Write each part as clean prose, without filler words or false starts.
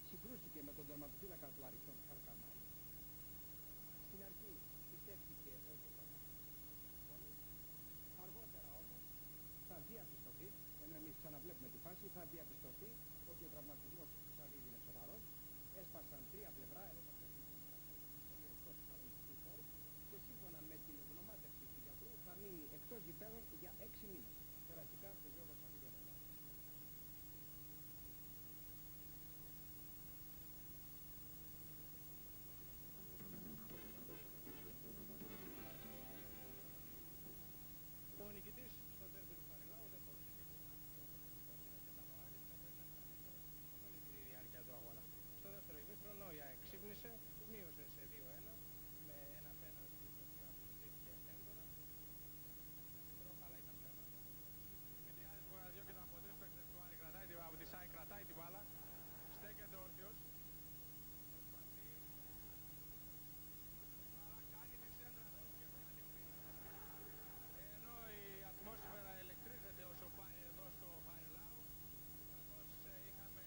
συγκρούστηκε με τον τερματοφύλακα του Άρη τον Χαρκαμάνη. Στην αρχή πιστεύτηκε ότι θα μείνει. Αργότερα όμως θα διαπιστωθεί, ενώ εμείς ξαναβλέπουμε τη φάση, θα διαπιστωθεί ότι ο τραυματισμός του Σαββίδη είναι σοβαρός. Έσπασαν τρία πλευρά, εδώ θα εκτός αγωνιστικού χώρου και σύμφωνα με την γνωμάτευση του γιατρού θα μείνει εκτός γηπέδων για 6 μήνες. Περαστικά στο Γιώργο Σαββίδη. Ο νικητής στο ντέρμπι του Χαριλάου δεν μπορούσε να γίνει. Όλη τη διάρκεια του αγώνα. Στο δεύτερο ημίχρονο η ΑΕΚ ξύπνησε, μείωσε σε 2-1 με ένα πέναλτι το οποίο αποδοτήθηκε έντονα. Αλλά ήταν πλέον. Δημητριάδης βγάζει δύο και τα από τρεις παίκτες του Άρη κρατάει την από τη ΣΑΙ, κρατάει την μπάλα. Στέκεται όρθιος. Ατμόσφαιρα ηλεκτρίζεται όσο πάει εδώ στο Χαριλάου, καθώς είχαμε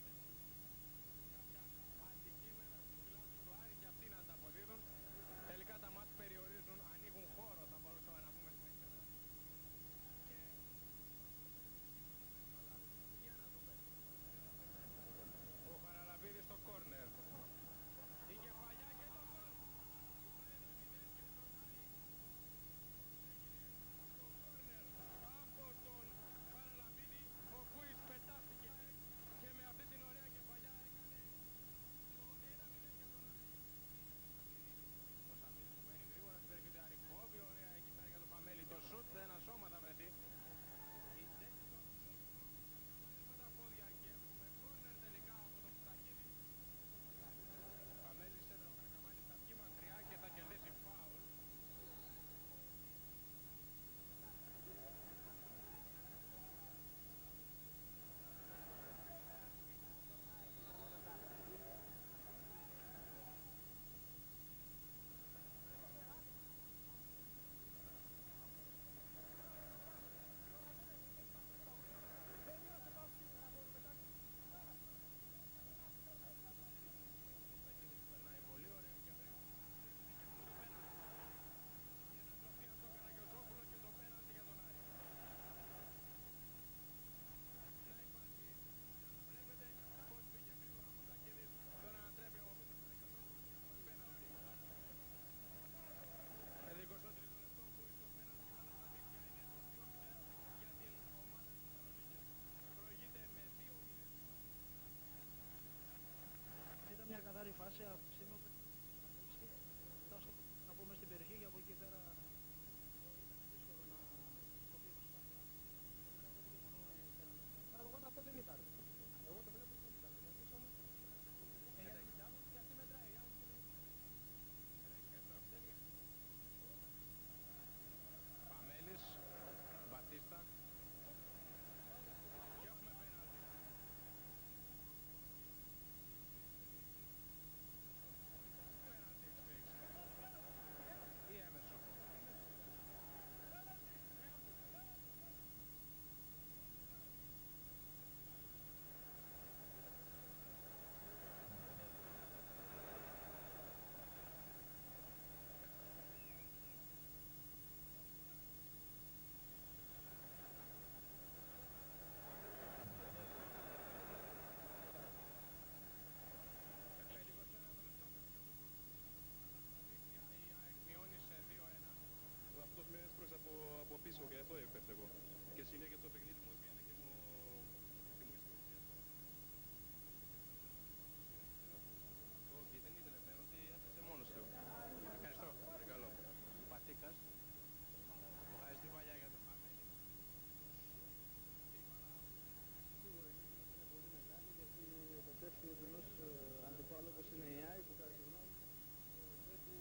κάποια αντικείμενα στους φιλάθλους του Άρη και αυτοί να ανταποδίδουν. Τελικά τα μάτς περιορίζουν, ανοίγουν χώρο, θα μπορούσαμε να πούμε στην εξέδρα. Και για να δούμε. Ο Χαραλαμπίδης στο κόρνερ. Η κεφαλιά και το γκολ. Από τον Χαραλαμπίδη, ο Κουίς πετάχτηκε και με αυτή την ωραία κεφαλιά έκανε το 1-0 για τον Άρη. Ο Σαμίδης μένει γρήγορα στην περιοχή του Άρη, κόβει ωραία εκεί πέρα για τον Παμέλη το σουτ, ένα σώμα θα βρεθεί. Η τέχνη του με τα πόδια και έχουμε κόρνερ τελικά από τον Μουστακίδη. Παμέλης έντρο, Καρκαμάνης θα βγει μακριά και θα κερδίσει φάουλ. Ήταν μια καθαρή φάση από τη στιγμή που φτάσω να πω μες στην περιοχή και από εκεί πέρα ήταν δύσκολο να κοπεί η προσπάθεια. Εγώ να πω δεν ήταν. Εγώ το βλέπω δεν ήταν. Και αυτή μετράει. Παμέλης, Μπατίστα. Και έχουμε πέναλτι. Πέναλτι εξπέξει. Ή έμεσο. Αυτός με έσπρωξε από πίσω και εδώ έπεσε εγώ. Και συνέχεια το παιχνίδι μου έπιανε και μου έσπρωξε. Όχι, δεν ήθελε πέναλτι, έπεσε μόνος του. Ευχαριστώ. Καλό. Πατήκας. Βγάζει την παλιά για το Παμέλη. Σίγουρα είναι πολύ μεγάλη γιατί το τεύχη ενός αντιπάλου όπως είναι η ΑΕΚ που κατά τη γνώμη μου πρέπει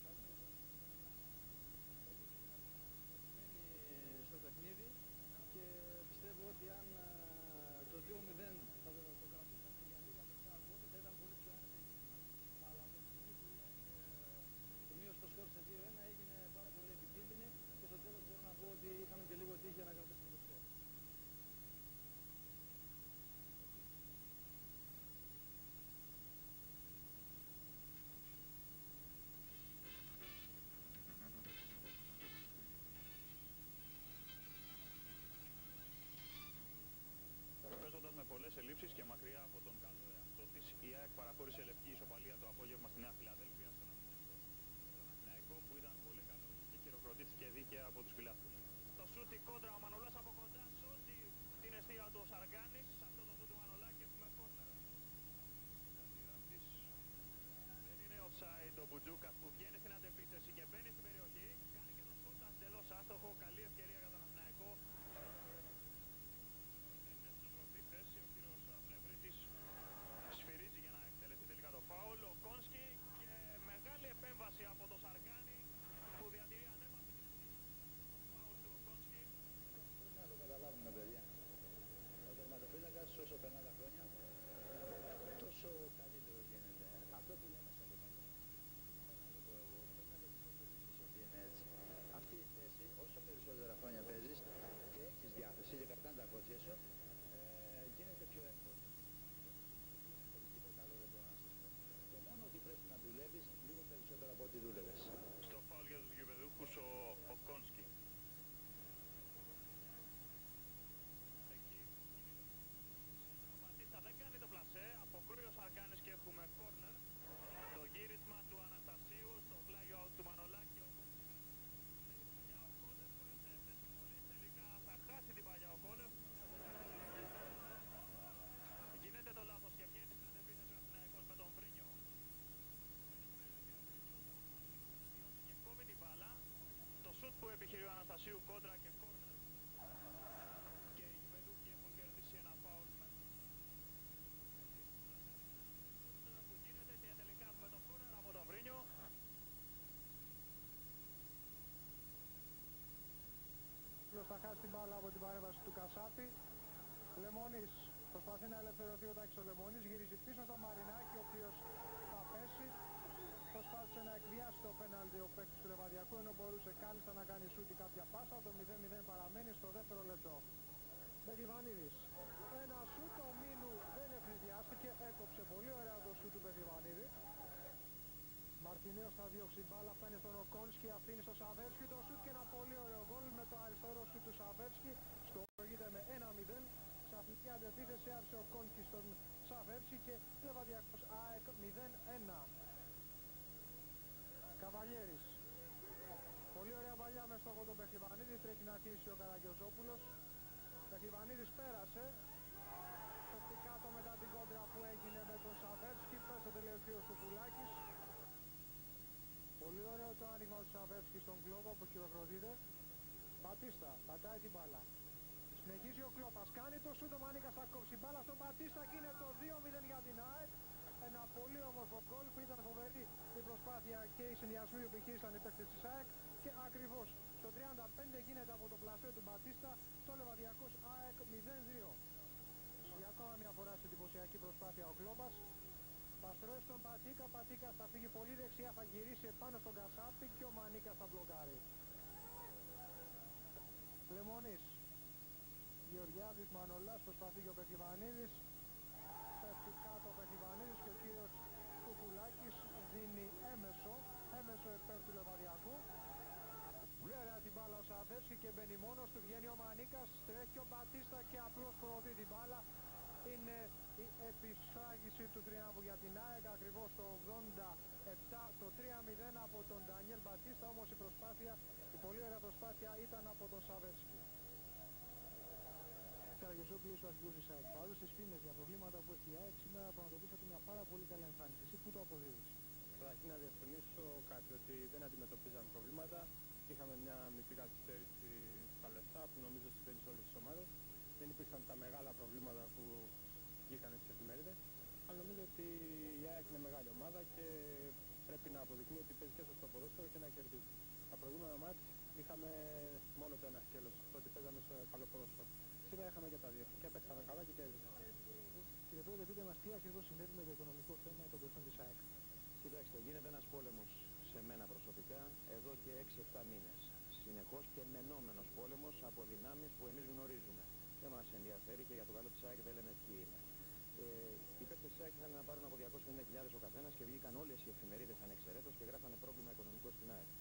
στο παιχνίδι και πιστεύω ότι αν το 2-0 θα το κρατούσαν για λίγα λεπτά ακόμη θα ήταν πολύ πιο άνετα. Αλλά με τη στιγμή που το μείωσε το σκορ σε 2-1 έγινε πάρα πολύ επικίνδυνη και στο τέλος μπορώ να πω ότι είχαμε και λίγο τύχη για να κρατήσουμε το σκορ. και μακριά από τον καλό εαυτό της, η ΑΕΚ παραχώρησε λευκή ισοπαλία το απόγευμα στη Νέα Φιλαδέλφια στον Αθηναϊκό που ήταν πολύ καλός και χειροκροτήθηκε δίκαια από τους φιλάθλους. Το σούτ η κόντρα, ο Μανολάς από κοντά σώζει την αιστεία του ο Σαργάνης. Σε αυτό το σούτ του Μανολάκη έχουμε κόρνερ. Δεν είναι offside ο Μπουτζούκας που βγαίνει στην αντεπίθεση και μπαίνει στην περιοχή. Κάνει και το σούτ εντελώς άστοχο. Καλή ευκαιρία για τον Αθηναϊκό. Δεν είναι στη σωστή θέση. Ο κύριος Πλευρίτης σφυρίζει για να εκτελεστεί τελικά το φάουλ. Ο Κόνσκι και μεγάλη επέμβαση από τον Σαργάνη που διατηρεί ανέμαση την φάουλ του Κόνσκι. Πρέπει να το καταλάβουμε, παιδιά. Ο τερματοφύλακας όσο περνά τα χρόνια τόσο καλύτερος γίνεται. Αυτό που λέμε σαν το καλό, να το πω εγώ, πρέπει να το πιστεύω εσείς ότι είναι έτσι. Αυτή η θέση, όσο περισσότερα χρόνια παίζεις και έχεις διάθεση και κρατάνε τα κότσια σου, γίνεται πιο εύκολο. Τίποτα άλλο δεν μπορώ να σας πω. Το μόνο ότι πρέπει να δουλεύεις λίγο περισσότερο από ό,τι δούλευες. Στο φάουλ για τους γηπεδούχους ο Κόνσκι. Ο Μπατίστα δεν κάνει το πλασέ, αποκρούει ο Σαργάνης και έχουμε κόρνερ. Το γύρισμα του Αναστασίου στο fly out του Μανολάκη. Ο Κόνερ τελικά θα χάσει την παλιά ο Κόνερ. Γίνεται το λάθος και βγαίνει στην αντεπίθεση ο Αθηναϊκός με τον Βρίνιο. Και κόβει την μπάλα. Το σουτ που επιχειρεί ο Αναστασίου κόντρα και κόρνερ. Και οι γηπεδούχοι έχουν κερδίσει ένα φάουλ με που γίνεται και τελικά με το κόρνερ από τον Βρίνιο. Θα χάσει την μπάλα από την παρέμβαση του Κασάπη. Λεμόνης προσπαθεί να ελευθερωθεί ο Τάκης ο Λεμόνης, γυρίζει πίσω στο Μαρινάκη ο οποίος θα πέσει. Προσπάθησε να εκβιάσει το πέναλτι ο παίκτης του Λεβαδιακού ενώ μπορούσε κάλλιστα να κάνει σούτι κάποια πάσα. Το 0-0 παραμένει στο δεύτερο λεπτό. Μπεκλιβανίδης. Ένα σούτ, ο Μίνου δεν ευνηδιάστηκε, έκοψε πολύ ωραία το σούτ του Μπεκλιβανίδη. Μαρτινέος θα διώξει μπάλα, φτάνει στον Οκόνσκι, αφήνει στο Σαβέρσκι το σούτ και ένα πολύ ωραίο γκολ με το αριστερό σούτ του Σαβέρσκι. Στο προηγείται με 1-0. Ξαφνική αντεπίθεση άφησε ο Κόνσκι στον Σαβέρσκι και Λεβαδιακός ΑΕΚ 0-1. Καβαλιέρης. Πολύ ωραία παλιά με στόχο τον Μπεκλιβανίδη, τρέχει να κλείσει ο Καραγιοζόπουλος. Μπεκλιβανίδης πέρασε. Πέφτει κάτω μετά την κόντρα που έγινε με τον Σαβέρσκι. Πέσετε λέει ο κύριος Κουκουλάκης. Πολύ ωραίο το άνοιγμα του Σαβέρσκι στον Κλόπα που χειροκροτείται. Μπατίστα, πατάει την μπάλα. Συνεχίζει ο Κλόπας, κάνει το σούτ, ο Μανίκας θα κόψει μπάλα στον Μπατίστα και είναι το 2-0 για την ΑΕΚ. Ένα πολύ όμορφο γκολ που ήταν φοβερή η προσπάθεια και οι συνδυασμοί που επιχείρησαν οι παίκτες της ΑΕΚ και ακριβώς στο 35 γίνεται από το πλασέ του Μπατίστα το Λεβαδιακός ΑΕΚ 0-2. Για ακόμα μια φορά στην εντυπωσιακή προσπάθεια ο Κλόπας. Θα στρώσει τον Πατίκα, Πατίκας θα φύγει πολύ δεξιά, θα γυρίσει επάνω στον Κασάπη και ο Μανίκας θα μπλοκάρει. Λεμονής. Γεωργιάδης, Μανολάς, προσπαθεί και ο Μπεκλιβανίδης. Πέφτει κάτω ο Μπεκλιβανίδης και ο κύριος Κουκουλάκης δίνει έμεσο υπέρ του Λεβαδιακού. Ωραία την μπάλα ο Σαβέρσκι και μπαίνει μόνος του, βγαίνει ο Μανίκας, τρέχει ο Μπατίστα και απλώς προωθεί την μπάλα. Είναι η επισφράγιση του τριάμβου για την ΑΕΚ ακριβώς το 87, το 3-0 από τον Ντανιέλ Μπατίστα, όμως η πολύ ωραία προσπάθεια ήταν από τον Σαβέρσκι. Καραγιοζόπουλος ο αρχηγός της ΑΕΚ. Παρόλες τις φήμες για προβλήματα που έχει η ΑΕΚ, σήμερα πραγματοποιήσατε μια πάρα πολύ καλή εμφάνιση. Εσύ που το αποδίδεις? Καταρχήν να διευκρινίσω κάτι, ότι δεν αντιμετωπίζαμε προβλήματα. Είχαμε μια μικρή καθυστέρηση στα λεφτά που νομίζω συμβαίνει σε όλες τις ομάδες. Δεν υπήρξαν τα μεγάλα προβλήματα που βγήκαν στις εφημερίδες. Αλλά νομίζω ότι η ΑΕΚ είναι μεγάλη ομάδα και πρέπει να αποδεικνύει ότι παίζει και στο ποδόσφαιρο και να κερδίζει. Τα προηγούμενα μάτς είχαμε μόνο το ένα σκέλος, το ότι παίζαμε σε καλό ποδόσφαιρο. Σήμερα είχαμε και τα δύο και παίξαμε καλά και κέρδισαμε. Κύριε Πρόεδρε, πείτε μας τι ακριβώς συνέβη με το οικονομικό θέμα των παιχτών της ΑΕΚ? Κοιτάξτε, γίνεται ένας πόλεμος σε μένα προσωπικά εδώ και 6-7 μήνες. Συνεχώς και μενόμενος πόλεμος από δυνάμεις που εμείς γνωρίζουμε. Δεν μας ενδιαφέρει και για το καλό της ΑΕΚ δεν λέμε ποιοι είναι. Οι παίκτες της ΑΕΚ ήθελαν να πάρουν από 250.000 ο καθένας και βγήκαν όλες οι εφημερίδες ανεξαιρέτως και γράφανε πρόβλημα οικονομικό στην ΑΕΚ.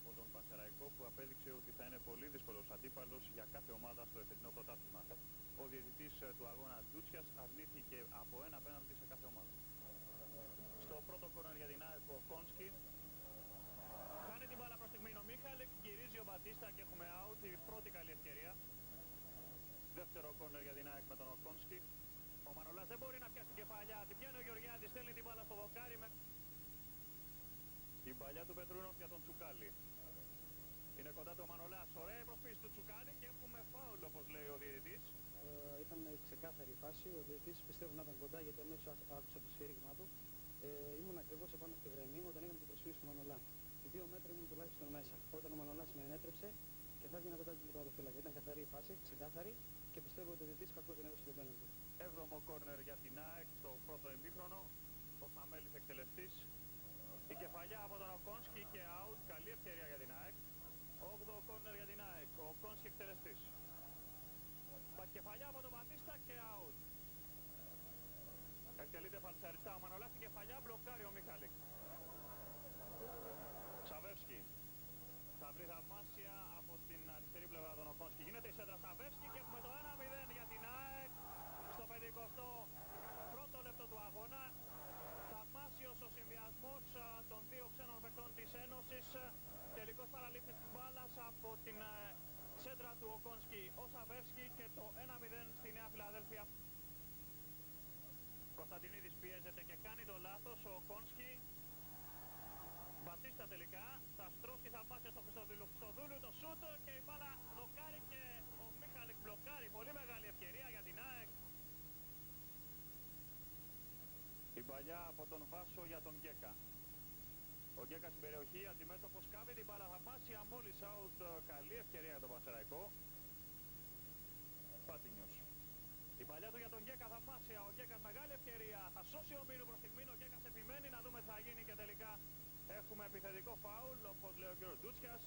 από τον Πανσεραϊκό που απέδειξε ότι θα είναι πολύ δύσκολος αντίπαλος για κάθε ομάδα στο εφετινό πρωτάθλημα. Ο διαιτητής του αγώνα Ντούτσιας αρνήθηκε από ένα πέναλτι σε κάθε ομάδα. Στο πρώτο κόρνερ για την ΑΕΚ ο Κόνσκι. Χάνει την μπάλα προς στιγμήν ο Μίχαλεκ, γυρίζει ο Μπατίστα και έχουμε out, η πρώτη καλή ευκαιρία. Δεύτερο κόρνερ για την ΑΕΚ με τον Οκόνσκι. Ο Μανολάς δεν μπορεί να πιάσει την κεφαλιά, την πιάνει ο Γεωργιάδης, στέλνει την μπάλα στο δοκάρι με... Η παλιά του Πετρούνοφ για τον Τσουκάλι. Είναι κοντά του ο Μανολάς, ωραία η προσποίηση του Τσουκάλι και έχουμε φάουλ όπως λέει ο διαιτητής. Ήταν ξεκάθαρη η φάση, ο διαιτητής πιστεύω να ήταν κοντά γιατί αμέσως άκουσα το σφύριγμά του. Ήμουν ακριβώς επάνω στη γραμμή όταν έκανε την προσφύγη του Μανολά. Οι 2 μέτρα ήμουν τουλάχιστον μέσα. Όταν ο Μανολάς με ενέτρεψε και θα έβγαινα μετά την πρωτοβουλία. Ήταν καθαρή η φάση, ξεκάθαρη και πιστεύω ότι ο διαιτητής κακώς δεν έδωσε τον πέναλτι. 7ο κόρνερ για την ΑΕΚ στο πρώτο ημίχρονο. Ο Θαμέλης εκτελεστής. Η κεφαλιά από τον Οκόνσκι και out. Καλή ευκαιρία για την ΑΕΚ. 8ο κόρνερ για την ΑΕΚ. Ο Οκόνσκι εκτελεστής. Κεφαλιά από τον Μπατίστα και out. Εκτελείται φαλτσαριστά ο Μανολάς, την κεφαλιά μπλοκάρει ο Μιχάλικ. Σαβεύσκι. Θα βρει θαυμάσια από την αριστερή πλευρά των Οκόνσκι. Γίνεται η σέντρα Σαβεύσκι και έχουμε το 1-0 για την ΑΕΚ στο 51ο λεπτό του αγώνα. Θαυμάσιος ο συνδυασμός των δύο ξένων παιχτών της Ένωσης. Τελικός παραλήπτης της μπάλας από την σέντρα του Οκόνσκι ο Σαβεύσκι και το 1-0 στη Νέα Φιλαδέλφια. Κωνσταντινίδης πιέζεται και κάνει το λάθος ο Οκόνσκι. Μπατίστα τελικά, θα στρώσει θαυμάσια στο Χριστοδούλου. Χριστοδούλου το σούτ και η μπάλα δοκάρει και ο Μίχαλεκ μπλοκάρει. Πολύ μεγάλη ευκαιρία για την ΑΕΚ. Η παλιά από τον Βάσο για τον Γκέκα. Ο Γκέκα στην περιοχή, αντιμέτωπος, κάβει την μπάλα θαυμάσια, μόλις out. Καλή ευκαιρία για τον Πανσεραϊκό. Πάτινιος. Η παλιά του για τον Γκέκα θαυμάσια, ο Γκέκας μεγάλη ευκαιρία. Θα σώσει ο Μίνου προς στιγμήν, ο Γκέκας επιμένει να δούμε τι θα γίνει και τελικά έχουμε επιθετικό φάουλ όπως λέει ο κ. Ντούτσιας.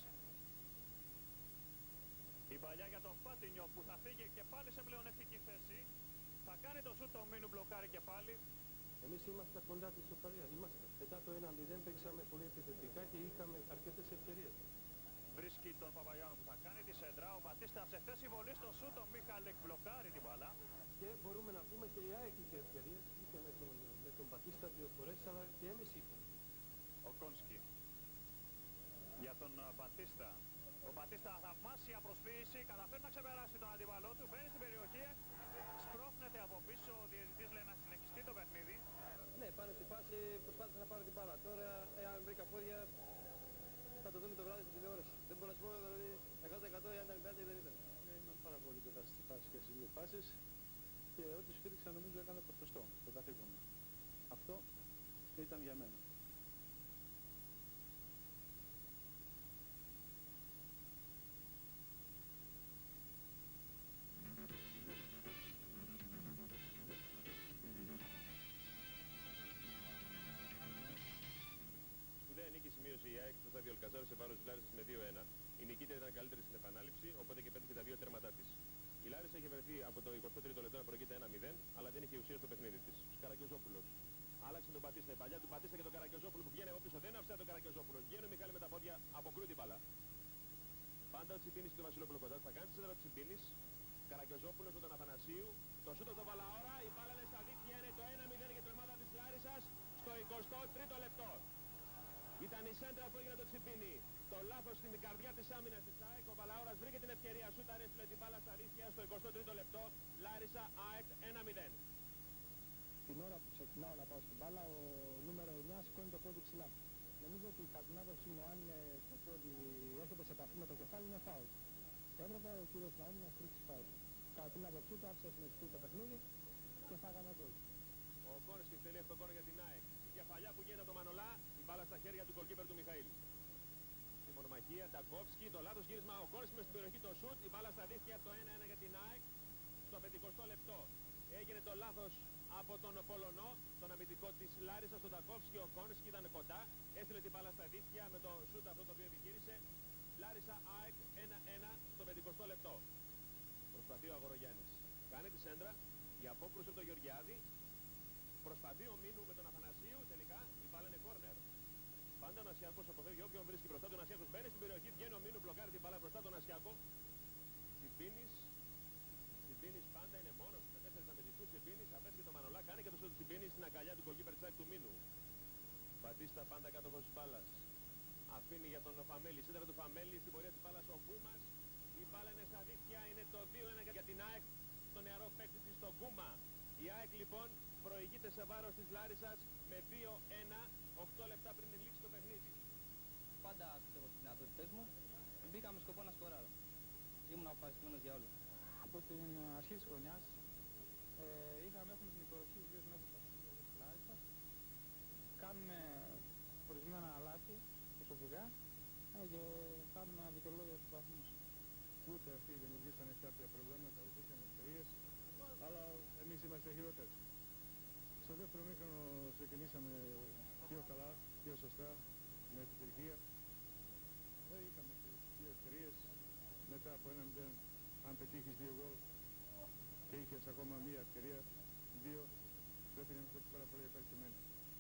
Η παλιά για τον Πάτινιο που θα φύγει και πάλι σε πλεονεκτική θέση. Θα κάνει το σούτ, το Μίνου μπλοκάρει και πάλι. Εμείς είμαστε κοντά στη ισοπαλία. Μετά το 1-0 παίξαμε πολύ επιθετικά και είχαμε αρκετές ευκαιρίες. Βρίσκει τον Παπαγιάννου που θα κάνει τη σέντρα. Ο Μπατίστα σε θέση βολή στο σούτ. Ο Μίχαλεκ μπλοκάρει την μπάλα. Και μπορούμε να πούμε και η ΑΕΚ είχε ευκαιρίες. Είχε με τον Μπατίστα 2 φορές, αλλά και εμείς είχαμε. Ο Κόνσκι. Για τον Μπατίστα. Ο Μπατίστα θαυμάσια προσποίηση. Καταφέρει να ξεπεράσει τον αντίπαλό του. Μπαίνει στην περιοχή. Σπρώχνεται από πίσω. Ο διαιτητής λέει να συνεχιστεί το παιχνίδι. Ναι, πάνω στη φάση προσπάθησε να πάρει την μπάλα. Τώρα, εάν βρήκα πόδια, θα το δούμε το βράδυ στην τηλεόραση. Δεν μπορώ να σου πω δηλαδή 100% αν ήταν πέντε ή δεν ήταν. Ναι, ήμουν πάρα πολύ κοντά στη φάση και στις δύο φάσεις και ό,τι σφύριξα νομίζω έκανα το σωστό, το καθήκον μου. Αυτό ήταν για μένα. Σημείωσε η ΑΕΚ στο στάδιο Αλκαζάρου σε βάρος της Λάρισσας με 2-1. Η νικήτρια ήταν καλύτερη στην επανάληψη, οπότε και πέτυχε τα 2 τέρματά της. Η Λάρισσα είχε βρεθεί από το 23ο λεπτό να προηγείται 1-0, αλλά δεν είχε ουσία στο παιχνίδι της. Ο Καρακιοζόπουλος. Άλλαξε τον Πατίστα, η παλιά του Πατίστα και τον Καρακιοζόπουλο που βγαίνει από πίσω. Δεν άφησε τον Καρακιοζόπουλο. Βγαίνει ο Μιχάλη με τα πόδια, αποκρούει την μπάλα. Πάντα ο Τσιπίνης και ο Βασιλόπουλο κοντά. Θα κάνει τη σέντρα του Τσιπίνης. Καρακιοζόπουλος με τον Αθανασίου. Το σούτο από τον Βαλαώρα. Η μπάλα είναι στα δίκτυα. Είναι το 1-0 για την ομάδα της Λάρισσας στο 23ο λεπτό. Ήταν η σέντρα που έγινε το Τσιπίνι. Το λάθος στην καρδιά της άμυνας της ΑΕΚ. Ο Βαλαώρας βρήκε την ευκαιρία. Σούταρε, έστειλε την μπάλα στα δίχτυα στο 23ο λεπτό. Λάρισα ΑΕΚ 1-0. Την ώρα που ξεκινάω να πάω στην μπάλα, ο νούμερο 9 σηκώνει το πόδι ψηλά. Νομίζω ότι κατά την άποψή μου, αν το πόδι έρχεται σε επαφή με το κεφάλι, είναι φάουλ. Έπρεπε ο κύριος Ναούμ να στρίξει φάουλ. Κατά την άποψή του, άφησε να συνεχιστεί το παιχνίδι και θα έκανε γκολ. Ο Κόνσκι θέλει αυτό κόνο για την ΑΕΚ. Η κεφαλιά που γίνεται από το Μανολά, η μπάλα στα χέρια του γκολκίπερ του Μιχαήλ. Στη μονομαχία, Τακόφσκι, το λάθος γύρισμα, ο Κόνσκι μες στην περιοχή, το σουτ, η μπάλα στα δίχτυα, το 1-1 για την ΑΕΚ στο 50ο λεπτό. Έγινε το λάθος από τον Πολωνό, τον αμυντικό της Λάρισσα, τον Τακόφσκι, ο Κόνσκι ήταν κοντά, έστειλε την μπάλα στα δίχτυα με το σουτ αυτό το οποίο επιχείρησε. Λάρισσα ΑΕΚ 1-1 στο 50ο λεπτό. Προσπαθεί ο Αγορογιάννης. Κάνει τη σέντρα, η απόκρουση από τον Γεωργιάδη. Προσπαθεί ο Μίνου με τον Αθανασίου, τελικά η μπάλα είναι κόρνερ. Πάντα ο Νασιάκος αποφεύγει όποιον βρίσκει μπροστά του. Ο Νασιάκος μπαίνει στην περιοχή, βγαίνει ο Μίνου, μπλοκάρει την μπάλα μπροστά τον Νασιάκο. Τσιμπίνης πάντα είναι μόνος με 4 αμυντικούς. Τσιμπίνης απέφυγε το Μανολά, κάνει και το σούτ Τσιμπίνης στην αγκαλιά του goalkeeper της ΑΕΚ του Μίνου. Μπατίστα πάντα κάτοχος της μπάλας. Αφήνει για τον Φαμέλη, σύνδερα του Φαμέλη στην πορεία της μπάλας ο Γκούμας. Η μπάλα είναι στα δίχτυα, είναι το 2-1 για την ΑΕΚ, τον νεαρό παίκτη της στον Γκούμα. Η ΑΕΚ λοιπόν προηγείται σε βάρος της Λάρισσας με 2-1, 8 λεπτά πριν λήξει το παιχνίδι. Πάντα πιστεύω στις δυνατότητες μου. Μπήκα με σκοπό να σκοράρω. Ήμουν αποφασισμένος για όλο. Από την αρχή της χρονιάς έχουμε την υπορροχή ιδίως μέσα στα παιχνίδια της Λάρισσας. Κάνουμε ορισμένα λάθη προσωπικά και κάνουμε αδικαιολόγια τους βαθμούς. Ούτε αυτοί δημιουργήσανε κάποια προβλήματα, ούτε είχαν ευκαιρίες, αλλά εμείς είμαστε χειρότεροι. Στο δεύτερο μήχρονο ξεκινήσαμε πιο καλά, πιο σωστά, με επιτυχία. Δεν είχαμε δύο ευκαιρίες, μετά από 1-0, αν πετύχεις 2 γκολ και είχες ακόμα μία ευκαιρία, 2, πρέπει να είμαστε πάρα πολύ ευχαριστημένοι.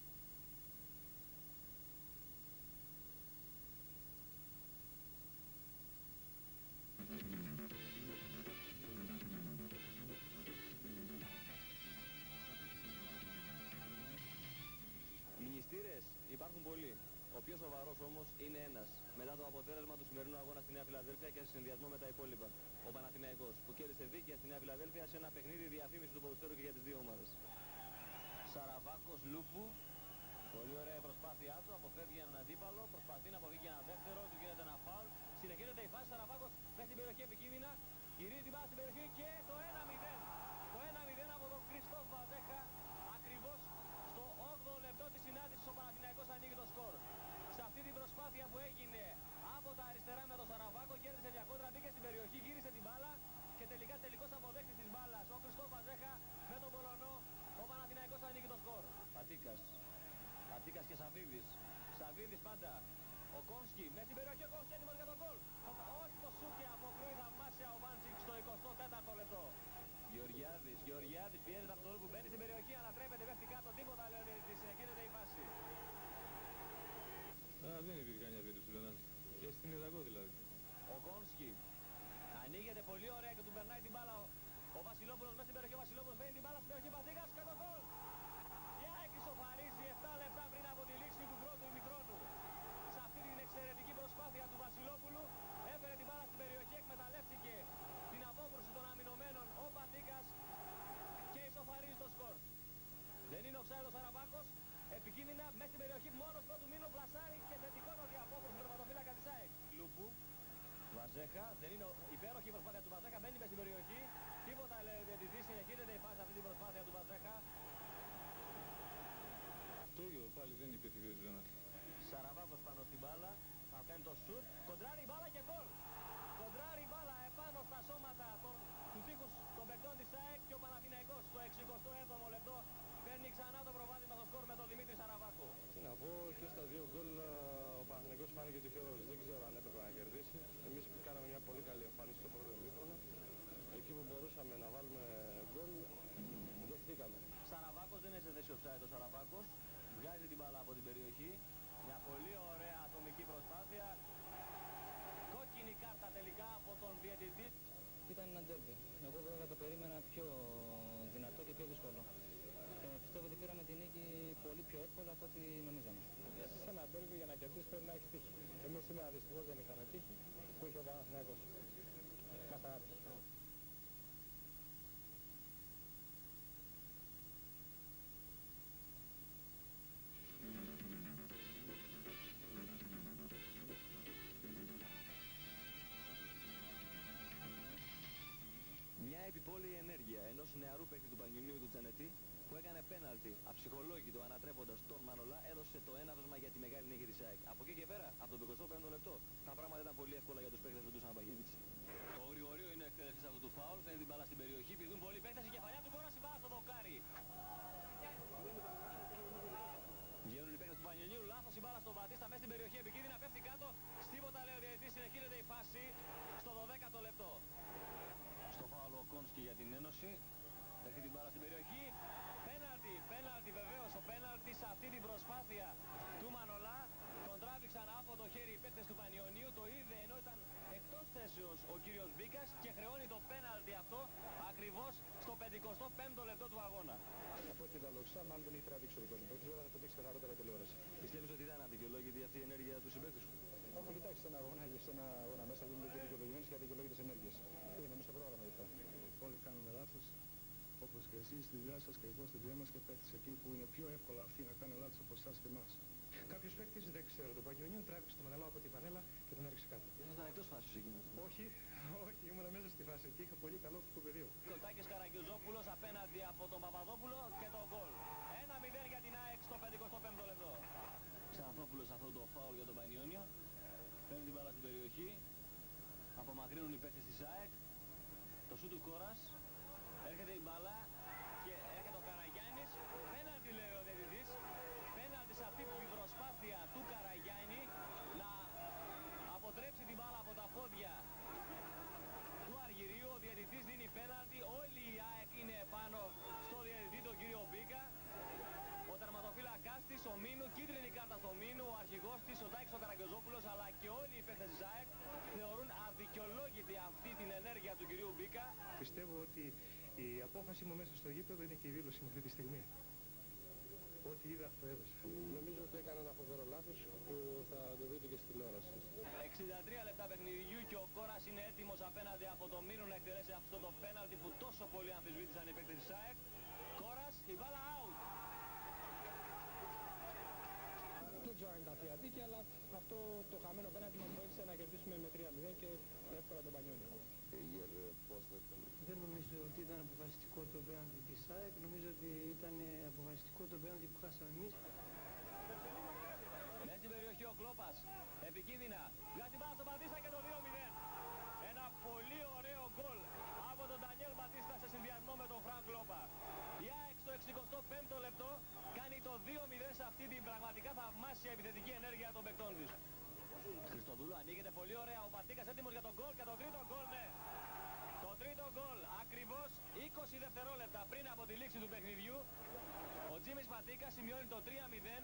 Μνηστήρες υπάρχουν πολλοί. Ο πιο σοβαρός όμως είναι ένας. Μετά το αποτέλεσμα του σημερινού αγώνα στη Νέα Φιλαδέλφια και σε συνδυασμό με τα υπόλοιπα. Ο Παναθηναϊκός που κέρδισε δίκαια στη Νέα Φιλαδέλφια σε ένα παιχνίδι διαφήμιση του ποδοσφαίρου και για τις δύο ομάδες. Σαραβάκος Λούπου. Πολύ ωραία η προσπάθειά του. Αποφεύγει έναν αντίπαλο. Προσπαθεί να αποφύγει ένα δεύτερο. Του γίνεται ένα φάουλ. Συνεχίζεται η φάση. Σαραβάκος μέσα στην περιοχή επικίνδυνα. Γυρίζει την μπάλα στην περιοχή και το 1-0. Το 1-0 από τον Κριστόφ Βαζέχα. Ακριβώς στο 8ο λεπτό της συνάντησης ο Παναθηναϊκός ανοίγει το σκορ. Σε αυτή την προσπάθεια που έγινε από τα αριστερά με τον Σαραβάκο, κέρδισε μια κόντρα, μπήκε στην περιοχή, γύρισε την μπάλα και τελικά τελικός αποδέκτης της μπάλας. Ο Κριστόφ Βαζέχα με τον Πολωνό, ο Παναθηναϊκός ανοίγει το σκορ. Πατίκας και Σαβίδης. Σαβίδης πάντα. Ο Κόνσκι μέσα στην περιοχή, ο Κόνσκι έτοιμος για τον γκολ. Όχι το σούτ και αποκρούει θαυμάσια ο Βάντσικ στο 24ο λεπτό. Γεωργιάδης πιέζεται από τον που μπαίνει στην περιοχή, ανατρέπεται, πέφτει κάτω, τίποτα λέει ο διαιτητής, συνεχίζεται η φάση. Δεν υπήρχε κανένα περίπτωση, Λεωνάρη. Και στην είδα εγώ δηλαδή. Ο Κόνσκι ανοίγεται πολύ ωραία και του περνάει την μπάλα ο Βασιλόπουλος μέσα στην περιοχή, ο Βασιλόπουλος παίρνει την μπάλα στην περιοχή, Πατήκας και τον γκολ. Η ΑΕΚ ισοφαρίζει 7 λεπτά πριν από τη λήξη του πρώτου ημιχρόνου. Σε αυτή την εξαιρετική προσπάθεια του Βασιλόπουλου έφερε την μπάλα στην περιοχή, εκμεταλλεύτηκε την απόκρουση των αμυνωμένων ο Πατήκας και ισοφαρίζει το σκορ. Δεν είναι offside ο Σαραβάκος, επικίνδυνα μέσα στην περιοχή μόνος πρώτου Μίνου, πλασάρει και θετικότατη απόκρουση του τερματοφύλακα της ΑΕΚ. Λούπου, Βαζέχα, δεν είναι υπέροχη η προσπάθεια του Βαζέχα, μπαίνει μέσα στην περιοχή, τίποτα λέει ο διαιτητής, συνεχίζεται η φάση αυτή την προσπάθεια του Βαζέχα. Το ίδιο πάλι δεν υπήρχε περίπτωση. Σαραβάκος πάνω στην μπάλα, θα κάνει το σουτ, κοντράρει η μπάλα και γκολ. Κοντράρει η μπάλα επάνω στα σώματα του τείχους των παικτών της ΑΕΚ και ο Παναθηναϊκός στο 67ο λεπτό παίρνει ξανά το προβάδισμα στο σκορ με τον Δημήτρη Σαραβάκο. Τι να πω, και στα 2 γκολ ο Παναθηναϊκός φάνηκε τυχερός. Δεν ξέρω αν έπρεπε να κερδίσει. Εμείς κάναμε μια πολύ καλή εμφάνιση στο πρώτο ημίχρονο. Εκεί που μπορούσαμε να βάλουμε γκολ, δεχτήκαμε. Σαραβάκος δεν είναι σε θέση offside ο Σαραβάκος. Βγάζει την μπάλα από την περιοχή. Μια πολύ ωραία ατομική προσπάθεια. Κόκκινη κάρτα τελικά από τον διαιτητή. Ήταν ένα ντέρμπι. Εγώ βέβαια το περίμενα πιο δυνατό και πιο δύσκολο. Πιστεύω ότι πήραμε την νίκη πολύ πιο εύκολα από ό,τι νομίζαμε. Σε ένα ντέρμπι για να κερδίσεις πρέπει να έχεις τύχη. Εμείς σήμερα δυστυχώς δεν είχαμε τύχη που είχε ο Παναθηναϊκός. Μας αγάπησε. Μια επιπόλαιη ενέργεια ενός νεαρού παίκτη του Πανιουνίου του Τσανετή που έκανε πέναλτι αψυχολόγητο ανατρέποντας τον Μανολά, έδωσε το έναυσμα για τη μεγάλη νίκη της ΑΕΚ. Από εκεί και πέρα, από το 25ο λεπτό, τα πράγματα ήταν πολύ εύκολα για τους παίκτες του Ντούσαν Παγίδιτση. Ο Γρηγορίου είναι ο εκτελεστής αυτού του φάουλ, φέρνει την μπάλα στην περιοχή, πηδούν πολλοί παίκτες, η κεφαλιά του κόραση μπάλα στο δοκάρι. Βγαίνουν οι παίκτες του Πανιουνίου, λάθος η μπάλα στον Μπατίστα μέσα στην περιοχή, επικίνδυνα, πέφτει κάτω. Στίβοτα λέει ο διαιτητής, συνεχίζεται η φάση στο 12ο λεπτό. Στο φάουλ ο Κόνσκι για την Ένωση. Έχει την μπάλα στην περιοχή. Πέναλτι βεβαίως, ο πέναλτι σε αυτή την προσπάθεια του Μανολά. Τον παίκτες του Πανιωνίου, το είδε ενώ ήταν εκτός θέσεως ο κύριος Μπίκας και χρεώνει το πέναλτι αυτό ακριβώς στο 55ο λεπτό του αγώνα. Από ό,τι είδα μάλλον δεν έχει τραβήξει ο δικός μου παίκτης, βέβαια θα το δείξει καθαρότερα η τηλεόραση. Πιστεύεις ότι ήταν αδικαιολόγητη αυτή η ενέργεια του συμπαίκτη σου? Κοιτάξτε, σε ένα αγώνα μέσα γίνονται και δικαιολογημένες και αδικαιολόγητες ενέργειες. Είναι μέσα στο πρόγραμμα γι' αυτά. Όλοι κάνουμε λάθος, όπως και εσείς στη δουλειά σας και εγώ στη δουλειά μας και παίκτες εκεί που είναι πιο εύκολα αυτοί να κάνουν λάθος από εσάς και εμάς. Κάποιος παίκτης, δεν ξέρω, το Παγιονίου τράβηξε το Μανελάο από την πανέλα και τον έριξε κάτω. Ήσασταν εκτός φάσης εκείνη? Όχι, ήμουν μέσα στη φάση και είχα πολύ καλό παιδί. Κωτάκης Καραγκιουζόπουλος απέναντι από τον Παπαδόπουλο και το γκολ. 1-0 για την ΑΕΚ στο 55ο λεπτό. Ξαναθόπουλος αυτό το φάουλ για τον Πανιόνιο. Παίρνει την μπάλα στην περιοχή. Απομακρύνουν οι παίκτες της ΑΕΚ. Το σου του Κόρας. Έρχεται η μπάλα και έρχεται ο Καραγιάννης. Πέναλτι λέει ο διαιτητής. Πέναλτι σε αυτή την προσπάθεια του Καραγιάννη να αποτρέψει την μπάλα από τα πόδια του Αργυρίου. Ο διαιτητής δίνει πέναλτι. Όλοι οι ΑΕΚ είναι πάνω στο διαιτητή, τον κύριο Μπίκα. Ο τερματοφύλακας της, ο Μίνου, κίτρινη κάρτα στο Μίνου, ο αρχηγός της, ο Τάκης ο Καραγκιοζόπουλος, αλλά και όλοι οι παίκτες της ΑΕΚ θεωρούν αδικαιολόγητη αυτή την ενέργεια του κυρίου Μπίκα. Πιστεύω ότι η απόφαση μου μέσα στο γήπεδο είναι και η δήλωση μου αυτή τη στιγμή. Ό,τι είδα αυτό έδωσα. Νομίζω ότι έκανε ένα φοβερό λάθος που θα το δείτε και στη τηλεόραση. 63 λεπτά παιχνιδιού και ο Κόρας είναι έτοιμος απέναντι από το Μίνου να εκτελέσει αυτό το πέναλτι που τόσο πολύ αμφισβήτησαν οι παίκτες της ΑΕΚ. Κόρας, η μπάλα out. Δεν ξέρω αν ήταν θεία δίκη, αλλά αυτό το χαμένο πέναλτι μας βοήθησε να κερδίσουμε με 3-0 και εύκολα τον Πανιόνιο. Δεν νομίζω ότι ήταν αποφασιστικό το πέναλτι της ΑΕΚ, νομίζω ότι ήταν αποφασιστικό το πέναλτι που χάσαμε εμείς. Μέσα στην περιοχή ο Κλόπας, επικίνδυνα, βγάζει την μπάλα στον Μπατίστα και το 2-0. Ένα πολύ ωραίο γκολ από τον Ντανιέλ Μπατίστα σε συνδυασμό με τον Φρανκ Κλόπα. Η ΑΕΚ στο 65ο λεπτό κάνει το 2-0 σε αυτή την πραγματικά θαυμάσια επιθετική ενέργεια των παικτών της. Χριστοδούλου ανοίγεται πολύ ωραία, ο Πατίκας έτοιμος για τον γκολ και το τρίτο γκολ, ναι. Το τρίτο γκολ ακριβώς 20 δευτερόλεπτα πριν από τη λήξη του παιχνιδιού. Ο Τζίμις Πατίκας σημειώνει το 3-0.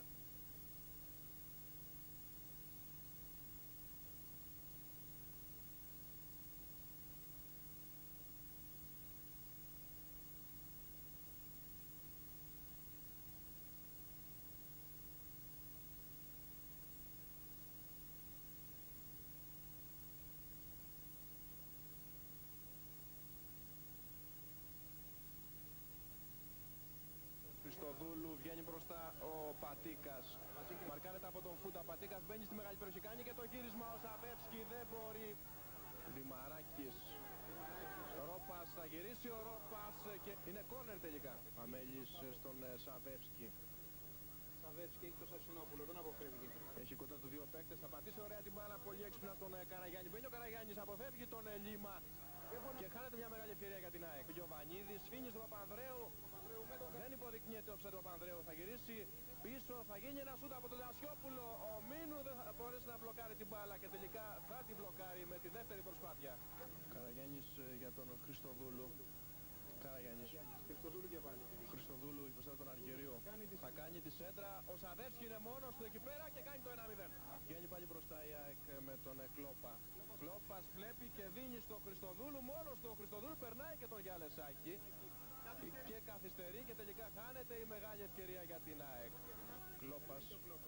Χριστοδούλου, βγαίνει μπροστά ο Πατίκας. Μαρκάρεται από τον Φούτα. Πατίκας μπαίνει στη μεγάλη περιοχή, κάνει και το γύρισμα. Ο Σαβεύσκι δεν μπορεί. Δημαράκης. Ρόπας θα γυρίσει ο Ρόπας και είναι κόρνερ τελικά. Αμέλης στον Σαβεύσκι. Σαβεύσκι έχει το Σαρσινόπουλο, τον αποφεύγει. Έχει κοντά του δύο παίκτες, θα πατήσει ωραία την μπάλα, πολύ έξυπνα στον Καραγιάννη. Μπαίνει ο Καραγιάννης, αποφεύγει τον Λίμα και χάνεται μια μεγάλη ευκαιρία για την ΑΕΚ. Ο Γιωβανίδης φύνει στον Παπανδρέου, δεν υποδεικνύεται ο Παπανδρέου, θα γυρίσει πίσω, θα γίνει ένα σούτ από τον Τζασιόπουλο. Ο Μίνου δεν θα μπορέσει να μπλοκάρει την μπάλα και τελικά θα την μπλοκάρει με τη δεύτερη προσπάθεια. Καραγιάννης για τον Χριστοδούλου. Καραγιάννης. Χριστοδούλου και πάλι. Χριστοδούλου μπροστά τον Αργυρίου. Θα κάνει τη σέντρα. Ο Σαβεύσκι είναι μόνος του εκεί πέρα και κάνει το 1-0. Βγαίνει πάλι μπροστά η ΑΕΚ με τον Κλόπα. Κλόπας βλέπει και δίνει στο Χριστοδούλου. Μόνος του ο Χριστοδούλου περνάει και τον Γιάλεσάκη. Και καθυστερεί και τελικά χάνεται η μεγάλη ευκαιρία για την ΑΕΚ. Κλόπας.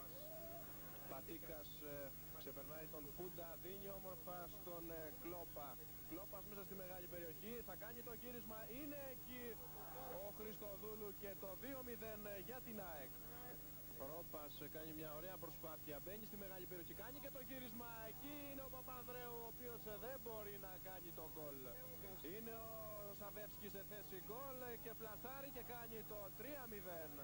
Πατίκας ξεπερνάει τον Φούντα, δίνει όμορφα στον Κλόπα. Κλόπας μέσα στη μεγάλη περιοχή, θα κάνει το γύρισμα, είναι εκεί ο Χριστοδούλου και το 2-0 για την ΑΕΚ. Ρόπας κάνει μια ωραία προσπάθεια, μπαίνει στη μεγάλη περιοχή, κάνει και το γύρισμα, εκεί είναι ο Παπανδρέου ο οποίος δεν μπορεί να κάνει το γκολ. Είναι ο Σαβεύσκι σε θέση γκολ και πλασάρει και κάνει το 3-0.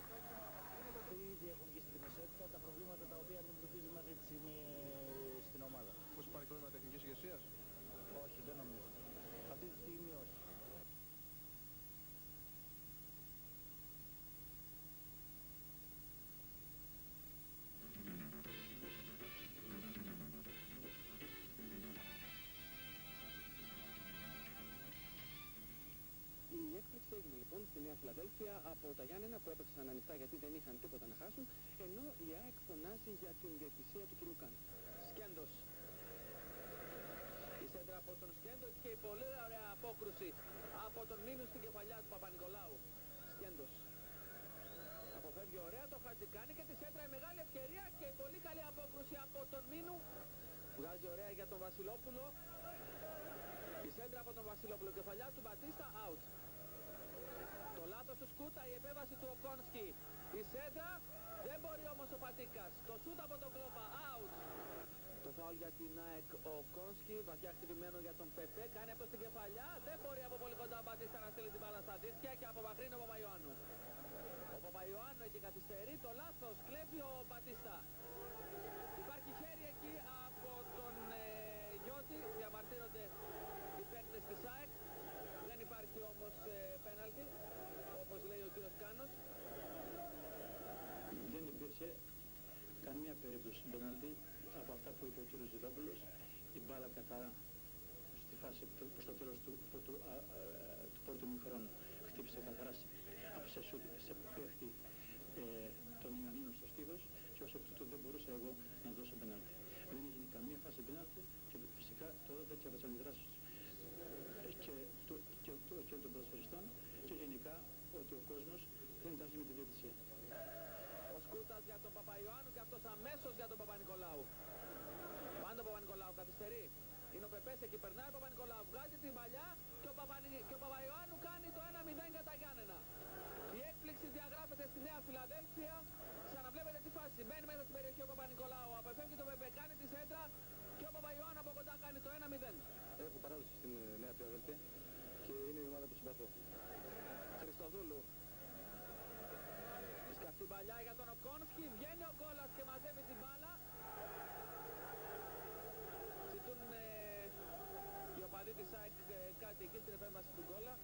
Ήδη έχουν βγει στην δημοσιότητα τα προβλήματα τα οποία αντιμετωπίζουμε αυτή τη στιγμή στην ομάδα. Πώς υπάρχει πρόβλημα τεχνικής ηγεσίας? Όχι, δεν νομίζω. Αυτή τη στιγμή όχι. Η έκπληξη έγινε λοιπόν στην Νέα Φιλαδέλφια από τα Γιάννενα που έπαιξαν ανοιχτά γιατί δεν είχαν τίποτα να χάσουν, ενώ η ΑΕΚ φωνάζει για την διαιτησία του κ. Καν. Σκέντος. Η σέντρα από τον Σκέντο και η πολύ ωραία απόκρουση από τον Μίνου στην κεφαλιά του Παπα-Νικολάου. Σκέντος. Αποφεύγει ωραία το Χατζικάνη και τη σέντρα η μεγάλη ευκαιρία και η πολύ καλή απόκρουση από τον Μίνου. Βγάζει ωραία για τον Βασιλόπουλο. Η σέντρα από τον Βασιλόπουλο, κεφαλιά του Μπατίστα, out. Το λάθος του Σκούτα, η επέμβαση του Οκόνσκι. Η σέντρα, δεν μπορεί όμως ο Πατίκας. Το σούτ από τον Κλόπα, out. Το φάουλ για την ΑΕΚ ο Οκόνσκι, βαθιά χτυπημένο για τον Πεπέ. Κάνει αυτό στην κεφαλιά, δεν μπορεί από πολύ κοντά ο Μπατίστα να στείλει την μπάλα στα δίχτυα και απομακρύνει ο Παπαϊωάννου. Ο Παπαϊωάννου εκεί καθυστερεί, το λάθος κλέβει ο Μπατίστα. Υπάρχει χέρι εκεί από τον Γιώτη, διαμαρτύρονται οι παίκτες της ΑΕΚ. Δεν υπάρχει όμως πέναλτι, όπως λέει ο κύριος Κάνος. Δεν υπήρξε καμία περίπτωση πέναλτι από αυτά που είπε ο κύριος Ζητόπουλος. Η μπάλα καθαρά στη φάση προς το τέλος του πρώτου μηχρόνου χτύπησε καθαρά από σε σούτ σε παίχτη τον Ιωαννίνο στο στήθος και ως εκ τούτου δεν μπορούσα εγώ να δώσω πέναλτι. Δεν έγινε καμία φάση πέναλτι και φυσικά το είδατε και από τις αντιδράσεις και των ποδοσφαιριστών και γενικά ότι ο κόσμος δεν τάχει με τη διαιτησία. Ο Σκούτας για τον Παπαϊωάννου και αυτός αμέσως για τον Παπα-Νικολάου. Πάντα ο Παπα-Νικολάου καθυστερεί. Είναι ο Πεπές εκεί, περνάει ο Παπα-Νικολάου, βγάζει την παλιά και ο Παπαϊωάννου κάνει το 1-0 για τα Γιάννενα. Η έκπληξη διαγράφεται στη Νέα Φιλαδέλφια. Ξαναβλέπετε τη φάση. Μπαίνει μέσα στην περιοχή ο Παπα-Νικολάου, απεφεύγει τον Πεπέ, κάνει τη σέντρα και ο Παπαϊωάννου από κοντά κάνει το 1-0. Έχω παράδοση στην Νέα Φιλαδέλφια και είναι η ομάδα που συμπαθώ. Χριστοδούλου. Σκαφτή παλιά για τον Οκόνσκι, βγαίνει ο Γκόλας και μαζεύει την μπάλα. Ζητούν οι οπαδοί της ΑΕΚ κάτι εκεί στην επέμβαση του Γκόλα.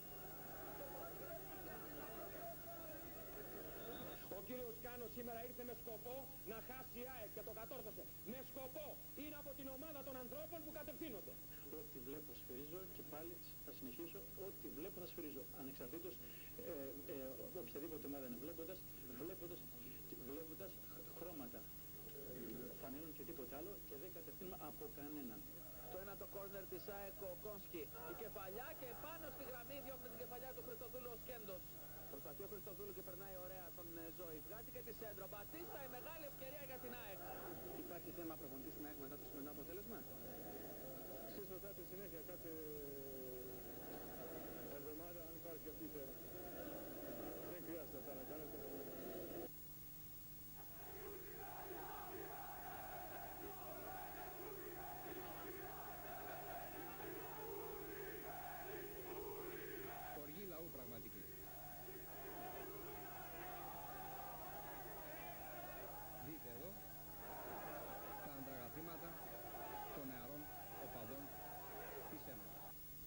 Ο κύριος Κάνος σήμερα ήρθε με σκοπό να χάσει η ΑΕΚ και το κατόρθωσε. Με σκοπό είναι από την ομάδα των ανθρώπων που κατευθύνονται. Ό,τι βλέπω σφυρίζω και πάλι θα συνεχίσω. Ό,τι βλέπω θα σφυρίζω. Ανεξαρτήτως οποιαδήποτε ομάδα είναι βλέποντας χρώματα. Φανέλων και τίποτα άλλο και δεν κατευθύνουμε από κανέναν. Το ένα το κόρνερ της ΑΕΚ ο Κόνσκι. Η κεφαλιά και πάνω στη γραμμή διώχνει την κεφαλιά του Χριστοδούλου ο Σκέντος. Προσπαθεί ο Χριστοδούλου και περνάει ωραία τον Ζώη. Βγάζει και τη σέντρο. Μπατίστα, η μεγάλη ευκαιρία για την ΑΕΚ. Υπάρχει θέμα προπονητής στην ΑΕΚ μετά το σημερινό αποτέλεσμα. Εσείς ρωτάτε συνέχεια κάθε εβδομάδα αν υπάρχει αυτή η θέμα. Δεν χρειάζεται αυτά να κάνετε. Οργή λαού πραγματική. Δείτε εδώ τα αντραγαθήματα των νεαρών οπαδών της Ένωσης.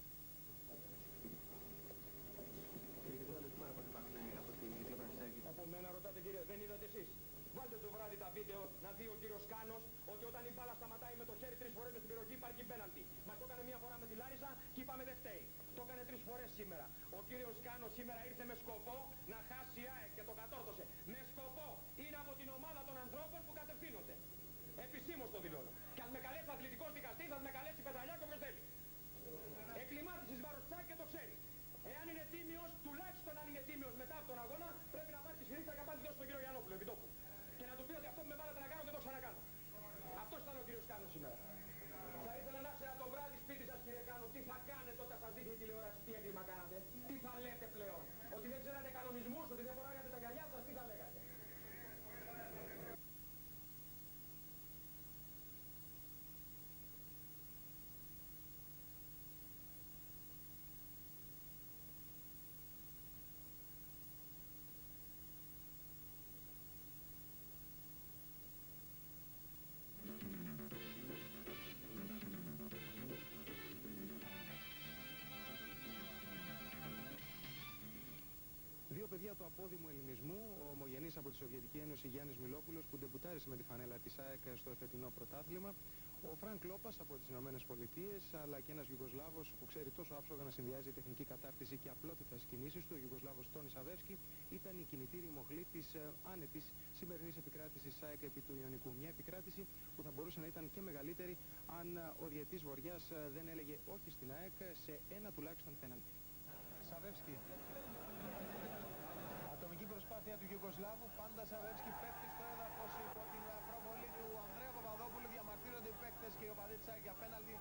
Από μένα ρωτάτε κύριε, δεν είδατε εσείς. Βάλτε το βράδυ τα βίντεο να δει ο κύριος Κάνος ότι όταν η μπάλα σταματάει με το χέρι 3 φορές μες στην περιοχή υπάρχει πέναλτι. Μας το έκανε μία φορά με τη Λάρισα και είπαμε δεν φταίει. Το έκανε 3 φορές σήμερα. Ο κύριος Κάνος σήμερα ήρθε με σκοπό να χάσει η ΑΕΚ και το κατόρθωσε. Με σκοπό είναι από την ομάδα των ανθρώπων που κατευθύνονται. Επισήμως το δηλώνω. Και αν με καλέσει αθλητικός δικαστής, θα με καλέσει Πετραλιά και όποιος θέλει. Εκκλημάτισης Βαρουτσάκ και το ξέρει. Εάν είναι τίμιος, τουλάχιστον αν είναι τίμιος μετά από τον αγώνα, πρέπει να πάρει τη σφυρίχτρα και να πάει τη δώσει στον κύριο Γιαννόπουλο, επιτόπου. Και να του πει ότι αυτό που με βάλατε να κάνω δεν το ξανακάνω. Αυτός ήταν ο κύριος Κάνος σήμερα. Θα ήθελα να ξέρετε το βράδυ σπίτι σας κύριε Κάνο, τι θα κάνετε όταν σας δείχνει η τηλεόραση, τι έγκλημα κάνατε. Τι θα λέτε πλέον. Ότι δεν ξέρατε κανονισμούς, ότι δεν φοράγατε τα γυαλιά σας, τι θα λέγατε. Δύο παιδιά του απόδημου ελληνισμού, ο ομογενής από τη Σοβιετική Ένωση Γιάννης Μιλόπουλος που ντεμπουτάρισε με τη φανέλα της ΑΕΚ στο εφετινό πρωτάθλημα, Ο Φρανκ Λόπας από τις Ηνωμένες Πολιτείες, αλλά και ένας Ιουγκοσλάβος που ξέρει τόσο άψογα να συνδυάζει τεχνική κατάρτιση και απλότητα στις κινήσεις του, ο Ιουγκοσλάβος Τόνι Σαβεύσκι, ήταν η κινητήρη μοχλή της άνετης σημερινής επικράτησης ΑΕΚ επί του Ιωνικού. Μια επικράτηση που θα μπορούσε να ήταν και μεγαλύτερη αν ο διαιτής Βοριάς δεν έλεγε όχι στην ΑΕΚ σε ένα τουλάχιστον πέναλτι. Σαβεύσκι. Ατομική προσπάθεια του Ιουγκοσλάβου, πάντα Σαβεύσκι πέφτει στο έδαφος υπό την προβολή του Ανδρέα Παπαδόπουλου. Διαμαρτύρονται οι παίκτες και οι οπαδοί της ΑΕΚ για πέναλτι.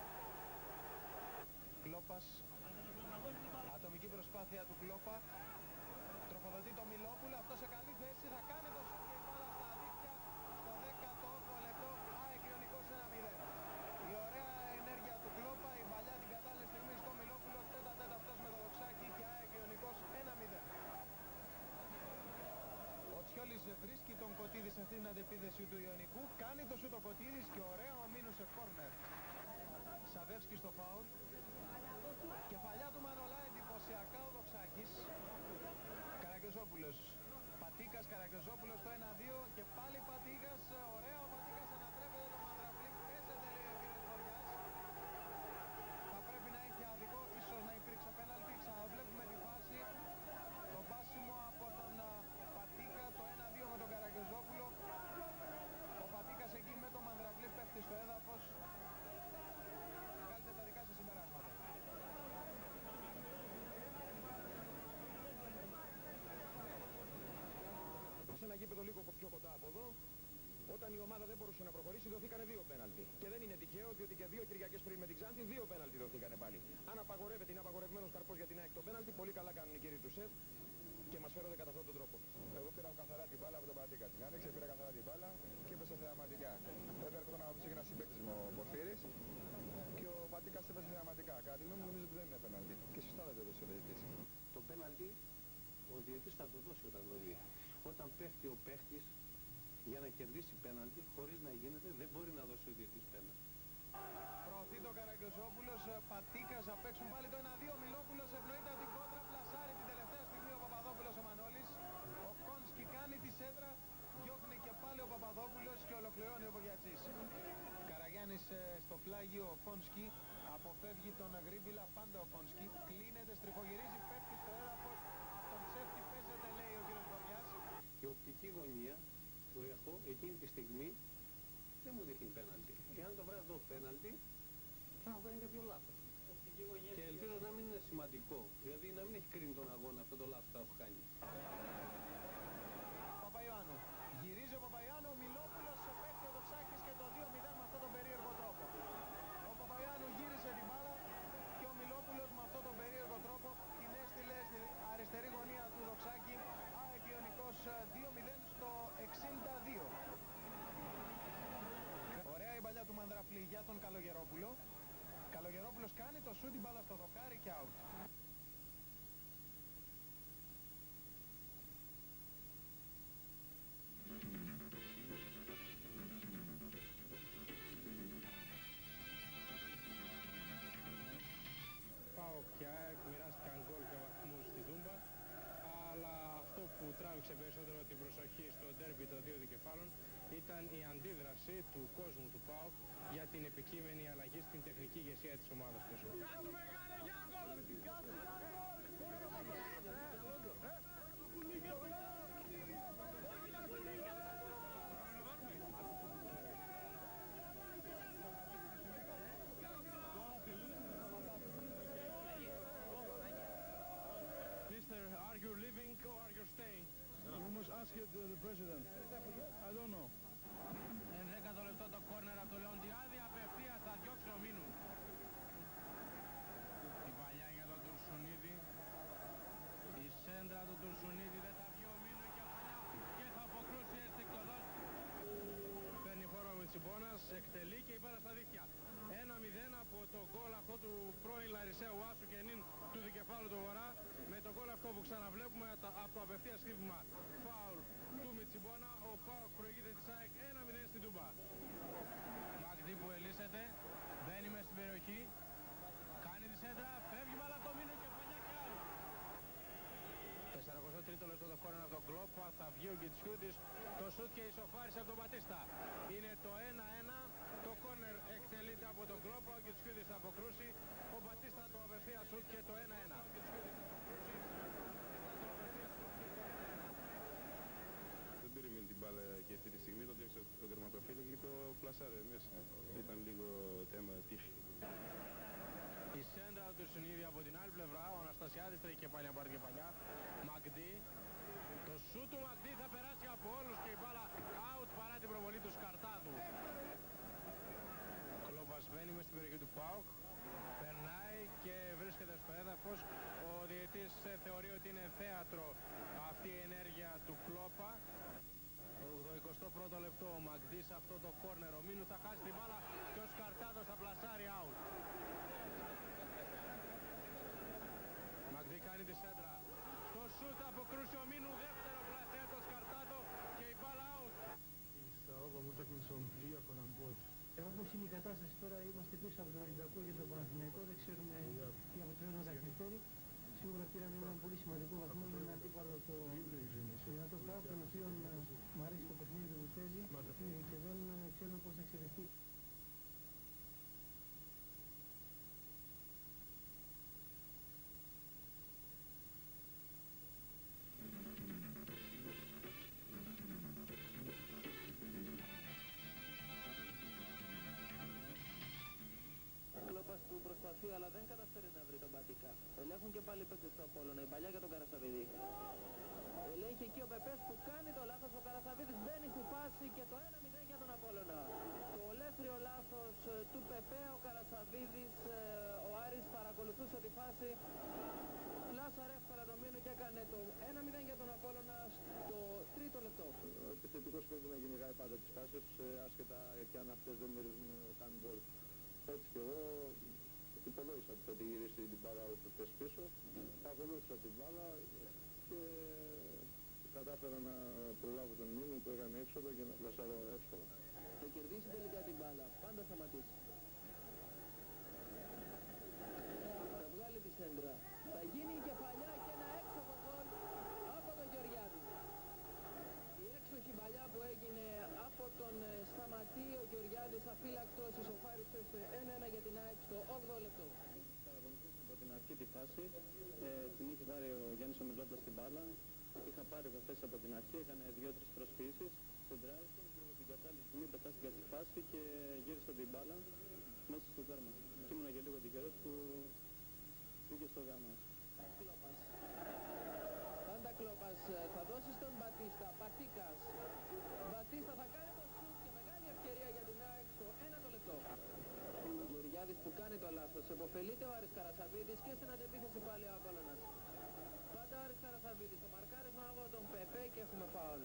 Κλόπας. Ατομική προσπάθεια του Κλόπα. Τροφοδοτεί το Μιλόπουλο, αυτό σε καλή θέση, θα κάνει το σουτ και η μπάλα στα δίκτυα στο 18ο λεπτό. ΑΕΚ Ιωνικός 1-0. Η ωραία ενέργεια του Κλόπα, η παλιά την κατάλληλη στιγμή στο Μιλόπουλο, τέτα-τέτα αυτός με το δοξάκι και ΑΕΚ Ιωνικός 1-0. Ο Τσιόλης βρίσκει τον Κωτίδη σε αυτήν την αντεπίθεση του Ιωνικού, κάνει το σουτ ο Κωτίδης και ωραία ο Μίνου σε κόρνερ. Σαβεύσκι στο φάουλ. Κεφαλιά του Μανολά, εντυπωσιακά ο Δοξάκης. Καραγκιόζόπουλος. Πατίκας, Καραγκιόζόπουλος το 1-2 και πάλι Πατίκας. Ωραία ο Πατίκας, ανατρέπεται το Μανδραβλή. Παίζεται, λέει ο κύριος Βοριάς. Θα πρέπει να έχει άδικο, ίσως να υπήρξε πέναλτι. Ξαναβλέπουμε τη φάση. Το πάσιμο από τον Πατίκα, το 1-2 με τον Καραγκιόζόπουλο. Ο Πατίκας εκεί με τον Μανδραβλή πέφτει στο έδαφος. Βγάλετε τα δικά σας συμπεράσματα. Σε ένα γήπεδο λίγο πιο κοντά από εδώ, όταν η ομάδα δεν μπορούσε να προχωρήσει, δοθήκανε 2 πέναλτι. Και δεν είναι τυχαίο, διότι και 2 Κυριακές πριν με την Ξάνθη, 2 πέναλτι δοθήκανε πάλι. Αν απαγορεύεται, είναι απαγορευμένος καρπός για την ΑΕΚ το πέναλτι, πολύ καλά κάνουν οι κύριοι του ΣΕΒ και μας φέρονται κατά αυτόν τον τρόπο. Εγώ πήρα καθαρά την μπάλα από τον Πατίκα. Την άνοιξε, πήρα καθαρά την μπάλα και έπεσε θεαματικά. Βέβαια, έρχομαι να ρωτήσω και ένα συμπαίκτης μου ο Πορφύρης και ο Πατίκας έπεσε θεαματικά. Κατά τη γνώμη μου, νομίζω ότι δεν είναι πέναλτι. Και σωστά δεν το έδωσε ο διαιτητής. Το πέναλτι ο διαιτητής θα το δώσει όταν το δει. Όταν πέφτει ο παίχτης για να κερδίσει πέναλτι, χωρίς να γίνεται, δεν μπορεί να δώσει ο διαιτητής πέναλτι. Προωθεί το Καραγκιόζόπουλος, Πατίκας θα παίξουν πάλι το 1-2. Ο Μιλόπουλος ευνοείται από την κόντρα, πλασάρει την τελευταία στιγμή ο Παπαδόπουλος ο Μανώλης. Ο Κόνσκι κάνει τη σέντρα, διώχνει και πάλι ο Παπαδόπουλος και ολοκληρώνει ο Βογιατσής. Καραγιάννης στο πλάγιο, ο Κόνσκι αποφεύγει τον Γρήμπιλα, πάντα ο Κόνσκι. Κλείνεται, στριφογυρίζει, πέφτει στο έδαφος. Από τον ψεύτη παίζεται, λέει ο κύριος Βοριάς. Η οπτική γωνία που έχω εκείνη τη στιγμή δεν μου δείχνει πέναλτι. Εάν το βράδυ δω πέναλτι, θα έχω κάνει κάποιο λάθος. Και ελπίζω να μην είναι σημαντικό. Δηλαδή να μην έχει κρίνει τον αγώνα αυτό το λάθος που έχω κάνει. Παπαϊωάννου. Γυρίζει ο Παπαϊωάννου, ο Μιλόπουλος παίρνει ο Δοξάκης και το 2-0 με αυτόν τον περίεργο τρόπο. Ο Παπαϊωάννου γύρισε την μπάλα και ο Μιλόπουλος με αυτόν τον περίεργο τρόπο την έστειλε στη αριστερή γωνία του Δοξάκη. ΑΕΚ Ιωνικός 2-0 στο 62. Ωραία η παλιά του Μανδραφλή για τον Καλογερόπουλο. Καλογερόπουλος κάνει το σούτ, την μπάλα στο δοκάρι και out. ΠΑΟΚ και ΑΕΚ μοιράστηκαν γκολ και βαθμούς στη Τούμπα, αλλά αυτό που τράβηξε περισσότερο την προσοχή στο ντέρμπι των δύο δικεφάλων ήταν η αντίδραση του κόσμου του ΠΑΟΚ για την επικείμενη αλλαγή στην τεχνική ηγεσία της ομάδας τους. Mister, are you leaving or are you staying? You must ask it the president. I don't know. 11ο λεπτό το κόρνερ από το Λεοντιάδη, απευθείας θα διώξει ο Μίνου. Η παλιά για τον Τουρσουνίδη. Η σέντρα του Τουρσουνίδη, δεν θα βγει ο Μίνου η κεφαλιά και θα αποκλούσει αισθηκτοδός. Παίρνει χώρο ο Μιτσιμπόνας, εκτελεί και η μπάλα στα δίχτυα. 1-0 από το γκολ αυτό του πρώην Λαρισαίου Άσου και νυν του δικεφάλου του Βορρά. Με το γκολ αυτό που ξαναβλέπουμε από το απευθείας χτύπημα φάουλ του Μιτσιμπόνα, ο ΠΑΟΚ προηγείται της ΑΕΚ 1-0 στην Τούμπα. Μαγδί που ελίσσεται, μπαίνει μες στην περιοχή, κάνει τη σέντρα, φεύγει μπάλα από το Μίνο και παλιά και άλλο. 43ο λεπτό το κόρνερ από τον Κλόπα, θα βγει ο Γκιτσιούτης, το σούτ και ισοφάρισε από τον Μπατίστα. Είναι το 1-1, το κόρνερ Καλείται από τον Κλόπα, ο Κιτσικίδης θα αποκρούσει. Ο Μπατίστα το απευθεία σουτ και το 1-1. Δεν περίμενε την μπάλα και αυτή τη στιγμή, το διέξε το τερματοφύλακα και το πλασάρε μέσα. Ήταν λίγο θέμα τύχη. Η σέντρα του Σουνίδη από την άλλη πλευρά, ο Αναστασιάδης τρέχει και πάλι να πάρει και παλιά. Μαγντή, το σούτ του Μαγντή θα περάσει από όλους και η μπάλα out παρά την προβολή του Σκαρτάδου. Κλόπας μπαίνει μες στην περιοχή του ΠΑΟΚ, περνάει και βρίσκεται στο έδαφος. Ο διαιτής θεωρεί ότι είναι θέατρο αυτή η ενέργεια του Κλόπα. Το 21ο λεπτό ο Μαγντή σε αυτό το κόρνερ, ο Μίνου θα χάσει την μπάλα και ο Σκαρτάδος θα πλασάρει out. Μαγντή κάνει τη σέντρα. Το σούτ αποκρούσει ο Μίνου, δεύτερο πλασέ το Σκαρτάδο και η μπάλα out. Όπως είναι η κατάσταση τώρα, είμαστε πίσω από τον Ολυμπιακό και τον Παναθηναϊκό, δεν ξέρουμε τι αποτελέσματα θα εκφέρει. Σίγουρα πήραμε έναν πολύ σημαντικό βαθμό με έναν αντίπαλο το δυνατό ΠΑΟΚ, τον οποίο μου αρέσει το παιχνίδι που παίζει και δεν ξέρουμε πώς θα εξελιχθεί. Που προσπαθεί αλλά δεν καταφέρει να βρει τον Πατίκα. Ελέγχουν και πάλι παίκτες του Απόλλωνα, η παλιά και τον Καρασαβίδη. Ελέγχει εκεί ο Πεπές που κάνει το λάθος, ο Καρασαβίδης μπαίνει στη φάση και το 1-0 για τον Απόλλωνα. Το ολέθριο λάθος του Πεπέ, ο Καρασαβίδης, ο Άρης παρακολουθούσε τη φάση. Πλάσαρε εύκολα το Μίνου και έκανε το 1-0 για τον Απόλλωνα στο τρίτο λεπτό. Ο επιθετικός πρέπει να κυνηγάει πάντα τις φάσεις, άσχετα και αν αυτές δεν μυρίζουν καν γκολ. Έτσι και εγώ υπολόγισα ότι θα τη γυρίσει την μπάλα όπου πες πίσω, ακολούθησα την μπάλα και κατάφερα να προλάβω τον Μίνου που έκανε έξοδο και να πλασάρω εύκολα. Θα κερδίσει τελικά την μπάλα, πάντα σταματήσει. Θα βγάλει τη σέντρα, θα γίνει η κεφαλιά και ένα έξοδο γκολ από τον Γεωργιάδη. Η έξοχη παλιά που έγινε από τον Σταματή, ο Γεωργιάδης αφύλακτος ισοφάρισε σε 1-1 για την ΑΕΚ στο 8ο λεπτό. Παρακολουθήσαμε από την αρχή τη φάση, την είχε πάρει ο Γιάννης ομιλώντας την μπάλα, είχα πάρει επαφές από την αρχή, έκανε 2-3 προσποίησεις, σεντράρισε και την κατάλληλη στιγμή πετάστηκα στη φάση και γύρισα την μπάλα μέσα στο τέρμα. Και ήμουνα και λίγο τυχερός που πήγε στο γάμα. Κλόπας. Πάντα Κλόπας θα δώσει στον Μπατίστα, Πατίκας. Μπατίστα θα κάνει το σουτ και μεγάλη ευκαιρία για την ΑΕΚ στο 1ο λεπτό. Γεωργιάδης που κάνει το λάθος, επωφελείται ο Άρης Καρασαβίδης και στην αντεπίθεση πάλι ο Απόλλωνας. Πάντα ο Άρης Καρασαβίδης, το μαρκάρισμα από τον Πεπέ και έχουμε φάουλ.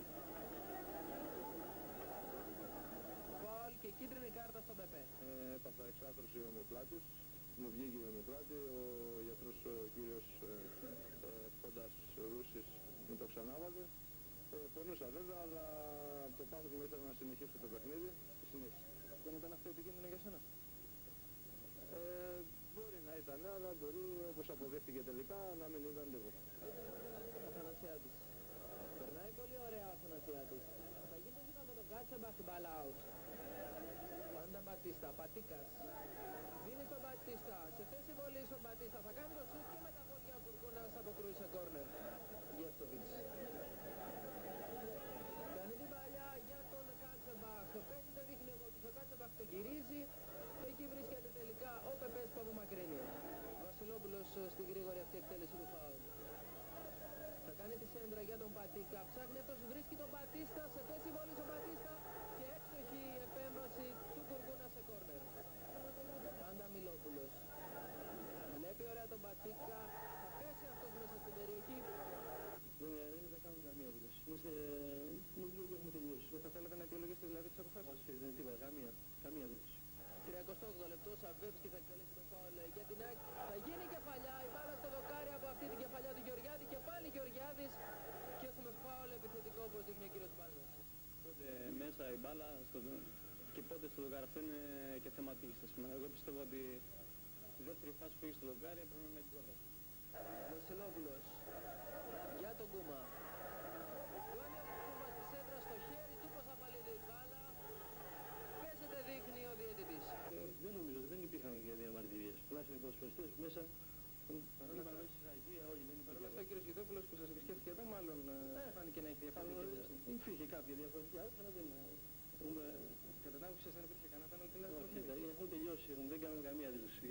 Φάουλ και κίτρινη κάρτα στον Πεπέ. Έπαθα εξάθρωση ομοπλάτης, μου βγήκε η ομοπλάτη, ο γιατρός ο κύριος Φόντας Ρούσης μου το ξανάβαλε. Πονούσα βέβαια, αλλά το πάθος μου ήθελα να συνεχίσω το παιχνίδι και συνέχισα. Δεν ήταν αυτό επικίνδυνο για σένα? Μπορεί να ήταν, αλλά μπορεί όπως αποδείχτηκε τελικά να μην ήταν λίγο. Αθανασιάδης. Περνάει πολύ ωραία ο Αθανασιάδης. Θα γίνει το ζήτα με τον Κάτσεμπαχ την μπάλα out. Πάντα Μπατίστα, Πατίκας. Δίνει στον Μπατίστα. Σε θέση βολής ο Μπατίστα θα κάνει το σουτ και με τα πόδια ο Κουρκούνας αποκρούει σε κόρνερ. Γεύστοβιτς. Κάνει την παλιά για τον Κάτσεμπαχ. Παίζει το δείχνει εγώ τους. Ο Κάτσεμπαχ το γυρίζει. Εκεί βρίσκεται τελικά ο Πεπές που απομακρύνει. Βασιλόπουλος στη γρήγορη αυτή εκτέλεση του φάουλ. Θα κάνει τη σέντρα για τον Πατίκα. Ψάχνει αυτός, βρίσκει τον Πατίστα. Σε θέση βολής ο Πατίστα. Και έξοχη η επέμβαση του Κουρκούνα σε κόρνερ. Πάντα Μιλόπουλος. Βλέπει ωραία τον Πατίκα. Θα πέσει αυτός μέσα στην περιοχή. Δεν κάνουμε καμία δουλειά. Νομίζω ότι έχουμε τελειώσει. Δεν θα θέλατε να αιτιολογήσετε δηλαδή τις αποφάσεις? Όχι, δεν τίποτα, καμία δουλειά. 38 λεπτό, Σαββεύσκι θα εκτελέσει το φάουλ για την ΑΕΚ. Θα γίνει κεφαλιά, η μπάλα στο δοκάρι από αυτή την κεφαλιά του Γεωργιάδη και πάλι Γεωργιάδης και έχουμε φάουλ επιθετικό όπως δείχνει ο κύριος Μπάζας. Πότε μέσα η μπάλα και πότε στο δοκάρι, αυτό είναι και θέμα τύχης. Εγώ πιστεύω ότι η δεύτερη φάση που έχει στο δοκάρι πρέπει να είναι την πρόταση. Βασιλόπουλος για τον Κούμα. Κάνει ο Κούμα στη σέντρα στο χέρι του, πως απαλύνει η μπάλα. Παίζεται δείχνει ο διαιτητής. Δεν μέσα. Παρ' όλα αυτά ο κύριος Γιδόπουλος που σας επισκέφθηκε εδώ μάλλον φάνηκε να έχει διαφορετική άποψη. Υπήρχε κάποια διαφορετική άποψη, αλλά δεν Κατά την άποψη σας δεν υπήρχε κανένα πέναλτι? Όχι, έχουν τελειώσει, δεν κάνουμε καμία δήλωση.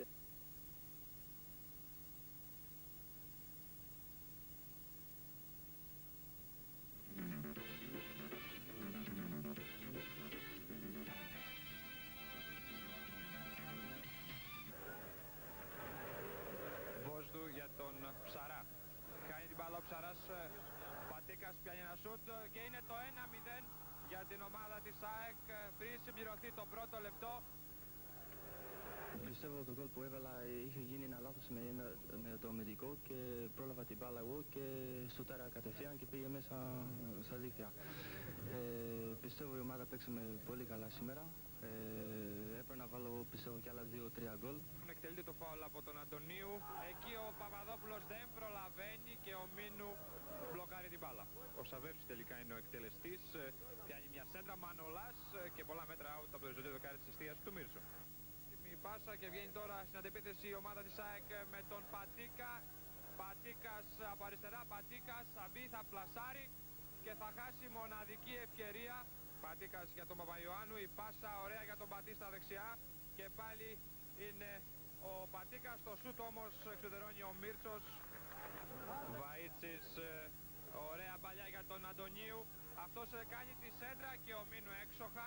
Βόσδου για τον Ψαρά. Κάνει την μπάλα ο Ψαράς, Πατίκας πιάνει ένα σούτ και είναι το 1-0 για την ομάδα της ΑΕΚ πριν συμπληρωθεί το πρώτο λεπτό. Πιστεύω το γκολ που έβαλα είχε γίνει ένα λάθος με το αμυντικό και πρόλαβα την μπάλα εγώ και σουτάρα κατευθείαν και πήγε μέσα στα δίκτυα. Πιστεύω η ομάδα παίξαμε πολύ καλά σήμερα. Έπρεπε να βάλω πιστεύω κι άλλα 2-3 γκολ. Εκτελείται το φάουλ από τον Αντωνίου. Εκεί ο Παπαδόπουλος δεν προλαβαίνει και ο Μίνου μπλοκάρει την μπάλα. Ο Σαβεύσκης τελικά είναι ο εκτελεστής. Πιάνει μια σέντρα Μανολάς και πολλά μέτρα out από το ζωτήριο δοκάρι της εστίας του Μίρσο. Η πάσα και βγαίνει τώρα στην αντεπίθεση η ομάδα της ΑΕΚ με τον Πατίκα. Πατίκας από αριστερά, Πατίκας Σαμπή θα πλασάρει και θα χάσει μοναδική ευκαιρία. Πατίκας για τον Παπαϊωάννου, η πάσα ωραία για τον Μπατίστα δεξιά και πάλι είναι ο Πατίκας. Το σούτ όμως εξουδερώνει ο Μίρτσος. Βαΐτσης, ωραία παλιά για τον Αντωνίου. Αυτός κάνει τη σέντρα και ο Μίνου έξοχα.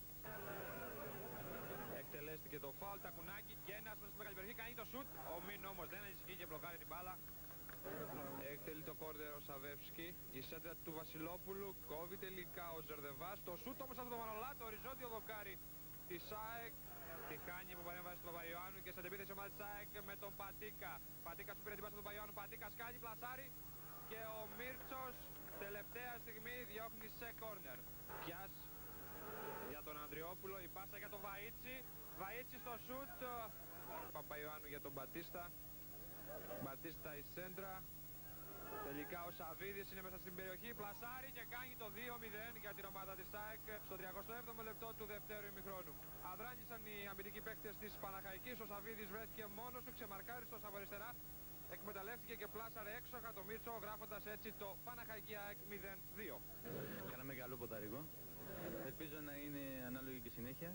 Εκτελέστηκε το φάουλ, Τακουνάκι και ένας μέσα στην μεγάλη περιοχή κάνει το σούτ. Ο Μίνου όμως δεν ανησυχεί και μπλοκάρει την μπάλα. Εκτελεί το κόρνερ ο Σαβεύσκι. Η σέντρα του Βασιλόπουλου κόβει τελικά ο Ζερδεβάς. Το σούτ όμως από τον Μανολά, το οριζόντιο δοκάρι της ΑΕΚ. Τη χάνει από παρέμβαση του Παπαϊωάννου και στην αντεπίθεση ομάδα της ΑΕΚ με τον Πατίκα. Πατίκας που πήρε την πάσα του Παπαϊωάννου, Πατίκας κάνει πλασάρι και ο Μίρτσος τελευταία στιγμή διώχνει σε κόρνερ. Πιάς για τον Ανδριόπουλο, η πάσα για τον Βαΐτσι. Βαΐτσι στο σούτ. Παπαϊωάννου για τον Μπατίστα. Μπατίστα η σέντρα. Τελικά ο Σαβίδης είναι μέσα στην περιοχή, πλασάρει και κάνει το 2-0 για την ομάδα της ΑΕΚ στο 37ο λεπτό του δευτέρου ημιχρόνου. Αδράνησαν οι αμυντικοί παίκτες της Παναχαϊκής, ο Σαβίδης βρέθηκε μόνος του, ξεμαρκάριστος από αριστερά. Εκμεταλλεύτηκε και πλάσαρε έξοχα το Μίρτσο, γράφοντας έτσι το Παναχαϊκή ΑΕΚ 0-2. Κάναμε καλό ποδαρικό. Ελπίζω να είναι ανάλογη και συνέχεια.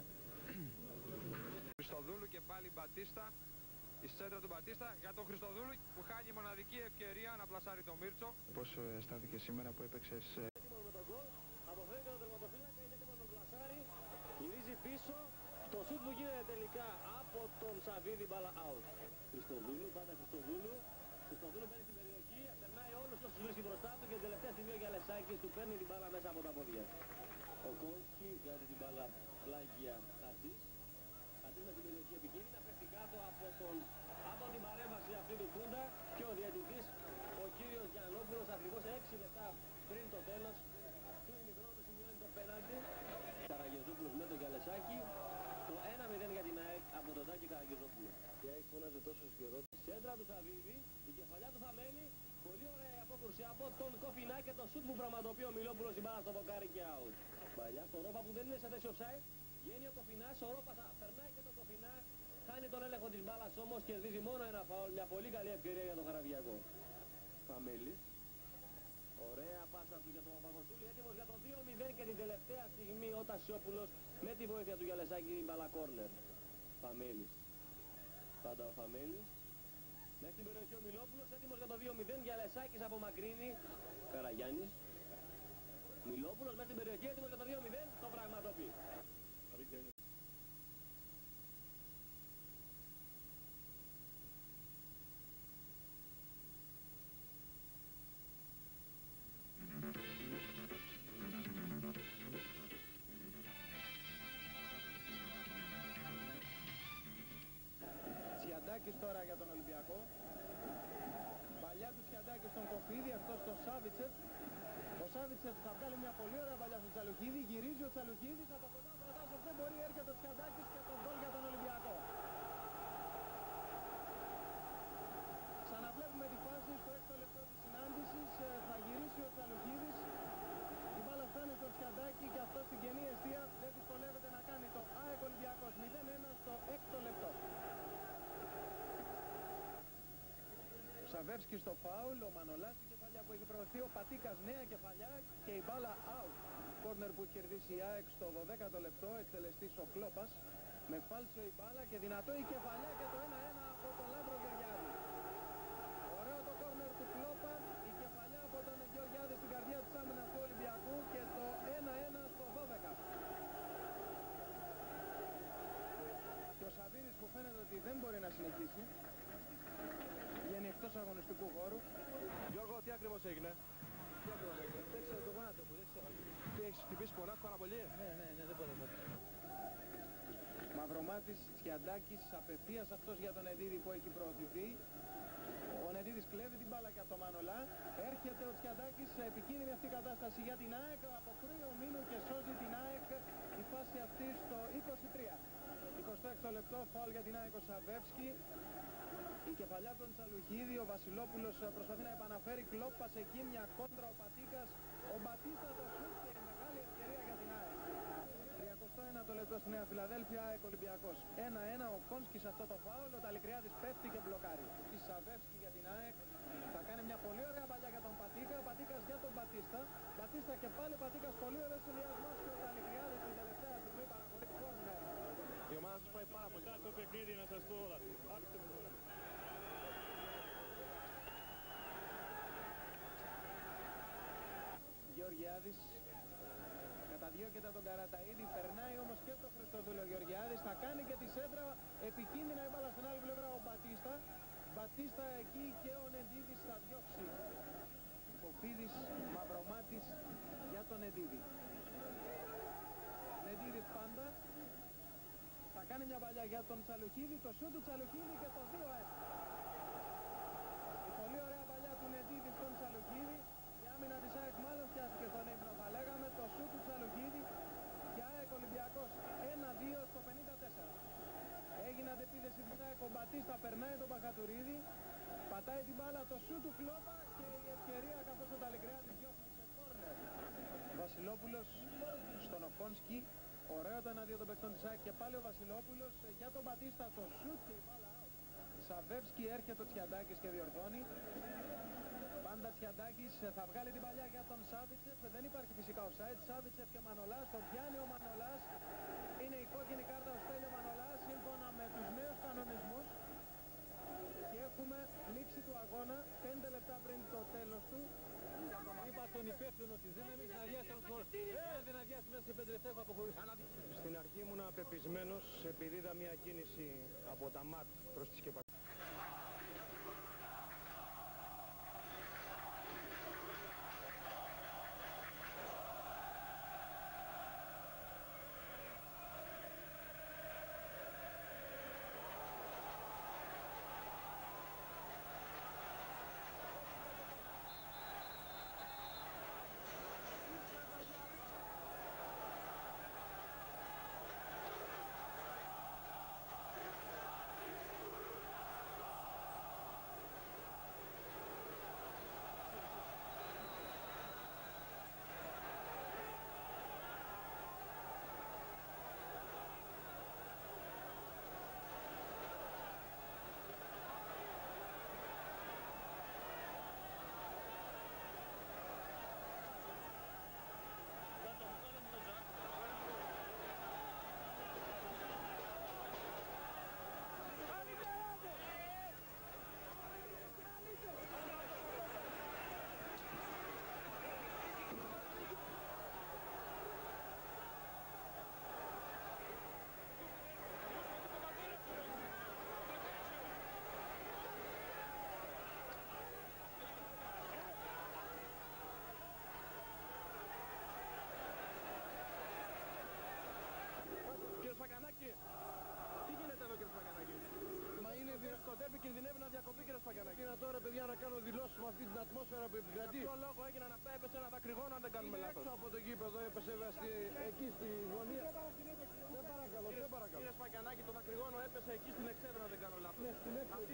Χριστοδούλου και πάλι Μπατίστα. Η σέντρα του Μπατίστα για τον Χριστοδούλου που χάνει μοναδική ευκαιρία να πλασάρει τον Μίρτσο. Πώς αισθάνθηκε σήμερα που έπαιξες? Έτοιμος με τον γκολ, αποφεύγει τον τερματοφύλακα, είναι έτοιμος να πλασάρει, γυρίζει πίσω. Το σούτ που γίνεται τελικά από τον Σαβίδη, μπάλα out. Χριστοδούλου, πάντα Χριστοδούλου. Χριστοδούλου μπαίνει στην περιοχή, περνάει όλους όσους βρίσκει μπροστά του και τελευταία στιγμή ο Γιαλεσάκης του παίρνει την μπάλα μέσα από τα πόδια. Ο Κόνσκι βγάζει την μπάλα πλάγια Χατζής. Χατζής με την περιοχή επικίνδυνα, πέφτει κάτω από την παρέμβαση αυτή του Κούντα και ο διαιτητής, ο κύριος Γιαννόπουλος, ακριβώς 6 λεπτά πριν το τέλος του ημιχρόνου σημειώνει το πέναλτι. Καραγεζόπουλος με τον Γιαλεσάκη. Το 1-0 για την ΑΕΚ από τον Τάκη Καραγεζόπουλο. Η ΑΕΚ φώναζε τόσο καιρό. Η σέντρα του Σαββίδη, η κεφαλιά του Φαμένη. Πολύ ωραία απόκρουση από τον Κοφινά και το σούτ που πραγματοποιεί ο Μιλόπουλος, η μπάλα στο βοκάρι και out. Παλιά στο Ρόπα που δεν είναι σε θέση offside. Βγαίνει ο Κοφινάς, ο Ρόπα θα περνάει και τον Κοφινά. Χάνει τον έλεγχο της μπάλας όμως και κερδίζει μόνο ένα φάουλ. Μια πολύ καλή ευκαιρία για τον Χαραβιακό. Φαμέλης. Ωραία πάσα του για τον Παπακοστούλη. Έτοιμος για το 2-0 και την τελευταία στιγμή ο Τασιόπουλος με τη βοήθεια του Γιαλεσάκη την μπάλα κόρνερ. Φαμέλης. Πάντα ο Φαμέλης. Μέσα στην περιοχή ο Μιλόπουλος. Έτοιμος για το 2-0. Γιαλεσάκης απομακρύνει. Καραγιάννης. Μιλόπουλος μέσα στην περιοχή. Έτοιμος για το 2-0. Το πραγματοποιεί. Τσιαντάκης τώρα για τον Ολυμπιακό. Παλιά του Τσιαντάκης στον Κοφίδη, αυτός στο Σάβιτσεφ. Ο Σάβιτσεφ θα βγάλει μια πολύ ωραία παλιά στο Τσαλουχίδη. Γυρίζει ο Τσαλουχίδης από κοντά, ο Πρατάσος δεν μπορεί, έρχεται ο Τσιαντάκης και τον γκολ για τον Ολυμπιακό. Ξαναβλέπουμε τη φάση στο 6ο λεπτό της συνάντησης. Θα γυρίσει ο Τσαλουχίδης. Η μπάλα φτάνει στον Τσιαντάκη και αυτό στην κενή αιστεία δεν δυσκολεύεται να κάνει το ΑΕΚ Ολυμπιακός 0-1 στο 6ο λεπτό. Σαβεύσκι στο φάουλ, ο Μανολάς στην κεφαλιά που έχει προωθεί, ο Πατίκας νέα κεφαλιά και η μπάλα out. Κόρνερ που έχει κερδίσει η ΑΕΚ στο 12ο λεπτό, εκτελεστής ο Κλόπας. Με φάλτσο η μπάλα και δυνατό η κεφαλιά και το 1-1 από τον Λάμπρο Γεωργιάδη. Ωραίο το κόρνερ του Κλόπα, η κεφαλιά από τον Γεωργιάδη στην καρδιά της άμυνας του Ολυμπιακού και το 1-1 στο 12. Και ο Σαββίδης που φαίνεται ότι δεν μπορεί να συνεχίσει, βγαίνει εκτός αγωνιστικού χώρου. Γιώργο, τι ακριβώς έγινε? Τι ακριβώς έγινε? Δεν ξέρω το γόνατο μου, δεν ξέρω. Τι έχεις χτυπήσει πολλά, πάρα πολύ? Ναι, δεν μπορώ να. Μαυρομάτης, Τσιαντάκης, απευθείας αυτός για τον Νεδίδη που έχει προωθηθεί. Ο Νεδίδης κλέβει την μπάλα και από το Μανολά. Έρχεται ο Τσιαντάκης σε επικίνδυνη αυτή κατάσταση για την ΑΕΚ. Αποκρούει ο Μίνου και σώζει την ΑΕΚ η φάση αυτή στο 23. 26ο λεπτό, φάουλ για την ΑΕΚ ο Σαβεύσκι. Η κεφαλιά από τον Τσαλουχίδη, ο Βασιλόπουλος προσπαθεί να επαναφέρει, Κλόπας εκεί, μια κόντρα, ο Πατίκας, ο Μπατίστα το σουτ και η μεγάλη ευκαιρία για την ΑΕΚ. 31ο λεπτό στη Νέα Φιλαδέλφια, ΑΕΚ Ολυμπιακός 1-1, ο Κόνσκι σε αυτό το φάουλ, ο Ταλικριάδης πέφτει και μπλοκάρει. Η Σαβεύσκι για την ΑΕΚ θα κάνει μια πολύ ωραία παλιά για τον Πατίκα, ο Πατίκας για τον Μπατίστα, Μπατίστα και πάλι ο Πατίκας, πολύ ωραίος συνδυασμός και ο Ταλικριάδης την τελευταία στιγμή παραχωρεί κόρνερ. Η ομάδα σας πάει πάρα πολύ. Το παιχνίδι να σας πω όλα. Άκουστε με τώρα. Γεωργιάδης καταδιώκεται τον Καραταΐδη, περνάει όμως και το Χριστοδούλο Γεωργιάδης, θα κάνει και τη σέντρα, επικίνδυνα η μπάλα στην άλλη πλευρά ο Μπατίστα. Μπατίστα εκεί και ο Νεντίδης θα διώξει. Ποφίδης, Μαυρομάτης για τον Νεντίδη. Νεντίδης πάντα. Θα κάνει μια παλιά για τον Τσαλουχίδη, το σούτ του Τσαλουχίδη και το 2-1. Η πολύ ωραία παλιά του Νεντίδη στον Τσαλουχίδη. Η άμυνα της ΑΕΚ μάλλον φτιάχτηκε στον ύμνο, θα λέγαμε, το σούτ του Τσαλουχίδη και ΑΕΚ Ολυμπιακός 1-2 στο 54. Έγινε αντεπίθεση του ΑΕΚ, ο Μπατίστα περνάει τον Παχατουρίδη, πατάει την μπάλα, το σούτ του Κλόπα και η ευκαιρία καθώς ο Ταλικριάδης διώχνει σε κόρνερ. Βασιλόπουλος στον Οκόνσκι, ωραίο το 1-2 των παικτών της ΑΕΚ και πάλι ο Βασιλόπουλος για τον Μπατίστα, το σούτ και η μπάλα out. Σαβεύσκι, έρχεται ο Τσιαντάκης και διορθώνει. Πάντα Τσιαντάκης θα βγάλει την παλιά για τον Σάβιτσεφ, δεν υπάρχει φυσικά offside. Σάβιτσεφ και Μανολάς, τον πιάνει ο Μανολάς. Είναι η κόκκινη κάρτα ο Στέλιο Μανολάς σύμφωνα με τους νέους κανονισμούς. Και έχουμε λήξη του αγώνα 5 λεπτά πριν το τέλος του. Είπα στον υπεύθυνο της δύναμης να αδειάσει όλους τους χώρους. Αν δεν αδειάσει μέσα σε 5 λεπτά έχω αποχωρήσει. Στην αρχή ήμουν απεπισμένος επειδή είδα μια κίνηση από τα ΜΑΤ προς τη σκεπαστική. Το τέρπι κινδυνεύει να διακοπεί, κύριε Σπαγκανάκη. Είναι τώρα, παιδιά, να κάνω δηλώσεις με αυτή την ατμόσφαιρα που επικρατεί. Για ποιο λόγο έγιναν αυτά, έπεσε ένα δακρυγόνο αν δεν κάνουμε λάθος. Έξω από το γήπεδο έπεσε εκεί στη γωνία. Δεν παρακαλώ, δεν παρακαλώ. Κύριε Σπαγκανάκη, το δακρυγόνο έπεσε εκεί στην εξέδρα αν δεν κάνω λάθος. Ναι, στην έξέδρα.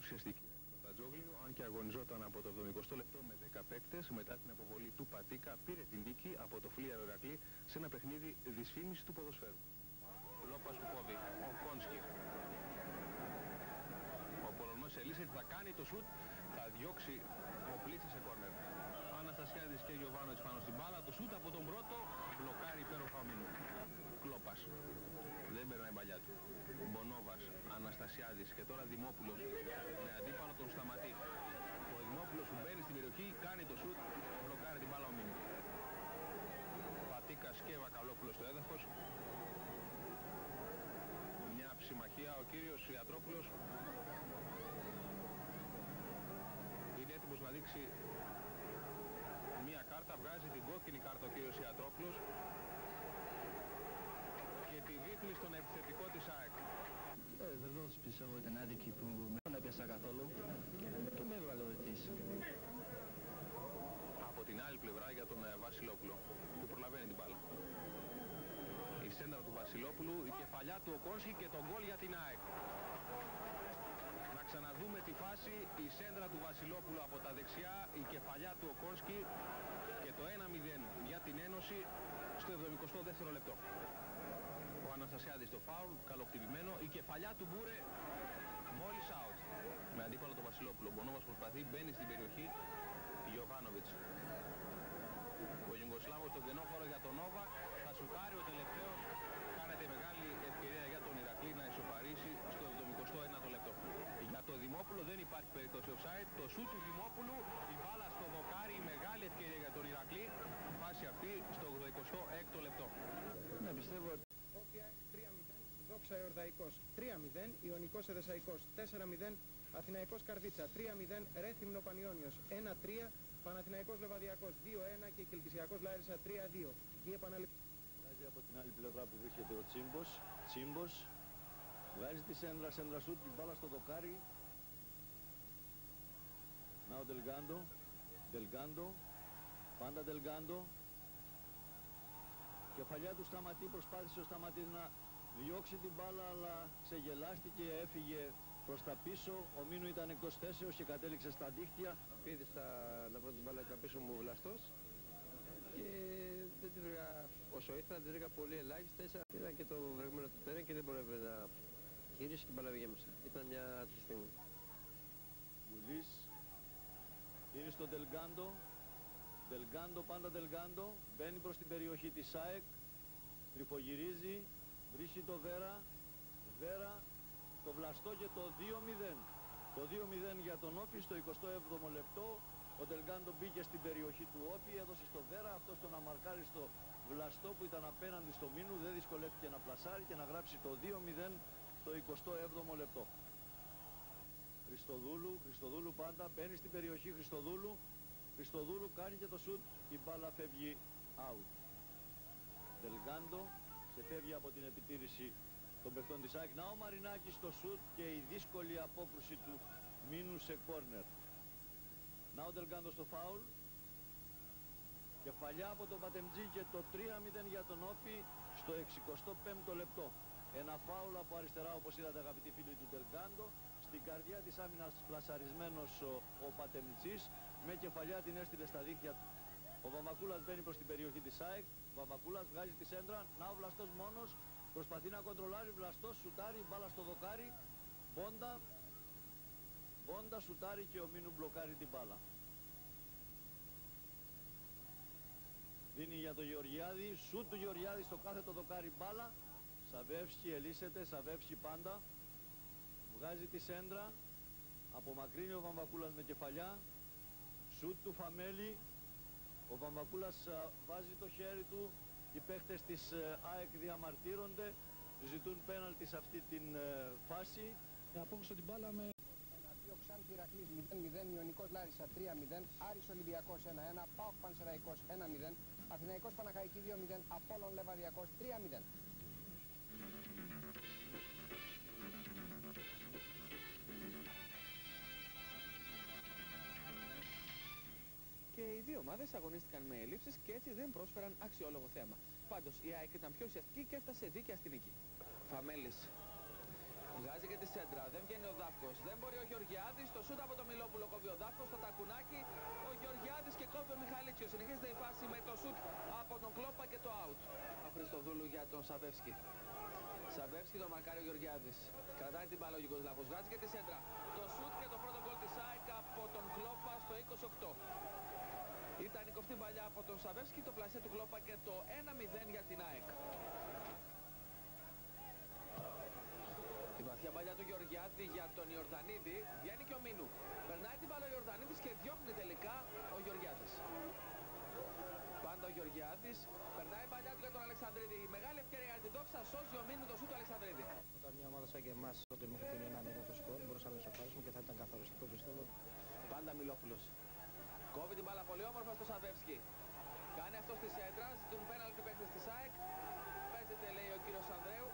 ουσιαστική στο Τατζόγλιο, αν και αγωνιζόταν από το 70 λεπτό με 10 παίκτες. Μετά την αποβολή του Πατίκα πήρε την νίκη από το Φλίαρο Ηρακλή σε ένα παιχνίδι δυσφήμιση του ποδοσφαίρου. Λόπας που κόβει, ο Κόνσκι. Ο Πολωνός ελίσσεται, θα κάνει το σουτ, θα διώξει ο Πλίτσης σε κόρνερ. Αναστασιάδης και Γιωβάνοβιτς πάνω στην μπάλα, το σουτ από τον πρώτο, μπλοκάρει υπέροχα ο Μίνου. Κλόπας, δεν περνάει η παλιά του. Μπονόβας, Αναστασιάδης και τώρα Δημόπουλος με αντίπαλο τον Σταματή. Ο Δημόπουλος που μπαίνει στην περιοχή, κάνει το σουτ, μπλοκάρει την μπάλα ο Μίνου. Πατίκας και Βακαλόπουλος στο έδαφος. Μια ψημαχία, ο κύριος Ιατρόπουλος είναι έτοιμος να δείξει μια κάρτα, βγάζει την κόκκινη κάρτα ο κύριος Ιατρόπουλος και τη δείχνει στον επιθετικό της ΑΕΚ. Βεβαίως πιστεύω ήταν άδικη που δεν έπιασα καθόλου και με έβγαλε ο ρητής. Από την άλλη πλευρά για τον Βασιλόπουλο που προλαβαίνει την μπάλα. Η σέντρα του Βασιλόπουλου, η κεφαλιά του Οκόνσκι και τον γκολ για την ΑΕΚ. Να ξαναδούμε τη φάση, η σέντρα του Βασιλόπουλου από τα δεξιά, η κεφαλιά του Οκόνσκι και το 1-0 για την Ένωση στο 72ο λεπτό. Ο Αναστασιάδης στο φάουλ, καλοκτυπημένο, η κεφαλιά του Μπούρε μόλις out. Με αντίπαλο τον Βασιλόπουλο, ο Μπονόβας προσπαθεί, μπαίνει στην περιοχή, Γιωβάνοβιτς. Ο Γιουγκοσλάβος στον κενό χώρο για τον Νόβακ, θα σουτάρει ο τελευταίος, κάνετε μεγάλη ευκαιρία για τον Ηρακλή να ισοπαρίσει στο 71ο λεπτό. Για τον Δημόπουλο δεν υπάρχει περίπτωση offside, το σουτ του Δημόπουλου, η μπάλα στο δοκάρι, μεγάλη ευκαιρία για τον Ηρακλή, φάση αυτή στο 86ο λεπτό. Ναι, πιστεύω ότι... Όφια 3-0, Δόξα Εορδαϊκός 3-0, Ιωνικός Εδεσσαϊκός 4-0, Αθηναϊκός Καρδίτσα 3-0, Ρέθυμνο Πανιόνιος 1-3, Παναθηναϊκός Λεβαδιακός 2-1 και Κιλκυσιακός Λάρισα 3-2. Η επαναληπτή. Βγάζει από την άλλη πλευρά που βρίσκεται ο Τσίμπος. Βγάζει τη σέντρα σούτ, την μπάλα στο δοκάρι. Να ο Delgando, πάντα Delgando. Κεφαλιά του Σταματή, προσπάθησε ο Σταματής να διώξει την μπάλα, αλλά ξεγελάστηκε, έφυγε προς τα πίσω. Ο Μίνου ήταν εκτός θέσεως και κατέληξε στα δίχτυα. Πήδησα να βρω την μπάλα στα πίσω μου βλαστός και δεν τη βρήκα όσο ήθελα, τη βρήκα πολύ ελάχιστα. Ήταν και το βρεγμένο του τέρεν και δεν μπορούσε να γυρίσει και την μπάλα βγήκε μέσα. Ήταν μια άτυχη στιγμή. Γουλής είναι στο Delgando, πάντα Delgando, μπαίνει προς την περιοχή της ΑΕΚ, τρυφογυρίζει, βρίσκει το Βέρα, το βλαστό και το 2-0. Το 2-0 για τον Όφη στο 27ο λεπτό. Ο Delgando μπήκε στην περιοχή του Όφη, έδωσε στο Βέρα, αυτός τον αμαρκάρει στο βλαστό που ήταν απέναντι στο Μίνου, δεν δυσκολεύτηκε να πλασάρει και να γράψει το 2-0 στο 27ο λεπτό. Χριστοδούλου πάντα, μπαίνει στην περιοχή Χριστοδούλου κάνει και το σουτ, η μπάλα φεύγει out. Delgando ξεφεύγει από την επιτήρηση των παιχτών της ΑΕΚ. Να ο Μαρινάκης στο σουτ και η δύσκολη απόκρουση του Μίνου σε κόρνερ. Να ο Delgando στο φάουλ. Κεφαλιά από τον Πατεμτζή και το 3-0 για τον Όφη στο 65ο λεπτό. Ένα φάουλ από αριστερά, όπως είδατε αγαπητοί φίλοι του Delgando. Στην καρδιά της άμυνας πλασαρισμένος ο Πατεμτζής. Με κεφαλιά την έστειλε στα δίχτυα του. Ο Βαμβακούλας μπαίνει προς την περιοχή της ΑΕΚ. Βαμβακούλας βγάζει τη σέντρα. Να ο Βλαστός μόνος. Προσπαθεί να κοντρολάρει. Βλαστός σουτάρει. Μπάλα στο δοκάρι. Μπόντα σουτάρει και ο Μίνου μπλοκάρει την μπάλα. Δίνει για τον Γεωργιάδη. Σουτ του Γεωργιάδη στο κάθετο δοκάρι μπάλα. Σαβεύσκι ελίσσεται. Σαβεύσκι πάντα. Βγάζει τη σέντρα. Απομακρύνει ο Βαμβακούλας με κεφαλιά. Σουτ του Φαμέλη. Ο Βαμβακούλας βάζει το χέρι του. Οι παίχτες της ΑΕΚ διαμαρτύρονται. Ζητούν πέναλτι σε αυτή την φάση. Απόκουσα την μπάλα με... 1-2 Ξάνθη Ηρακλής 0-0, Ιωνικός Λάρισα 3-0, Άρης Ολυμπιακός 1-1, ΠΑΟΚ Πανσεραϊκός 1-0, Αθηναϊκός Παναχαϊκή 2-0, Απόλλων Λεβαδιακός 3-0. Και οι δύο ομάδες αγωνίστηκαν με ελλείψεις και έτσι δεν πρόσφεραν αξιόλογο θέαμα. Πάντως η ΑΕΚ ήταν πιο ουσιαστική και έφτασε δίκαια στη νίκη. Φαμέλης Βγάζει και τη σέντρα, δεν βγαίνει ο Δάφκος, δεν μπορεί ο Γεωργιάδης, το σούτ από το Μιλόπουλο κόβει ο Δάφκος, στο τακουνάκι ο Γεωργιάδης και κόβει ο Μιχαλίτσιος. Συνεχίζεται η φάση με το σούτ από τον Κλόπα και το out. Ο Χριστοδούλου για τον Σαβεύσκι. Σαβεύσκι, τον μαρκάρει ο Γεωργιάδης. Κρατάει την μπάλα ο Γιουγκοσλάβος, βγάζει και τη σέντρα. Το σούτ και το πρώτο γκολ της ΑΕΚ από τον Κλόπα στο 28. Ήταν η κοφτή παλιά από τον Σαβεύσκι, το πλασέ του Κλόπα και το 1-0 για την ΑΕΚ. Η βαθιά παλιά του Γεωργιάδη για τον Ιορδανίδη, βγαίνει και ο Μίνου. Περνάει την μπάλα ο Ιορδανίδης και διώχνει τελικά ο Γεωργιάδης. Πάντα ο Γεωργιάδης, περνάει η παλιά του για τον Αλεξανδρίδη. Η μεγάλη ευκαιρία για την δόξα, σώζει ο Μίνου το σούτ του Αλεξανδρίδη. Όταν μια ομάδα σαν και εμάς τότε μέχρι την 1-0 το σκορ μπορούσαμε να σοφάρίσουμε και θα ήταν καθοριστικό πιστεύω. Πάντα Μιλόπουλος. Κόβει την μπάλα πολύ όμορφα στο Σαβεύσκι. Κάνει αυτό στη σέντρα, ζητούν πέναλτι παίκτες της ΑΕΚ. Παίζεται λέει ο κύριος Ανδρέου.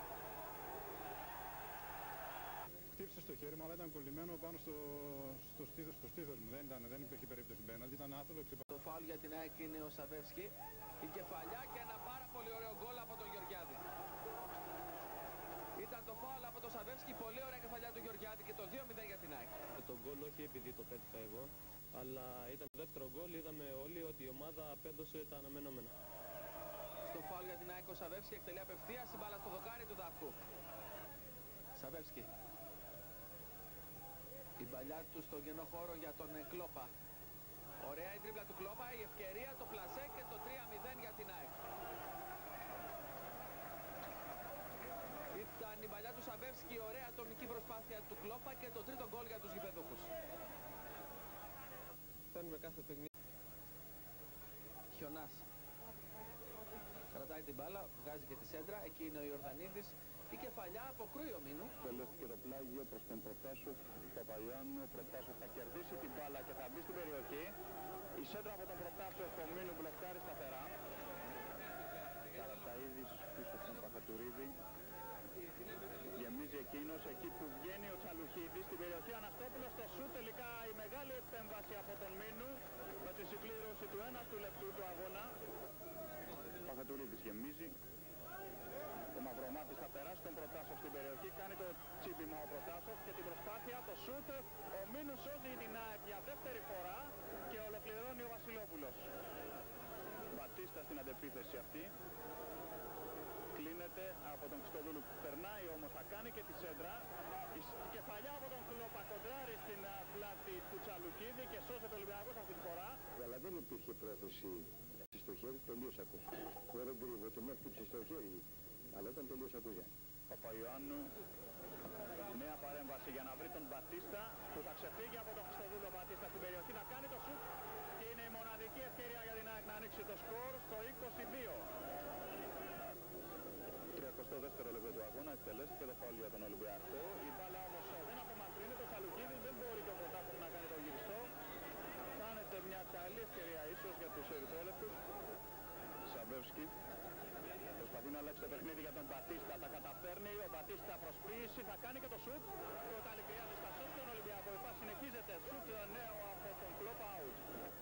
Χτύπησε στο χέρι μου, αλλά ήταν κολλημένο πάνω στο στήθος μου. Δεν υπήρχε περίπτωση πέναλτι, ήταν άθλο. Το φάουλ για την ΑΕΚ είναι ο Σαβεύσκι. Η κεφαλιά και ένα πάρα πολύ ωραίο γκολ από τον Γεωργιάδη. Ήταν το φάουλ από τον Σαβεύσκι, πολύ ωραία κεφαλιά του Γεωργιάδη και το 2-0 για την ΑΕΚ. Το γκολ όχι επειδή το πέτυχα εγώ, αλλά ήταν το δεύτερο γκολ, είδαμε όλοι ότι η ομάδα απέδωσε τα αναμενόμενα. Στο φάουλ για την ΑΕΚ ο Σαβεύσκι εκτελεί απευθείας η μπάλα στο δοκάρι του Δαύκου. Σαβεύσκι. Η μπαλιά του στον κενό χώρο για τον Κλόπα. Ωραία η τρίπλα του Κλόπα, η ευκαιρία, το πλασέ και το 3-0 για την ΑΕΚ. Ήταν η μπαλιά του Σαβεύσκι, η ωραία ατομική προσπάθεια του Κλόπα και το τρίτο γκολ για τους γηπεδούχους. Παίρνουμε κάθε παιχνίδι. Χιονάς. Κρατάει την μπάλα, βγάζει και τη σέντρα, εκεί είναι ο Ιορδανίδης. Η κεφαλιά αποκρούει ο Μίνου. Τελέστηκε το πλάγιο προς τον Προτάσοφ, Παπαϊωάννου. Ο Προτάσοφ θα κερδίσει την μπάλα και θα μπει στην περιοχή. Η σέντρα από τον Προτάσοφ, ο Μίνου μπλοκάρει σταθερά. Καραταΐδης πίσω στον Παχατουρίδη. Γεμίζει εκείνος, εκεί που βγαίνει ο Τσαλουχίδης στην περιοχή. Αναστόπουλος στο σούτ, τελικά η μεγάλη επέμβαση από τον Μίνου με τη συμπλήρωση του 1 λεπτού του αγώνα. Παχατουρίδης γεμίζει. Ο Μαυρομάτης θα περάσει τον Προτάσοφ στην περιοχή, κάνει το τσίπημα ο Προτάσοφ και την προσπάθεια, το σούτ. Ο Μίνους σώζει την ΑΕΚ για δεύτερη φορά και ολοκληρώνει ο Βασιλόπουλος. Μπατίστα στην αντεπίθεση αυτή. Κλείνεται από τον Χριστοδούλου που περνάει όμως, θα κάνει και τη σέντρα. Η κεφαλιά από τον Κλόπα κοντράρει στην πλάτη του Τσαλουκίδη και σώζεται ο Ολυμπιακός αυτή τη φορά. Αλλά δεν υπήρχε πρόθεση στο χέρι, τελείως ακούς. Δεν κρύβω ότι με χτύψε στο χέρι, αλλά ήταν τελείως ακούζια. Παπαϊωάννου, νέα παρέμβαση για να βρει τον Μπατίστα που θα ξεφύγει από τον Χριστοδούλου. Ο Μπατίστα στην περιοχή θα κάνει το σουτ και είναι η μοναδική ευκαιρία για την ΑΕΚ να ανοίξει το σκορ στο 22. 32ο λεπτό του αγώνα εκτελέστηκε το φάουλ για τον Ολυμπιακό. Η μπάλα όμως δεν απομακρύνεται, ο Τσαλουκίδης δεν μπορεί και ο Προτάσοφ να κάνει το γυριστό. Κάνετε μια καλή ευκαιρία ίσως για τους ερυθρόλεπτους. Σαβεύσκι προσπαθεί να αλλάξει το παιχνίδι για τον Μπατίστα, τα καταφέρνει, ο Μπατίστα προσποίηση, θα κάνει και το σουτ. Και ο Ταλικριάδης θα σώσει τον Ολυμπιακό, η φάση συνεχίζεται, σουτ νέο από τον Κλόπα out.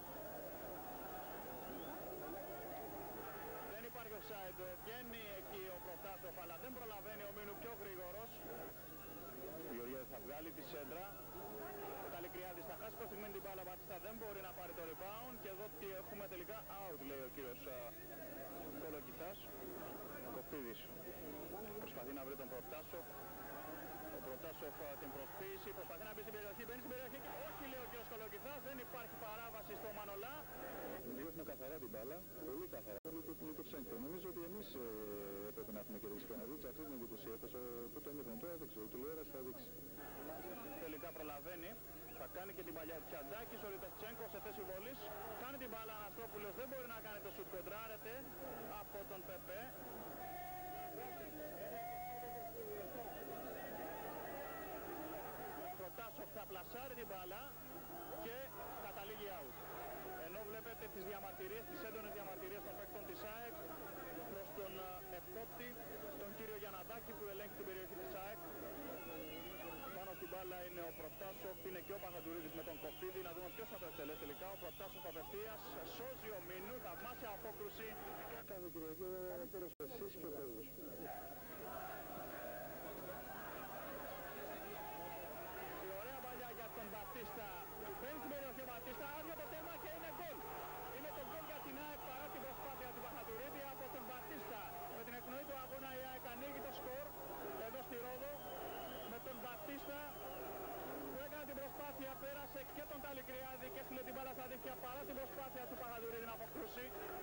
Δεν υπάρχει offside, βγαίνει εκεί ο Προτάσοφ, αλλά δεν προλαβαίνει ο Μίνου πιο γρήγορος. Ο Γεωργιάδης θα βγάλει τη σέντρα. Ο Ταλικριάδης θα χάσει προς στιγμή την μπάλα, ο Μπατίστα δεν μπορεί να πάρει το rebound και εδώ έχουμε τελικά out, λέει ο κύριος Κολοκυθάς. Κοφίδης προσπαθεί να βρει τον Προτάσοφ. Ο Προτάσοφ την προσποίηση, προσπαθεί να μπει στην περιοχή, μπαίνει στην περιοχή και όχι, λέει ο κύριος Κολοκυθάς, δεν υπάρχει παράβαση στο Μανολά. Διώχνω καθαρά την μπάλα, πολύ καθαρά. Λιτοψέγκο. Νομίζω ότι εμείς έπρεπε να έχουμε κερδίσει πέναλτι. Αυτή την εντύπωση έφτασε που το έμεθαν τώρα, δεν ξέρω, η τηλεόραση θα δείξει. Τελικά προλαβαίνει, θα κάνει και την παλιά ο Τσαντάκης, ο Λιτοψέγκο σε θέση βολής. Κάνει την μπάλα, Αναστρόπουλος δεν μπορεί να κάνει το σουτ, κοντράρεται από τον Πεπέ. Προτάσοφ θα πλασάρει την μπάλα και καταλήγει out. Ενώ βλέπετε τις διαμαρτυρίες, τις έντονες διαμαρτυρίες των παίκτων της ΑΕΚ προς τον επόπτη, τον κύριο Γιανναδάκη που ελέγχει την περιοχή της ΑΕΚ. Πάνω στην μπάλα είναι ο Προτάσοφ, είναι και ο Παχατουρίδης με τον Κοφίδη. Να δούμε ποιος θα το εκτελέσει τελικά. Ο Προτάσοφ απευθείας σώζει ο Μίνου, θαυμάσια απόκρουση. Κάθε Κυριακή εσείς και ο κόσμος. Μπατίστα. Παίρνει στην περιοχή ο Μπατίστα, άδειο το τέρμα και είναι γκολ. Είναι το γκολ για την ΑΕΚ παρά την προσπάθεια του Παχατουρίδη από τον Μπατίστα. Με την εκπνοή του αγώνα η ΑΕΚ ανοίγει το σκορ εδώ στη Ρόδο με τον Μπατίστα που έκανε την προσπάθεια, πέρασε και τον Ταλικριάδη και έστειλε την μπάλα στα δίχτυα παρά την προσπάθεια του Παχατουρίδη να αποκτούσει.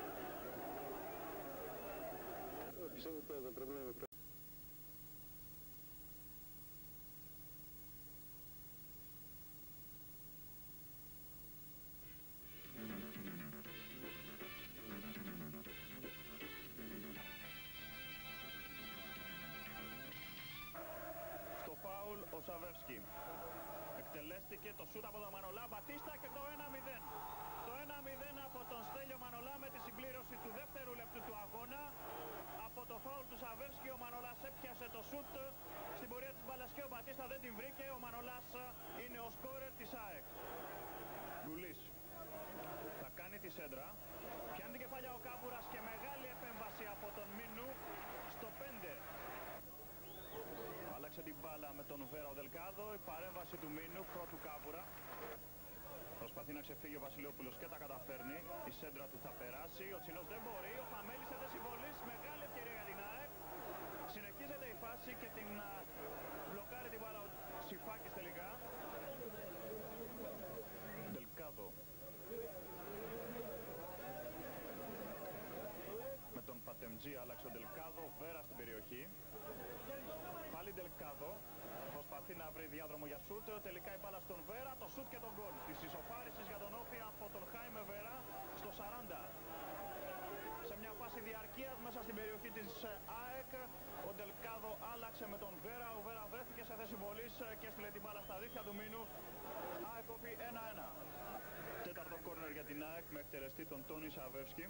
Πιστεύω ότι το πρόβλημα είναι ο Σαβεύσκι. Εκτελέστηκε το σούτ από τον Μανολά, Μπατίστα και το 1-0. Το 1-0 από τον Στέλιο Μανολά με τη συμπλήρωση του δεύτερου λεπτού του αγώνα. Από το φάουλ του Σαβεύσκι ο Μανολάς έπιασε το σούτ στην πορεία της μπάλας και ο Μπατίστα δεν την βρήκε. Ο Μανολάς είναι ο σκόρερ της ΑΕΚ. Γκουλής θα κάνει τη σέντρα. Πιάνει την κεφαλιά ο Κάβουρας και μεγάλη επέμβαση από τον Μίνου στο 5. Άλλαξε την μπάλα με τον Βέρα ο Δελκάδο, η παρέμβαση του Μίνου πρώτου Κάβουρα. Προσπαθεί να ξεφύγει ο Βασιλόπουλος και τα καταφέρνει. Η σέντρα του θα περάσει, ο Τσινός δεν μπορεί, ο Φαμέλης σε θέση βολής, μεγάλη ευκαιρία για την ΑΕΚ. Συνεχίζεται η φάση και την μπλοκάρει την μπάλα ο Σιφάκης τελικά. Δελκάδο. Με τον Πατεμτζή άλλαξε ο Δελκάδο, Βέρα στην περιοχή. Πάλι Δελκάδο, προσπαθεί να βρει διάδρομο για σούτ, τελικά η μπάλα στον Βέρα, το σούτ και τον γκολ της ισοφάρισης για τον Όφη από τον Χάιμε Βέρα στο 40. Σε μια φάση διαρκείας μέσα στην περιοχή της ΑΕΚ, ο Δελκάδο άλλαξε με τον Βέρα, ο Βέρα βρέθηκε σε θέση βολής και έστειλε την μπάλα στα δίχτυα του Μίνου. ΑΕΚ Όφη 1-1. Τέταρτο κόρνερ για την ΑΕΚ με εκτελεστή τον Τόνι Σαβεύσκι.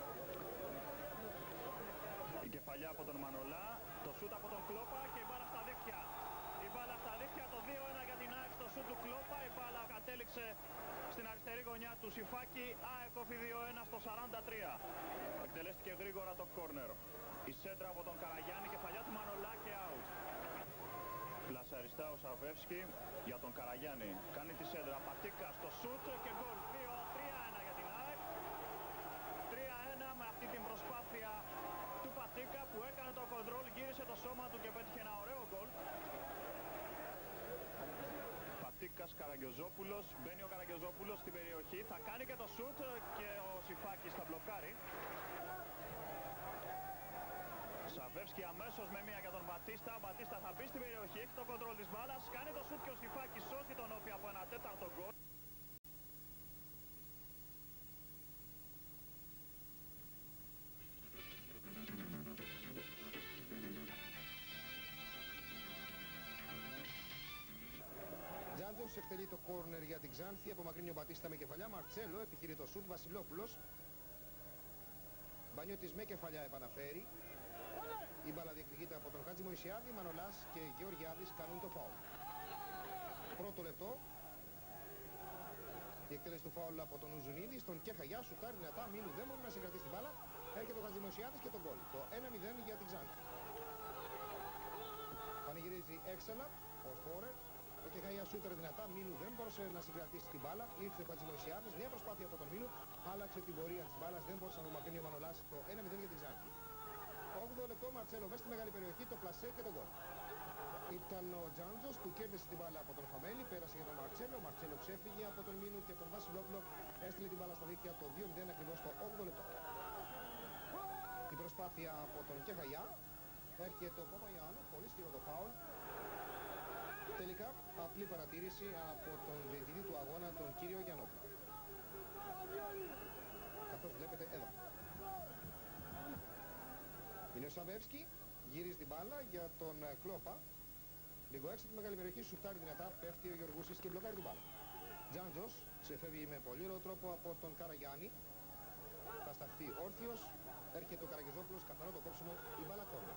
Η κεφαλιά από τον Μανολά, το σούτ από τον Κλόπα και η μπάλα στα δίχτυα. Η μπάλα στα δίχτυα, το 2-1 για την ΑΕΚ στο σούτ του Κλόπα. Η μπάλα κατέληξε στην αριστερή γωνιά του Σιφάκη. ΑΕΚ Όφη 2-1 στο 43. Εκτελέστηκε γρήγορα το κόρνερ. Η σέντρα από τον Καραγιάννη, κεφαλιά του Μανολά και out. Πλασαριστά ο Σαβεύσκι για τον Καραγιάννη. Κάνει τη σέντρα, Πατίκα στο σούτ και γκολ. 3-1 για την ΑΕΚ. 3-1 με αυτή την προσπάθεια του Πατίκα που έκανε το κοντρόλ, γύρισε το σώμα του και πέτυχε ένα ωραίο γκολ. Πατίκας, Καραγκιόζόπουλος, μπαίνει ο Καραγκιόζόπουλος στην περιοχή, θα κάνει και το σούτ και ο Σιφάκης θα μπλοκάρει. Σαβεύσκι αμέσως με μία για τον Μπατίστα, ο Μπατίστα θα μπει στην περιοχή, έχει το κοντρόλ της μπάλας, κάνει το σούτ και ο Σιφάκης σώζει τον Όφη από ένα τέταρτο γκολ. Τζάντζος εκτελεί το κόρνερ για την Ξάνθη, απομακρύνει ο Μπατίστα με κεφαλιά, Μαρτσέλο επιχειρεί το σούτ, Βασιλόπουλος. Μπανιώτης με κεφαλιά επαναφέρει. Η μπάλα διεκδικείται από τον Χάτζη Μωυσιάδη, Μανολάς και Γεωργιάδης κάνουν το φάουλ. Πρώτο λεπτό. Η εκτέλεση του φάουλ από τον Ουζουνίδη, στον Κεχαγιά, σουτάρει δυνατά, Μίνου δεν μπορεί να συγκρατήσει την μπάλα. Έρχεται ο Χάτζη Μωυσιάδης και τον γκολ. Το 1-0 για την Ξάνθη. Πανηγυρίζει έξαλα ο σκόρερ. Ο Κεχαγιά σούταρε δυνατά, Μίνου δεν μπορούσε να συγκρατήσει την μπάλα. Ήρθε ο Χάτζη Μωυσιάδης, νέα προσπάθεια από τον Μίνου. Άλλαξε την πορεία της μπάλας, δεν μπορούσε να απομακρύνει ο Μανολάς. Το 1-0 για την Ξάνθη. 8 λεπτό, Μαρτσέλο μέσα στη μεγάλη περιοχή, το πλασέ και τον γκολ. Ήταν ο Τζάντζος που κέρδισε την μπάλα από τον Φαμέλη, πέρασε για τον Μαρτσέλο. Ο Μαρτσέλο ξέφυγε από τον Μίνου και τον Βασιλόπουλο έστειλε την μπάλα στα δίκτυα, το 2-0 ακριβώς το 8 λεπτό. Η προσπάθεια από τον Κεχαγιά, έρχεται ο Παπαγιάννου, πολύ σκληρό το φάουλ. Τελικά απλή παρατήρηση από τον διαιτητή του αγώνα, τον κύριο Γιαννόπουλο. Καθώς βλέπετε εδώ. Είναι ο Σαβεύσκι, γυρίζει την μπάλα για τον Κλόπα. Λίγο έξω από τη μεγάλη περιοχή, σουτάρει δυνατά, πέφτει ο Γεωργούσης και μπλοκάρει την μπάλα. Τζάντζος ξεφεύγει με πολύ ωραίο τρόπο από τον Καραγιάννη. Θα σταθεί όρθιος, έρχεται ο Καραγιόζόπουλος, καθαρό το κόψιμο, η μπάλα κόρνερ.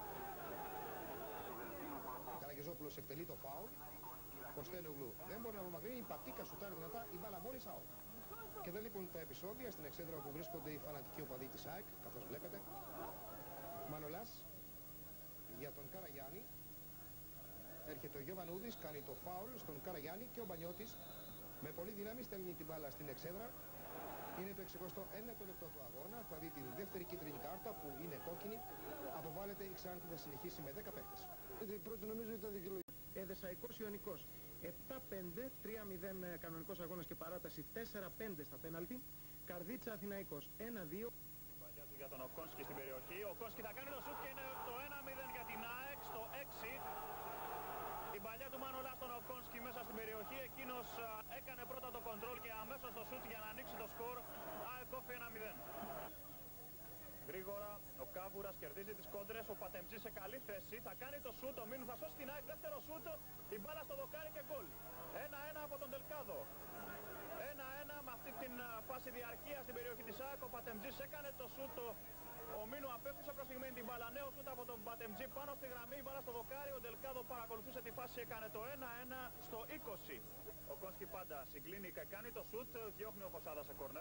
Ο Καραγιόζόπουλος εκτελεί το φάουλ. Κοστέλογλου δεν μπορεί να απομακρύνει, Πατίκα σουτάρει δυνατά, η μπάλα μόλις out. Και δεν λείπουν τα επεισόδια στην εξέδρα όπου βρίσκονται οι φανατικοί οπαδοί της ΑΕΚ, καθώς βλέπετε. Μανολάς για τον Καραγιάννη. Έρχεται ο Γιωβανούδης, κάνει το φάουλ στον Καραγιάννη και ο Μπανιώτης με πολύ δύναμη στέλνει την μπάλα στην εξέδρα. Είναι το 69ο λεπτό του αγώνα, θα δει την δεύτερη κίτρινη κάρτα που είναι κόκκινη. Αποβάλλεται η Ξάνθη, θα συνεχίσει με 10 παίκτες. Η πρώτη νομίζω ήταν δικαιολογική. Εδεσσαϊκός Ιωνικός 7-5, 3-0 κανονικός αγώνας και παράταση 4-5 στα πέναλτι. Καρδίτσα Αθηναϊκός 1-2. Παλιά του για τον Οκόνσκι στην περιοχή. Ο Οκόνσκι θα κάνει το σουτ και είναι το 1-0 για την ΑΕΚ στο 6. Η παλιά του Μανολά στον Οκόνσκι μέσα στην περιοχή. Εκείνος έκανε πρώτα το κοντρόλ και αμέσως το σουτ για να ανοίξει το σκορ. ΑΕΚ όφη 1-0. Γρήγορα ο Κάβουρας κερδίζει τις κόντρες. Ο Πατεμτζής σε καλή θέση. Θα κάνει το σουτ. Ο Μίνου θα σώσει την ΑΕΚ. Δεύτερο σουτ. Η μπάλα στο δοκάρι και γκολ. 1-1 από τον Τελκάδο. 1-1 με αυτή την φάση διαρκείας στην περιοχή της ΑΕΚ. Ο Πατεμτζής έκανε το σουτ. Ο Μίνου απέφτυσε προς στιγμήν την μπάλα. Νέο σουτ από τον Πατεμτζή πάνω στη γραμμή. Η μπάλα στο δοκάρι. Ο Τελκάδο παρακολουθούσε τη φάση. Έκανε το 1-1 στο 20. Ο Κόνσκι πάντα συγκλίνει και κάνει το σουτ. Διώχνει ο Φωσάδα σε κόρνερ.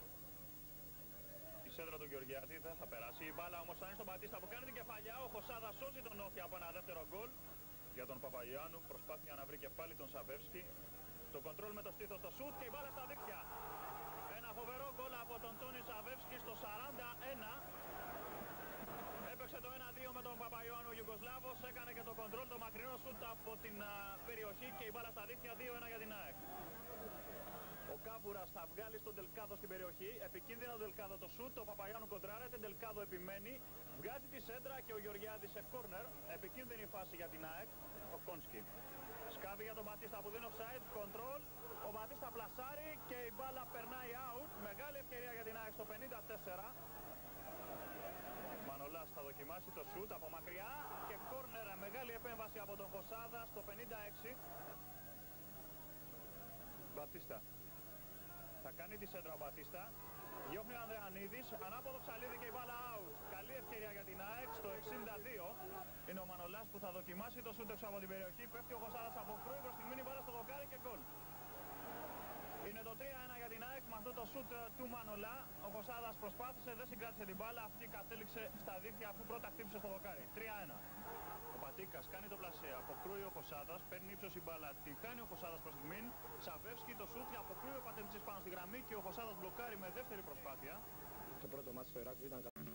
Η σέντρα του Γεωργιάδη δεν θα περάσει. Η μπάλα όμως θα είναι στον Μπατίστα που κάνει την κεφαλιά. Ο Χωσάδα σώζει τον Όφη από ένα δεύτερο γκολ. Για τον Παπαγιάννου προσπάθεια να βρει και πάλι τον Σαβεύσκι. Το κοντρόλ με το στήθος στο σουτ και η μπάλα στα δίκτυα. Ένα φοβερό γκολ από τον Τόνι Σαβεύσκι στο 41. Έπαιξε το 1-2 με τον Παπαγιάννου ο Ιουγκοσλάβος. Έκανε και το κοντρόλ, το μακρινό σουτ από την περιοχή και η μπάλα στα δίκτυα. 2-1 για την ΑΕΚ. Ο Κάβουρας θα βγάλει στον Τελκάδο στην περιοχή. Επικίνδυνα τον Τελκάδο το σουτ. Ο Παπαγιάννου κοντράρεται. Τελκάδο επιμένει. Βγάζει τη σέντρα και ο Γεωργιάδης σε κόρνερ. Επικίνδυνη φάση για την ΑΕΚ. Ο Κόνσκι. Σκάβει για τον Μπατίστα που δίνει offside. Control. Ο Μπατίστα πλασάρει και η μπάλα περνάει out. Μεγάλη ευκαιρία για την ΑΕΚ στο 54. Μανολάς θα δοκιμάσει το σουτ από μακριά και κόρνερ. Μεγάλη επέμβαση από τον Χωσάδα στο 56. Μπατίστα. Θα κάνει τη σέντρα ο Μπατίστα. Διώχνει ο Ανδρεανίδης. Ανάποδο ψαλίδι και η μπάλα out. Καλή ευκαιρία για την ΑΕΚ στο 62. Είναι ο Μανολάς που θα δοκιμάσει το σούτ έξω από την περιοχή. Πέφτει ο Χωσάδας από κρούι. Προς τη μήνυ μπάλα στο δοκάρι και γκολ. Είναι το 3-1 για την ΑΕΚ με αυτό το σούτ του Μανολά. Ο Χωσάδας προσπάθησε, δεν συγκράτησε την μπάλα. Αυτή κατέληξε στα δίχτυα αφού πρώτα χτύπησε στο δοκάρι. 3-1. Ο Πατίκας κάνει το πλασέ, αποκρούει ο Χωσάδας, παίρνει ύψος η μπάλα, την χάνει ο Χωσάδας προς στιγμήν. Σαβεύσκι το σούτ, αποκρούει ο Πατεμτσής πάνω στη γραμμή και ο Χωσάδας μπλοκάρει με δεύτερη προσπάθεια. Το πρώτο μάτι στο Ηράκλειο ήταν καλό.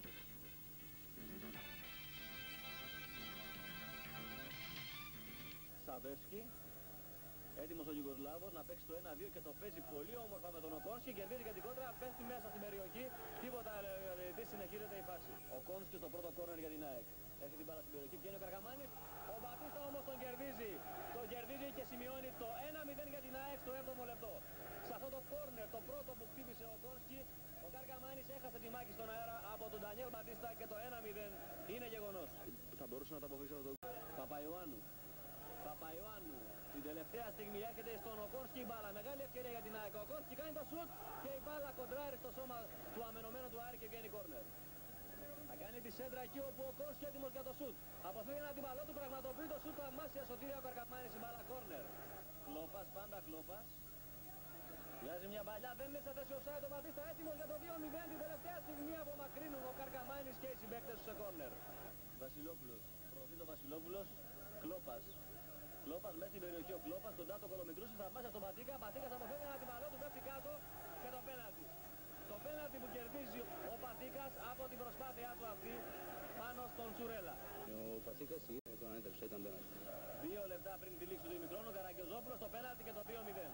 Σαβεύσκι, έτοιμος ο Ιουγκοσλάβος να παίξει το 1-2 και το παίζει πολύ όμορφα με τον Οκόνσκι. Κερδίζει και την κόντρα, πέφτει μέσα στην περιοχή. Τίποτα δεν συνεχίζεται η φάση. Ο Κόνσκι στο πρώτο κόρνερ για την ΑΕΚ. Έχει την μπάλα στην περιοχή, βγαίνει ο Καρκαμάνης. Ο Μπατίστα όμως τον κερδίζει. Τον κερδίζει και σημειώνει το 1-0 για την ΑΕΚ στο 7ο λεπτό. Σε αυτό το κόρνερ, το πρώτο που χτύπησε ο Κόνσκι, ο Καρκαμάνης έχασε τη μάχη στον αέρα από τον Ντανιέλ Μπατίστα και το 1-0 είναι γεγονός. Θα μπορούσε να το αποφύγει αυτό το Παπαϊωάννου. Παπαϊωάννου. Την τελευταία στιγμή έρχεται στον Οκόνσκι η μπάλα. Μεγάλη ευκαιρία για την ΑΕΚ. Ο Οκόνσκι κάνει το σουτ και η μπάλα κοντράρει στο σώμα του αμενωμένου του Άρη και βγαίνει κόρνερ. Θα κάνει τη σέντρα εκεί όπου ο Οκόνσκι έτοιμος για το σουτ. Αποφύγει ένα αντιπαλό του, πραγματοποιεί το σουτ. Θαυμάσια σωτήρια ο Καρκαμάνης η μπάλα κόρνερ. Κλόπας, πάντα Κλόπας. Βγάζει μια παλιά, δεν είναι σε θέση ο Σάιτ, ο Μπατίστα έτοιμος για το 2-0. Την τελευταία στιγμή απομακρύνουν ο Καρκαμάνης και οι συμπαίκτες του σε κόρνερ. Βασιλόπουλος, προωθεί το Βασιλόπουλος. Κλόπας. Κλόπας μέσα στην περιοχή, ο Κλόπας, τον Τάτο Κολομητρούση, θαυμάσια στον Πατίκα. Πατίκας αποφεύγει ένα αντιπαλό του, πέφτει κάτω και το πέναλτι. Το πέναλτι που κερδίζει ο Πατίκας από την προσπάθειά του αυτή πάνω στον Τσουρέλα. Ο Πατίκας τον ανέτρεψε, ήταν πέναλτι. 2 λεπτά πριν τη λήξη του ημικρόνου, Καραγκιόζόπουλος το πέναλτι και το 2-0.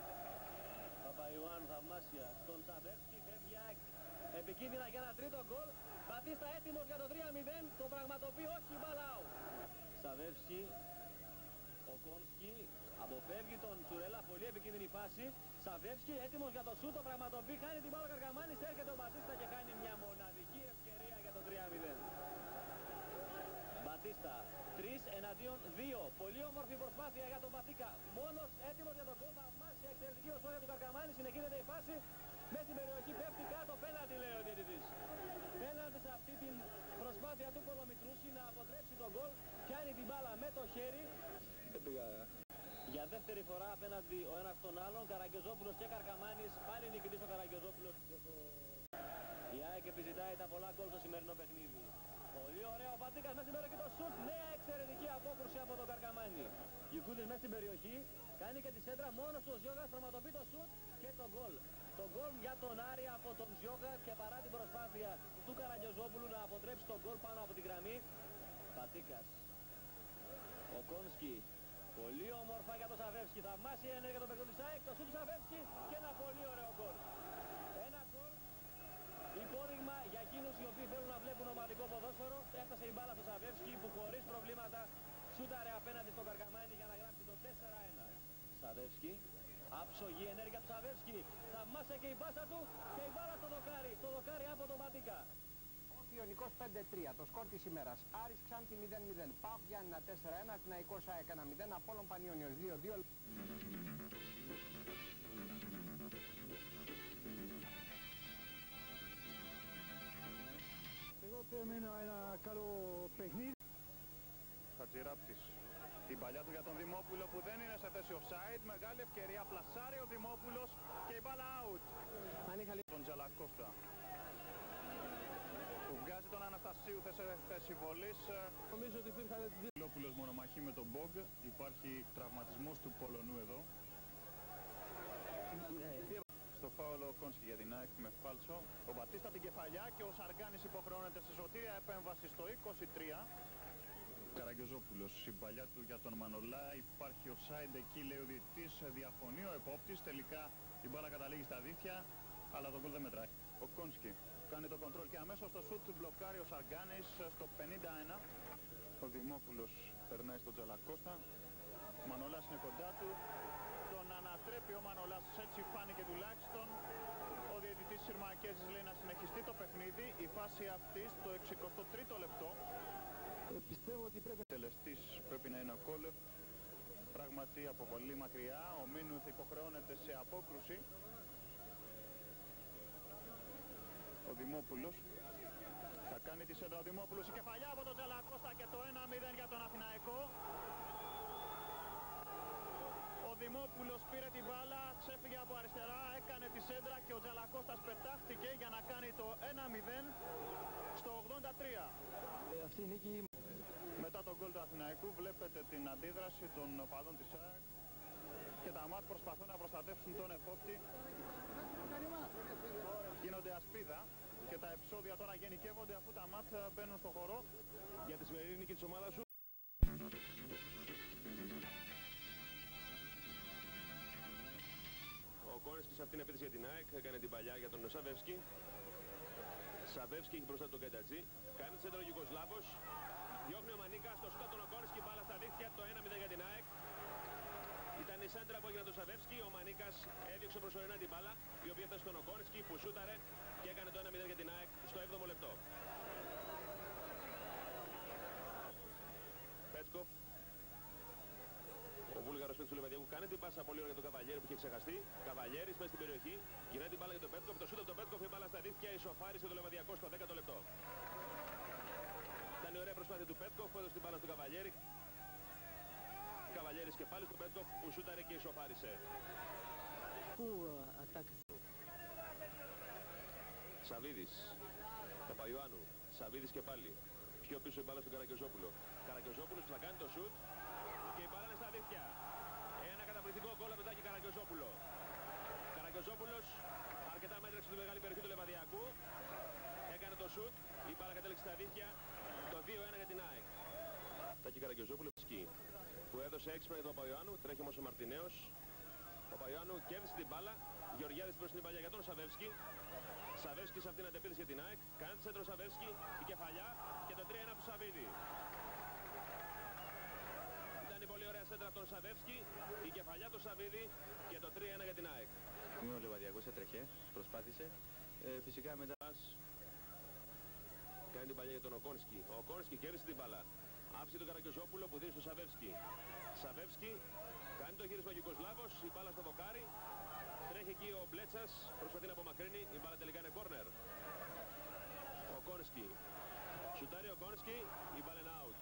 Παπαϊωάννου θαυμάσια στον Σαβεύσκι, φεύγει επικίνδυνα για ένα τρίτο γκολ. Μπατίστα έτοιμος για το 3-0, το πραγματοποιεί, όχι μπάλα out. Σαβεύσκι, ο Κόνσκι αποφεύγει τον Τσουρέλα, πολύ επικίνδυνη φάση. Σαβεύσκι έτοιμος για το σούτ, το πραγματοποιεί, χάνει την μπάλα ο Καρκαμάνης, έρχεται ο Μπατίστα και χάνει μια μοναδική ευκαιρία για το 3-0. Μπατίστα, 3 εναντίον 2. Πολύ όμορφη προσπάθεια για τον Πατίκα. Μόνος έτοιμος για τον γκολ. Θαυμάσια εξαιρετική οσόρια του Καρκαμάνη. Συνεχίζεται η φάση. Μέσα στην περιοχή πέφτει κάτω. Πέναλτι λέει ο διαιτητής. Πέναλτι σε αυτή την προσπάθεια του Κολομητρούση να αποτρέψει τον γκολ. Πιάνει την μπάλα με το χέρι. Για δεύτερη φορά απέναντι ο ένας τον άλλον. Καραγκιόζόπουλος και Καρκαμάνης. Πάλι νικητής ο Καραγκιόζόπουλος. Η ΑΕΚ επιζητάει τα πολλά γκολ στο σημερινό παιχνίδι. Ο Πολύ ωραίο ο Πατίκας μέσα στην περιοχή το σουτ. Νέα εξαιρετική απόκρουση από τον Καρκαμάνη. Γιουκούτης μέσα στην περιοχή. Κάνει και τη σέντρα μόνος του ο Ζιώγας. Πραγματοποιεί το σουτ και το γκολ. Το γκολ για τον Άρη από τον Ζιώγα και παρά την προσπάθεια του Καραγκιόζοπουλου να αποτρέψει τον γκολ πάνω από την γραμμή. Πατίκας. Ο Κόνσκι. Πολύ όμορφα για τον Σαβεύσκι. Θαυμάσια ενέργεια των παιδιών της ΑΕΚ. Το σουτ του Σαβεύσκι και ένα πολύ ωραίο γκολ. Ένα γκολ. Υπόδειγμα για εκείνους οι οποίοι θέλουν να βλέπουν ομαδικό ποδόσφαιρο. Έφτασε η μπάλα στο Σαβεύσκι που χωρίς προβλήματα σούταρε απέναντι στον Καρκαμάνη για να γράψει το 4-1. Σαβεύσκι. Άψογη ενέργεια του Σαβεύσκι. Θαυμάσια και η μπάσα του και η μπάλα στο δοκάρι. Το δοκάρι από τον Πατίκα. Ιωνικός 5-3, το σκορ της ημέρας. Άρης Ξάνθη 0-0, ΠΑΟΚ Γιάννηνα 4-1, Αθηναϊκός ΑΕΚ 1-0, Απόλλων Πανιώνιος 2-2. Εγώ περιμένω ένα καλό παιχνίδι. Χατζηράπτης. Την παλιά του για τον Δημόπουλο που δεν είναι σε θέση offside. Μεγάλη ευκαιρία, πλασάρει ο Δημόπουλος και η μπάλα out. Τον Τζαλακώστα. Που βγάζει τον Αναστασίου θέση βολής. Νομίζω ότι υπήρχαν δύο. Λόπουλος μονομαχή με τον Μπογκ. Υπάρχει τραυματισμός του Πολωνού εδώ. Στο φάουλο ο Κόνσκι για την ΑΕΚ με φάλτσο. Ο Μπατίστα την κεφαλιά και ο Σαργκάνης υποχρεώνεται στη σωτήρια επέμβαση στο 23. Καραγκιόζοπουλος, η παλιά του για τον Μανολά. Υπάρχει offside εκεί, λέει ο διαιτητής. Διαφωνεί ο επόπτης. Τελικά η μπάλα καταλήγει στα δίχτυα, αλλά το γκολ δεν μετράει. Ο Κόνσκι κάνει το κοντρόλ και αμέσως στο σουτ του μπλοκάρει ο Σαργκάνης στο 51. Ο Δημόπουλος περνάει στον Τζαλακώστα. Ο Μανολάς είναι κοντά του. Τον ανατρέπει ο Μανολάς, έτσι φάνηκε τουλάχιστον. Ο διαιτητής Συρμακέζης λέει να συνεχιστεί το παιχνίδι. Η φάση αυτή στο 63ο λεπτό. Πιστεύω ότι πρέπει... Ο τελεστής πρέπει να είναι ο Κόλεφ. Πράγματι από πολύ μακριά. Ο Μίνουθ υποχρεώνεται σε απόκρουση. Ο Δημόπουλος θα κάνει τη σέντρα. Ο Δημόπουλος, η κεφαλιά από τον Τζαλακώστα και το 1-0 για τον Αθηναϊκό. Ο Δημόπουλος πήρε την μπάλα, ξέφυγε από αριστερά, έκανε τη σέντρα και ο Τζαλακώστας πετάχτηκε για να κάνει το 1-0 στο 83. Αυτή η νίκη... Μετά τον γκολ του Αθηναϊκού βλέπετε την αντίδραση των οπαδών της ΑΕΚ και τα ΜΑΤ προσπαθούν να προστατεύσουν τον επόπτη. Γίνονται ασπίδα και τα επεισόδια τώρα γενικεύονται αφού τα ΜΑΤ μπαίνουν στο χώρο. Για τη σημερινή νίκη της ομάδας σου. Ο Κόνσκι σε αυτήν την επίθεση για την ΑΕΚ έκανε την παλιά για τον Σαβεύσκι. Σαβεύσκι έχει μπροστά τον Κεντατζή. Κάνει τη σέντρα ο Γιουγκοσλάβος. Διώχνει ο Μανίκας, το σούτα τον Κόνσκι, μπάλα στα δίχτυα, το 1-0 για την ΑΕΚ. Ήταν η σέντρα που έγινε τον Σαβεύσκι, ο Μανίκας έδιωξε προσωρινά την μπάλα, η οποία έφτασε στον Οκόνσκι που σούταρε και έκανε το 1-0 για την ΑΕΚ στο 7ο λεπτό. Πέτκοφ. Ο Βούλγαρος παίκτης του Λεβαδιακού κάνει την πάσα πολύ ωραία για τον Καβαλιέρη που είχε ξεχαστεί. Καβαλιέρης μέσα στην περιοχή, γυρνάει την μπάλα για τον Πέτκοφ, το σούτα από τον Πέτκοφ, η μπάλα στα δίχτυα, ισοφάρισε το Λεβαδιακό στο 10ο λεπτό. Ήταν η ωραία προσπάθεια του Πέτκοφ που έδωσε την μπάλα στον Καβαλιέρη. Καβαλιέρης και πάλι στον Πέτκοφ που σούταρε και ισοφάρισε. Σαβίδης, Παπαϊωάννου, Σαβίδης και πάλι. Πιο πίσω η μπάλα στον Καραγκιόζοπουλο. Καραγκιόζοπουλος που θα κάνει το σουτ και η μπάλα είναι στα δίχτυα. Ένα καταπληκτικό γκολ από τον Τάκη Καραγκιόζοπουλο. Καραγκιόζοπουλος αρκετά μέτρεξε στη μεγάλη περιοχή του Λεβαδιακού. Έκανε το σουτ, η μπάλα κατέληξε στα δίχτυα. Το 2-1 για την ΑΕΚ. Τάκη Καραγκιόζοπουλο που έδωσε έξυπνα για τον Παπαϊωάννου. Τρέχει όμως ο Μαρτινέος. Ο Παπαϊωάννου κέρδισε την μπάλα. Γεωργιάδης προς την παλιά για τον Σαβεύσκι. Σαβεύσκι σε αυτήν την αντεπίθεση για την ΑΕΚ. Κάνει τη σέντρα Σαβεύσκι, η κεφαλιά και το 3-1 από τον Σαβίδη. Ήταν η πολύ ωραία σέντρα από τον Σαβεύσκι, η κεφαλιά του Σαβίδη και το 3-1 για την ΑΕΚ. Ο Λεβαδιακός έτρεχε, προσπάθησε. Φυσικά μετά... Κάνει την παλιά για τον Οκόνσκι. Ο Οκόνσκι κέρδισε την μπάλα. Άφησε τον Καραγκιόζοπουλο που δίνει στο Σαβεύσκι. Σαβεύσκι κάνει το γύρισμα Γιουγκοσλάβος, η μπάλα στο δοκάρι. Τρέχει εκεί ο Μπλέτσας, προσπαθεί να απομακρύνει, η μπάλα τελικά είναι κόρνερ. Ο Κόνσκι. Σουτάρει ο Κόνσκι, η μπάλα είναι out.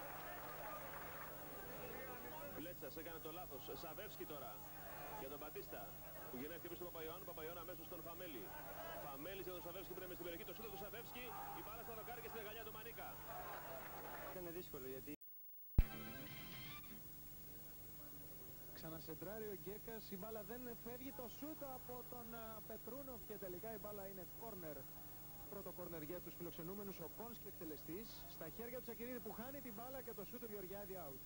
Μπλέτσας έκανε το λάθος. Σαβεύσκι τώρα για τον Μπατίστα που γυρνάει χτύπησε τον Παπαϊωάννου. Παπαϊωάννου αμέσως στον Φαμέλη. Φαμέλης για τον Σαβεύσκι που είναι μες στην περιοχή. Το σούτο του Σαβεύσκι, η μπάλα στο δοκάρι και στην αγκαλιά του Μανίκα. τελικά. Είναι δύσκολο γιατί... Ξανασεντράρει ο Γκέκας, η μπάλα δεν φεύγει, το σούτ από τον Πετρούνοφ και τελικά η μπάλα είναι κόρνερ. Πρώτο κόρνερ για τους φιλοξενούμενους, ο Κόνσκι εκτελεστής, στα χέρια του Τσακυρίδη που χάνει την μπάλα και το σούτ του Γεωργιάδη out.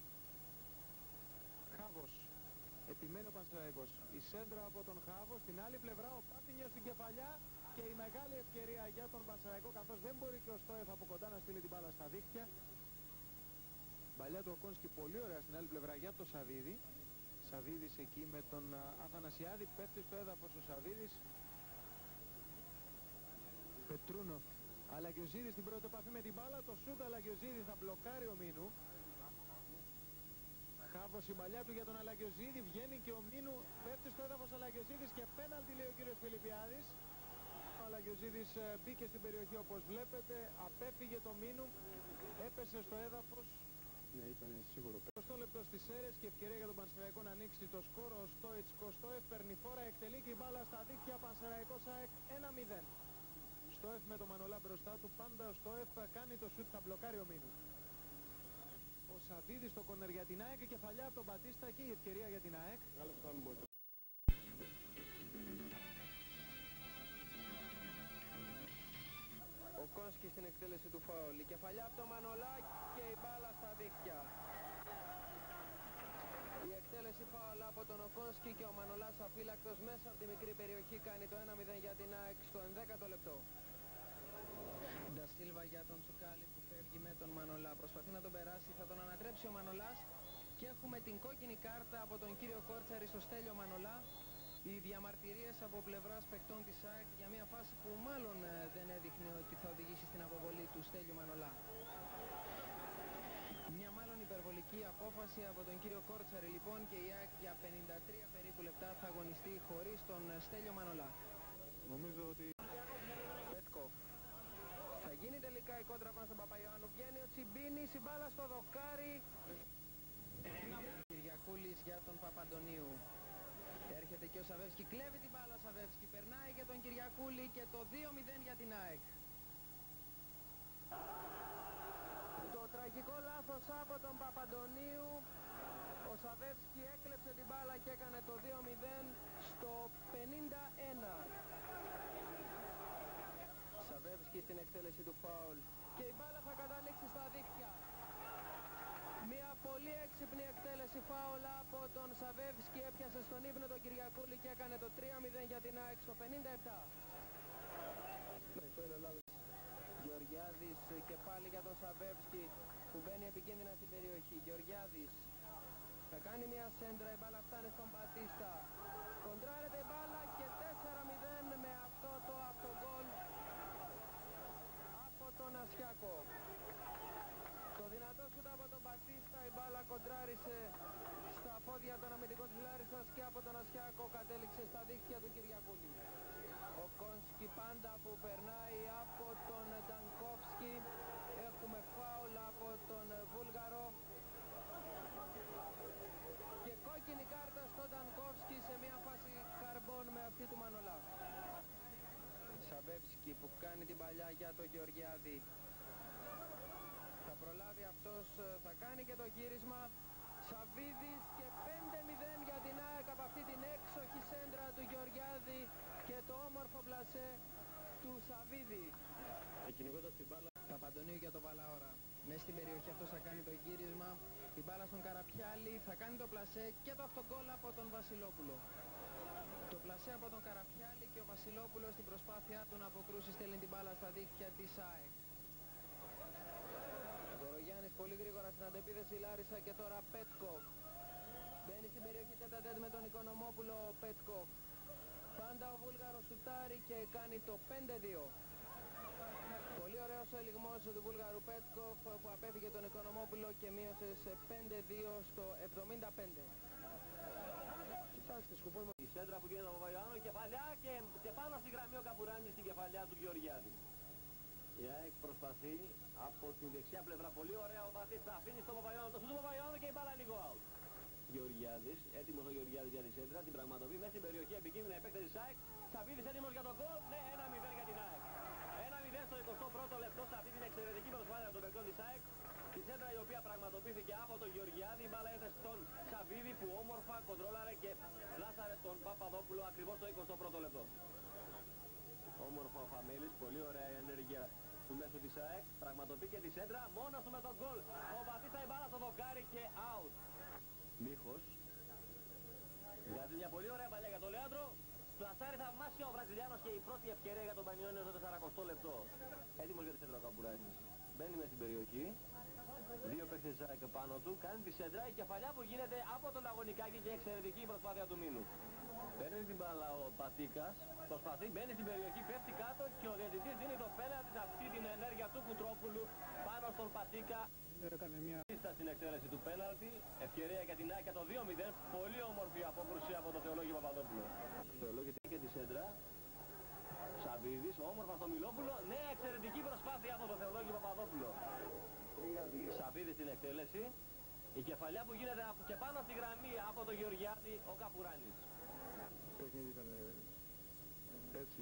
Χάβος, επιμένει ο Πανσεραϊκός, η σέντρα από τον Χάβο, στην άλλη πλευρά ο Πάτινιος στην κεφαλιά και η μεγάλη ευκαιρία για τον Πανσεραϊκό καθώς δεν μπορεί και ο Στόεφ από κοντά να στείλει την μπάλα στα δίχτυα. Μπαλιά του ο Κόνσκι πολύ ωραία στην άλλη πλευρά για το Σαβίδη. Σαβίδης εκεί με τον Αθανασιάδη, πέφτει στο έδαφος ο Σαβίδης. Πετρούνοφ, Αλαγιοζίδης στην πρώτη επαφή με την μπάλα, το σούτ Αλαγιοζίδη θα μπλοκάρει ο Μίνου. Χάβος η μπαλιά του για τον Αλαγιοζίδη, βγαίνει και ο Μίνου, πέφτει στο έδαφος Αλαγιοζίδης και πέναλτι λέει ο κύριος Φιλιππιάδης. Ο Αλαγιοζίδης μπήκε στην περιοχή όπως βλέπετε, απέφυγε το Μίνου, έπεσε στο έδαφος. Ναι, ήταν σίγουρο. 20 λεπτό στις αίρες και ευκαιρία για τον Πανσεραϊκό να ανοίξει το σκορ. Ο Στόιτς Κοστόεφ παίρνει φόρα, εκτελεί και η μπάλα στα δίκτυα. Πανσεραϊκός ΑΕΚ 1-0. Στόεφ με το Μανολά μπροστά του, πάντα ο Στόεφ κάνει το σουτ, θα μπλοκάρει ο Μίνου. Ο Σαβίδης στο κονέρ για την ΑΕΚ, κεφαλιά από τον Μπατίστα και η ευκαιρία για την ΑΕΚ. Ο Κόνσκι στην εκτέλεση του φάουλ, η κεφαλιά από τον Μανολά και η μπάλα στα δίχτυα. Η εκτέλεση φάουλ από τον Οκόνσκι και ο Μανολάς αφύλακτος μέσα από τη μικρή περιοχή κάνει το 1-0 για την ΑΕΚ στο 11ο λεπτό. Ντασίλβα για τον Τσουκάλη που φεύγει με τον Μανολά, προσπαθεί να τον περάσει, θα τον ανατρέψει ο Μανολάς και έχουμε την κόκκινη κάρτα από τον κύριο Κόρτσαρη στο Στέλιο Μανολά. Οι διαμαρτυρίες από πλευράς παικτών της ΑΕΚ για μια φάση που μάλλον δεν έδειχνε ότι θα οδηγήσει στην αποβολή του Στέλιου Μανολά. Μια μάλλον υπερβολική απόφαση από τον κύριο Κόρτσαρη λοιπόν και η ΑΕΚ για 53 περίπου λεπτά θα αγωνιστεί χωρίς τον Στέλιο Μανολά. Νομίζω ότι... Πέτκοφ. Θα γίνει τελικά η κόντρα πάνω στον Παπαϊωάννου. Βγαίνει ο Τσιμπίνης, η μπάλα στο δοκάρι. Κυριακούλης για τον Παπαντονίου. Έρχεται και ο Σαβεύσκι, κλέβει την μπάλα Σαβεύσκι, περνάει και τον Κυριακούλη και το 2-0 για την ΑΕΚ. Το τραγικό λάθος από τον Παπαντονίου. Ο Σαβεύσκι έκλεψε την μπάλα και έκανε το 2-0 στο 51. Σαβεύσκι στην εκτέλεση του φάουλ και η μπάλα θα καταλήξει στα δίκτυα. Μια πολύ έξυπνη εκτέλεση φάουλ από τον Σαβεύσκι, έπιασε στον ύπνο τον Κυριακούλη και έκανε το 3-0 για την ΑΕΚ στο 57. Γεωργιάδης και πάλι για τον Σαβεύσκι που μπαίνει επικίνδυνα στην περιοχή. Γεωργιάδης θα κάνει μια σέντρα, η μπάλα φτάνει στον Μπατίστα. Κοντράρεται η μπάλα και 4-0 με αυτό το αυτογκόλ από τον Ασιάκο. Το δυνατό σούτ από τον Μπατίστα, η μπάλα κοντράρισε στα πόδια των αμυντικών της Λάρισσας και από τον Ασιάκο κατέληξε στα δίχτυα του Κυριακούλη. Ο Κόνσκι πάντα που περνάει από τον Ντανκόφσκι. Έχουμε φάουλ από τον Βούλγαρο και κόκκινη κάρτα στον Ντανκόφσκι σε μια φάση καρμπών με αυτή του Μανολά. Σαβεύσκι που κάνει την παλιά για τον Γεωργιάδη. Θα προλάβει αυτός, θα κάνει και το γύρισμα. Σαβίδης και 5-0 για την ΑΕΚ από αυτή την έξοχη σέντρα του Γεωργιάδη και το όμορφο πλασέ του Σαβίδη. Κυνηγώντας την μπάλα. Παπαντονίου για το Βαλαώρα. Μέσα στην περιοχή αυτός θα κάνει το γύρισμα. Η μπάλα στον Καραπιάλη, θα κάνει το πλασέ και το αυτογκόλ από τον Βασιλόπουλο. Το πλασέ από τον Καραπιάλη και ο Βασιλόπουλος στην προσπάθειά του να αποκρούσει στέλνει την μπάλα στα δίχτυα της ΑΕΚ. Δωρογιάννης πολύ γρήγορα στην αντεπίθεση, Λάρισα και τώρα Πέτκοφ. Μπαίνει στην περιοχή τετατέτ με τον Οικονομόπουλο ο Πέτκοφ. Πάντα ο Βούλγαρος σουτάρει και κάνει το 5-2. Πολύ ωραίος ο ελιγμός του Βούλγαρου Πέτκοφ που απέφυγε τον Οικονομόπουλο και μείωσε σε 5-2 στο 75. Κοιτάξτε, σκοπό η σέντρα που γίνεται από Παπαϊωάννου, κεφαλιά και πάνω στη γραμμή ο Καπουράνης στην κεφαλιά του Γεωργιάδη. Η ΑΕΚ προσπαθεί από την δεξιά πλευρά, πολύ ωραία ο Μπατίστα, αφήνει στον Παπαϊωάννου, το σούτ του Παπαϊωάννου και η μπάλα λίγο out. Γεωργιάδης, έτοιμος ο Γεωργιάδης για τη σέντρα, την πραγματοποιεί μέσα στην περιοχή, επικίνδυνα επέκταση της ΑΕΚ. Σαβίδης έτοιμος για τον γκολ, ναι, 1-0 για την ΑΕΚ. 1-0 στο 21ο λεπτό σε αυτή την εξαιρετική προσπάθεια. ισορροπήθηκε από τον Γεωργιάδη. Η μπάλα έδεσε στον Σαββίδη που όμορφα κοντρόλαρε και πλάσαρε τον Παπαδόπουλο ακριβώς στο 21ο λεπτό. Όμορφα ο Φαμίλης, πολύ ωραία η ενέργεια του μέσου της ΑΕΚ. Πραγματοποιεί τη σέντρα, μόνος του με τον γκολ. Ο Μπατίστα η μπάλα στο δοκάρι και out. Μίχος βγάζει μια πολύ ωραία παλιά για τον Λέαντρο. Πλασάρει θαυμάσια ο Βραζιλιάνος και η πρώτη ευκαιρία για τον Πανιόνιο στο 40 λεπτό. Έτοιμος για τη σέντρα ο Καμπουράκης. Μπαίνει μες στην περιοχή. Δύο παίκτες ΑΕΚ πάνω του. Κάνει τη σέντρα. Η κεφαλιά που γίνεται από τον Αγωνικάκη και εξαιρετική η προσπάθεια του Μίνου. Παίρνει την μπάλα ο Πατίκας. Προσπαθεί, μπαίνει στην περιοχή, πέφτει κάτω και ο διαιτητής δίνει το πέναλτι σε αυτή την ενέργεια του Κουτρόπουλου πάνω στον Πατίκα. Έκανε μια στην εκτέλεση του πέναλτι, ευκαιρία για την ΑΕΚ για το 2-0. Πολύ όμορφη απόκρουση από τον Θεολόγη Παπαδόπουλο. Θεολόγη και τη σέντρα. Σαββίδης, όμορφα στο Μιλόπουλο. Νέα εξαιρετική προσπάθεια από τον Θεολόγη Παπαδόπουλο. Σαββίδης στην εκτέλεση. Η κεφαλιά που γίνεται και πάνω στη γραμμή από τον Γεωργιάδη, ο Καπουράνης. παιχνίδι ήταν έτσι.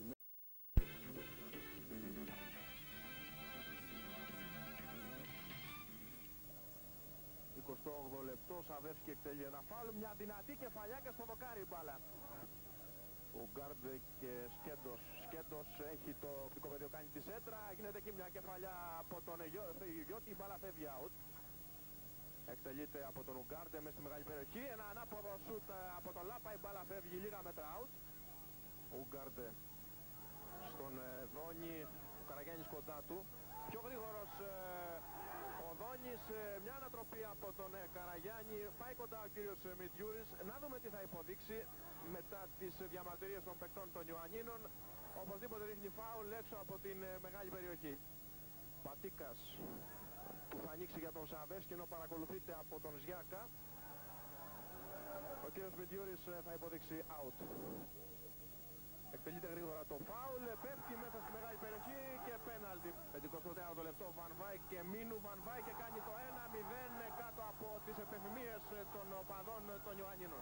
28 λεπτό, Σαβεύσκι εκτελεί ένα φάουλ, μια δυνατή κεφαλιά και στο δοκάρι μπάλα. Ο Γκάρντ και Σκέντος έχει το οπτικό πεδίο, κάνει τη σέντρα, γίνεται εκεί μια κεφαλιά από τον Γιώτη, η μπάλα φεύγει out. Εκτελείται από τον Ουγκάρντε μέσα στη μεγάλη περιοχή, ένα ανάποδο σουτ από τον Λάπα, η μπάλα φεύγει λίγα μέτρα out. Ουγκάρντε στον Δόνη, ο Καραγιάννης κοντά του, πιο γρήγορος ο Δόνης, μια ανατροπή από τον Καραγιάννη, πάει κοντά ο κύριος Μιτιούρης, να δούμε τι θα υποδείξει μετά τις διαμαρτυρίες των παικτών των Ιωαννίνων. Οπωσδήποτε ρίχνει φάουλ έξω από την μεγάλη περιοχή. Πατίκας που θα ανοίξει για τον Σαβεύσκι, ενώ παρακολουθείται από τον Ζιάκα. Ο κύριος Μιτιούρης θα υποδείξει out. Εκτελείται γρήγορα το φάουλ, πέφτει μέσα στη μεγάλη περιοχή και πέναλτι. 54ο λεπτό, Βαν Βάικ και Μίνου. Βαν Βάικ κάνει το 1-0 κάτω από τις επιθυμίες των οπαδών των Ιωαννίνων.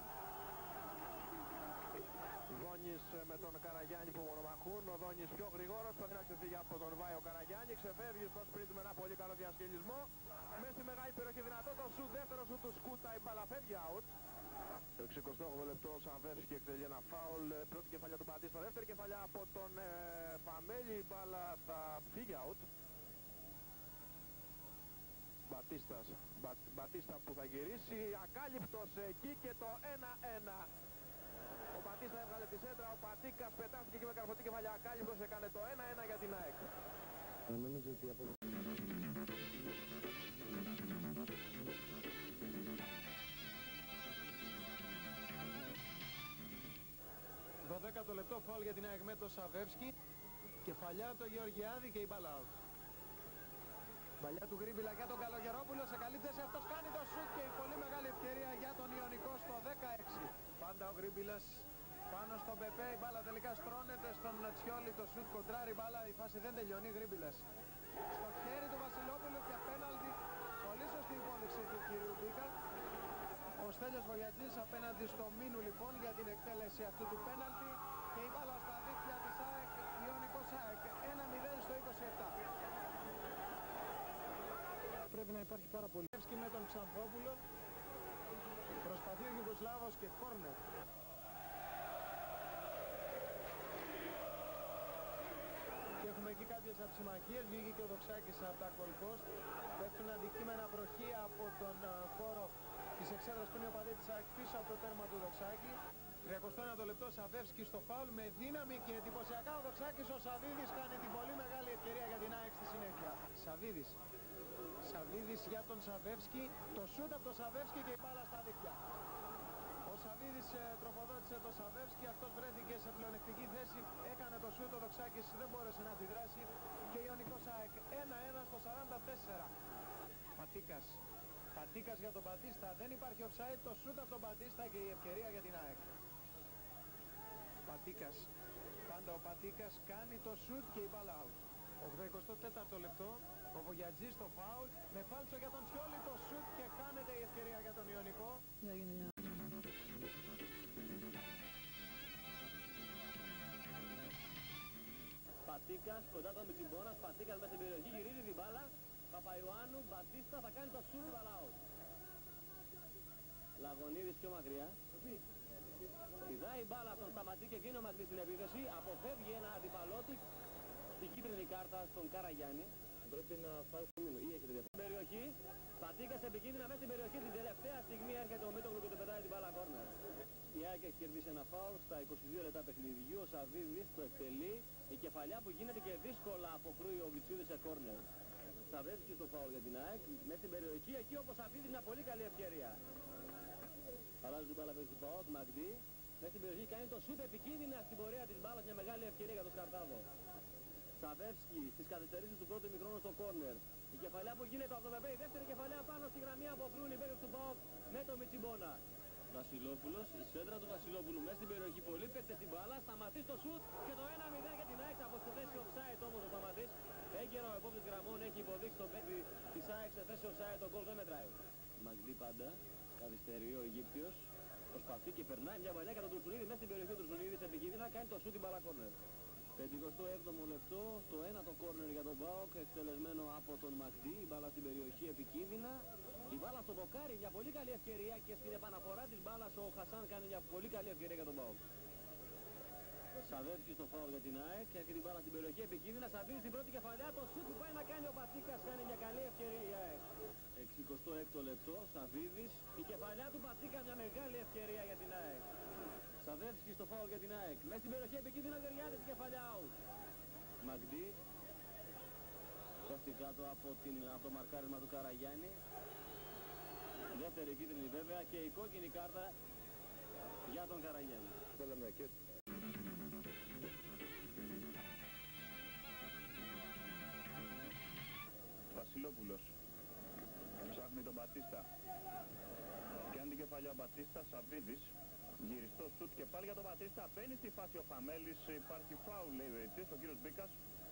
Δόνης με τον Καραγιάννη που μονομαχούν. Ο Δόνης πιο γρήγορος, πρέπει να ξεφύγει από τον Βάιο Καραγιάννη. Ξεφεύγει στο σπρίτι με ένα πολύ καλό διασχελισμό. Μέσα στη μεγάλη περιοχή δυνατό το σουτ, δεύτερο σουτ του Σκούτα, η μπάλα φεύγει out. Το 68 λεπτό, ο Σαβεύσκι εκτελεί ένα φάουλ. Πρώτη κεφαλιά του Μπατίστα, δεύτερη κεφαλιά από τον Φαμέλη, η μπάλα θα φύγει out. Μπατίστα που θα γυρίσει, ακάλυπτος εκεί και το 1-1. Ο Μπατίστα έβγαλε τη σέντρα, ο Πατίκας πετάχτηκε και με καρφωτή κεφαλιά, ακάλυπτος έκανε το 1-1 για την ΑΕΚ. Νομίζω ότι από... 12ο λεπτό, φάουλ για την ΑΕΚ με τον Σαβεύσκι. Κεφαλιά από τον Γεωργιάδη και η μπάλα out. Παλιά του Γρίμπιλα για τον Καλογερόπουλο, σε καλή θέση αυτός κάνει το σουτ και η πολύ μεγάλη ευκαιρία για τον Ιωνικό στο 16. Πάντα ο Γρίμπιλας πάνω στον Πεπέ, η μπάλα τελικά στρώνεται στον Τσιόλι, το σουτ κοντράρει, η μπάλα, η φάση δεν τελειώνει, Γρίμπιλας στο χέρι του Βασιλόπουλου και πέναλτι. Πολύ σωστή υπόδειξη του κυρίου Μπίκα. Ο Στέλιος Βογιατζής απέναντι στο Μίνου λοιπόν για την εκτέλεση αυτού του πέναλτι και η μπάλα στα δίκτυα της ΑΕΚ, Ιωνικός ΑΕΚ, 1-0 στο 27. Πρέπει να υπάρχει πάρα πολύ με τον Ξανθόπουλο. Προσπαθεί ο Γιουγκοσλάβος και κόρνερ. Και έχουμε εκεί κάποιες αψημαχίες, βγήκε και ο Δοξάκης από τα κολπόστ. Πέφτουν αντικείμενα βροχή από τον χώρο της εξέδρας που είναι ο παδί της ΑΕΚ πίσω από το τέρμα του Δοξάκη. 31ο λεπτό, Σαβεύσκι στο φάουλ με δύναμη και εντυπωσιακά ο Δοξάκης. Ο Σαβίδης κάνει την πολύ μεγάλη ευκαιρία για την ΑΕΚ στη συνέχεια. Σαβίδης για τον Σαβεύσκι, το σούτ από τον Σαβεύσκι και η μπάλα στα δίκτυα. Ο Σαβίδης τροφοδότησε τον Σαβεύσκι, αυτός βρέθηκε σε πλεονεκτική θέση, έκανε το σούτ, ο Δοξάκης δεν μπόρεσε να αντιδράσει και Ιωνικός ΑΕΚ 1-1 στο 44. Πατίκας για τον Μπατίστα, δεν υπάρχει offside, το σούτ από τον Μπατίστα και η ευκαιρία για την ΑΕΚ. Πάντα ο Πατίκας κάνει το σούτ και η μπάλα out. 84ο λεπτό, ο Βογιατζής στο φάουλ, με φάλτσο για τον Τσιόλι, το σούτ και χάνεται η ευκαιρία για τον Ιωνικό. Πατίκας κοντά τον Μιτσιμπόνας, Πατίκας μέσα στην περιοχή, γυρίζει την μπάλα. Παπαϊωάννου, Μπατίστα θα κάνει το σούτ, αλλά out. Λαγωνίδης πιο μακριά. Πηδάει η μπάλα στον Σταματή και βγαίνει ο Μαγδής στην επίθεση. Αποφεύγει ένα αντιπαλό του. Την κίτρινη κάρτα στον Καραγιάννη. Πρέπει να φάει το μήνο. Ή έχετε διαφορά. Περιοχή. Πατήκας επικίνδυνα μέσα στην περιοχή. Την τελευταία στιγμή έρχεται ο Μίτογλου και το πετάει την μπάλα κόρνερ. Η ΑΕΚ έχει κερδίσει ένα φάουλ στα 22 λεπτά παιχνιδιού. Ο Σαββίδης το εκτελεί. Η κεφαλιά που γίνεται και δύσκολα αποκρούει ο Γκιτσίδης σε κόρνερ. Σαββίδης στο φάουλ για την ΑΕΚ. Μέσα στην περιοχή. Εκεί όπως Σαββίδης μια πολύ καλή ευκαιρία. Αλλάζει την μπάλα του ΠΑΟΚ, Μαγδί. Μέσα στην περιοχή κάνει το σούτ επικίνδυνα στην πορεία της μπάλας. Μια μεγάλη ευκαιρία για τον Σκαρτάδο. Σαβεύσκι στις καθυστερήσεις του πρώτου ημιχρόνου στο κόρνερ. Η κεφαλιά που γίνεται από το Βεβέ, η δεύτερη κεφαλιά πάνω στη γραμμή αποκρούν οι παίκτες του ΠΑΟΚ με το Μιτσιμπόνα. Βασιλόπουλος, η σέντρα του Βασιλόπουλου μέσα στην περιοχή, πολύ παίκτες στην μπάλα, σταματήσει το σούτ και το 1-0 για την ΑΕΚ από στη θέση offside όμως ο Σταματής. Έγκαιρα ο επόπτης γραμμών έχει υποδείξει τον παίκτη της ΑΕΚ σε θέση offside, το γκολ δεν μετράει. Μαγδί πάντα, καθυστερεί ο Αιγύπτιος, προσπαθεί και περνάει μια παλιά κατά τον Τουρσουλίδη μέσα στην περιοχή του Τουρσουλίδης επικίνδυνα, κάνει το σούτ την μπάλα κόρνερ. 57ο λεπτό, το 1ο κόρνερ για τον ΠΑΟΚ, εκτελεσμένο από τον Μαγδί, η μπάλα στην περιοχή επικίνδυνα. Η μπάλα στο δοκάρι, μια πολύ καλή ευκαιρία και στην επαναφορά της μπάλας ο Χασάν κάνει μια πολύ καλή ευκαιρία για τον ΠΑΟΚ. Σαβεύσκι στο φάουλ για την ΑΕΚ, έχει την μπάλα στην περιοχή επικίνδυνα, Σαββίδης στην πρώτη κεφαλιά, το σούτ που πάει να κάνει ο Πατίκας, κάνει μια καλή ευκαιρία η ΑΕΚ. 66ο λεπτό, Σαββίδης, η κεφαλιά του Πατίκα, μια μεγάλη ευκαιρία για την ΑΕΚ. Σαβεύσκι στο φάουλ για την ΑΕΚ, μέσα στην περιοχή επικίνδυνα Γεωργιάδης, η κεφαλιά out. Μαγδί, πέφτει κάτω από το μαρκάρισμα του Καραγιάννη. Δεύτερη κίτρινη βέβαια και η κόκκινη κάρτα για τον Καραγιάννη. Βασιλόπουλος ψάχνει τον Μπατίστα. Κάνει την κεφαλιά ο Μπατίστα, Σαββίδης. Γυριστό σουτ και πάλι για τον Μπατίστα. Μπαίνει στη φάση ο Φαμέλης. Υπάρχει φάουλ, λέει ο Αιτής, ο κύριος Μπίκας.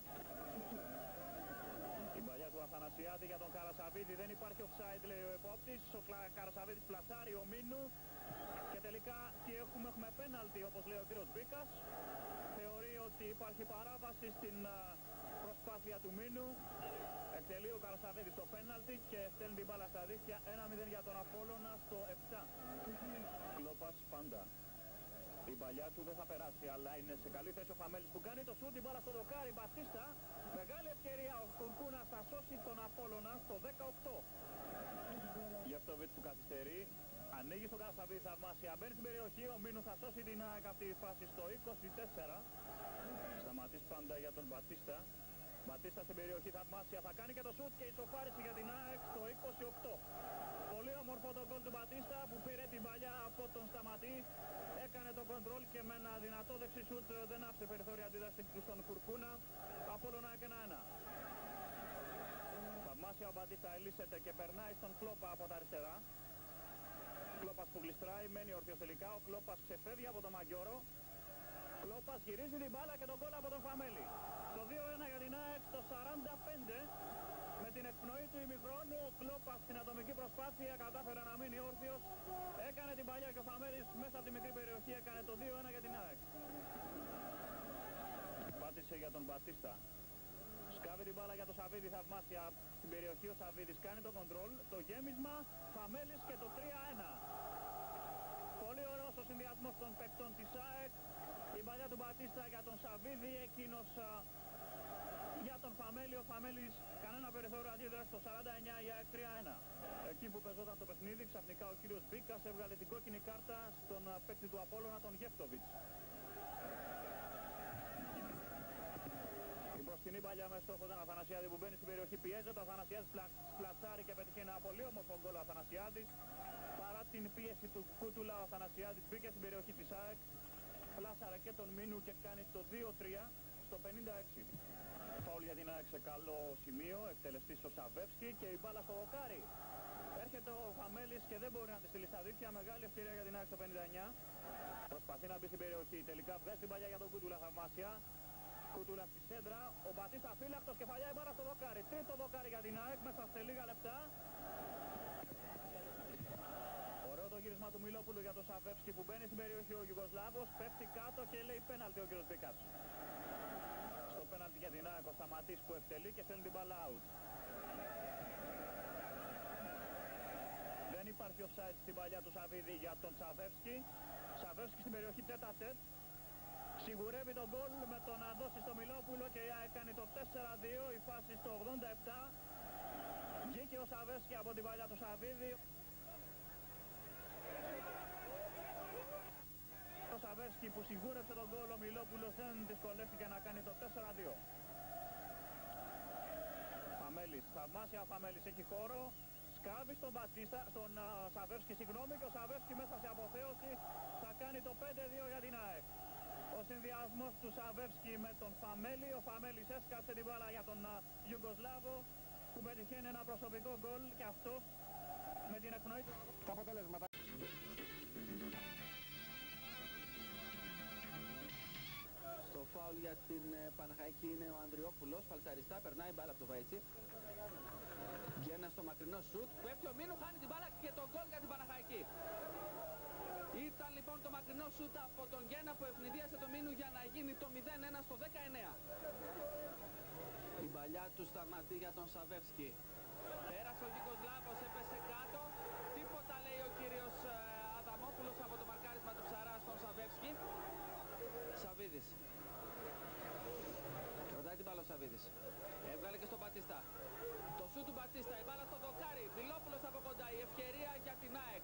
Η παλιά του Αθανασιάδη για τον Καρασαβίδη. Δεν υπάρχει offside, λέει ο επόπτης. Ο Καρασαβίδης πλασάρει ο Μίνου. Και τελικά τι έχουμε πέναλτι, όπως λέει ο κύριος Μπίκας. Θεωρεί ότι υπάρχει παράβαση στην προσπάθεια του Μίνου. Εκτελεί ο Καρασαβίδης το πέναλτι και στέλνει την μπάλα στα δίχτυα. 1-0 για τον Απόλλωνα στο 7. Κλόπας πάντα. Η παλιά του δεν θα περάσει, αλλά είναι σε καλή θέση ο Φαμέλης που κάνει το σούτ, την μπάλα στο δοκάρι. Μπατίστα, μεγάλη ευκαιρία ο Κουρκούνας θα σώσει τον Απόλλωνα στο 18. Γεφτοβίτς που καθυστερεί, ανοίγει στον Καρασαβίδη θαυμάσια, μπαίνει στην περιοχή, ο Μίνου θα σώσει την ΑΕΚ αυτή τη φάση στο 24. Σταματήσει πάντα για τον Μπατίστα. Μπατίστα στην περιοχή θαυμάσια, θα κάνει και το σούτ και η σοφάριση για την ΑΕΚ στο 28. Πολύ όμορφο το γκολ του Μπατίστα που πήρε την παλιά από τον Σταματή. Έκανε το κοντρόλ και με ένα δυνατό δεξί σούτ δεν άφησε περιθώρια αντίδραση στον Κουρκούνα. Απόλλωνα 1-1. Θαυμάσια ο Μπατίστα ελίσσεται και περνάει στον Κλόπα από τα αριστερά. Κλόπας που γλιστράει, μένει ορθιος τελικά. Ο Κλόπας ξεφεύγει από τον Μαγκιόρο. Κλόπας γυρίζει την μπάλα και τον γκολ από τον Φαμέλη. Το 2-1 για την ΑΕΚ στο 45. Με την εκπνοή του ημιχρόνου ο Κλόπας στην ατομική προσπάθεια κατάφερε να μείνει όρθιος. Έκανε την παλιά και ο Φαμέλης μέσα από τη μικρή περιοχή έκανε το 2-1 για την ΑΕΚ. Πάτησε για τον Μπατίστα. Σκάβει την μπάλα για τον Σαββίδη θαυμάσια στην περιοχή. Ο Σαββίδης κάνει το κοντρόλ. Το γέμισμα, Φαμέλης και το 3-1. Πολύ ωραίος ο συνδυασμός των παικτών της ΑΕΚ. Η παλιά του Μπατίστα για τον Σαββίδη, εκείνος για τον Φαμέλη. Ο Φαμέλης κανένα περιθώριο αντίδραση στο 49 για 3-1. Εκεί που πεζόταν το παιχνίδι, ξαφνικά ο κύριος Μπίκας έβγαλε την κόκκινη κάρτα στον παίκτη του Απόλλωνα, τον Γεφτοβίτς. Η μπροστινή παλιά με στόχο τον Αθανασιάδη που μπαίνει στην περιοχή, πιέζεται. Ο Αθανασιάδης πλατσάρει και πετυχαίνει ένα πολύ όμορφο γκολ ο Αθανασιάδης. Παρά την πίεση του Κούτουλα, ο Αθανασιάδης μπήκε στην περιοχή της ΑΕΚ. Πλάσαρε και τον Μίνου και κάνει το 2-3 στο 56. Φάουλ για την ΑΕΚ σε καλό σημείο, εκτελεστής ο Σαβεύσκι και η μπάλα στο δοκάρι. Έρχεται ο Φαμέλης και δεν μπορεί να τη στείλει στα δίχτυα, μεγάλη ευκαιρία για την ΑΕΚ στο 59. Προσπαθεί να μπει στην περιοχή, τελικά βγάζει την παλιά για τον Κούτουλα θαυμάσια. Κούτουλα στη σέντρα, ο Μπατίστα φύλακτος, κεφαλιά η μπάλα στο δοκάρι. Τρίτο δοκάρι για την ΑΕΚ μέσα σε λίγα λεπτά. Ωραίο το γύρισμα του Μιλόπουλου για τον Σαβεύσκι που μπαίνει στην περιοχή ο Ιουγκοσλάβος, πέφτει κάτω και λέει πέναλτι ο κύριος Μπίκας. Στο πέναλτι για την ΑΕΚ ο Σταματής που εκτελεί και στέλνει την μπάλα out. Δεν υπάρχει offside στην παλιά του Σαββίδη για τον Τσαβεύσκι. Τσαβεύσκι στην περιοχή τέτα-τέτ. Σιγουρεύει τον γκολ με το να δώσει στο Μιλόπουλο και έκανε το 4-2, η φάση στο 87. Βγήκε ο Σαβεύσκι από την παλιά του Σαββίδη. Ο Σαβεύσκι που σιγούρεψε τον γκολ, ο Μιλόπουλος δεν δυσκολεύτηκε να κάνει το 4-2. Φαμέλης, θαυμάσια ο Φαμέλης, έχει χώρο. Σκάβει στον Μπατίστα, στον Σαβεύσκι, συγγνώμη, και ο Σαβεύσκι μέσα σε αποθέωση θα κάνει το 5-2 για την ΑΕΚ. Ο συνδυασμός του Σαβεύσκι με τον Φαμέλη, ο Φαμέλης έσκασε την μπάλα για τον Ιουγκοσλάβο που πετυχαίνει ένα προσωπικό γκολ και αυτός με την εκπνοή του. Τα αποτελέσματα. Στο φάουλ για την Παναχαϊκή είναι ο Ανδριόπουλος, φαλτσαριστά, περνάει μπάλα από το Βαϊτσί. Γκένα στο μακρινό σουτ, πέφτει ο Μίνου, χάνει την μπάλα και το γκολ για την Παναχαϊκή. Ήταν λοιπόν το μακρινό σουτ από τον Γκένα που ευνηδίασε το Μίνου για να γίνει το 0-1 στο 19. Η παλιά του σταματεί για τον Σαβεύσκι. Πέρασε ο Γιουγκοσλάβος, έπεσε κάτω. Τίποτα λέει ο κύριος Αδαμόπουλος από το μαρκάρισμα του Ψαρά στον Σαβεύσκι. Σαβίδης. Κρατάει την μπάλα ο Σαβίδης. Έβγαλε και στον Μπατίστα. Το σουτ του Μπατίστα, η μπάλα στο δοκάρι. Μιλόπουλος από κοντά, η ευκαιρία για την ΑΕΚ.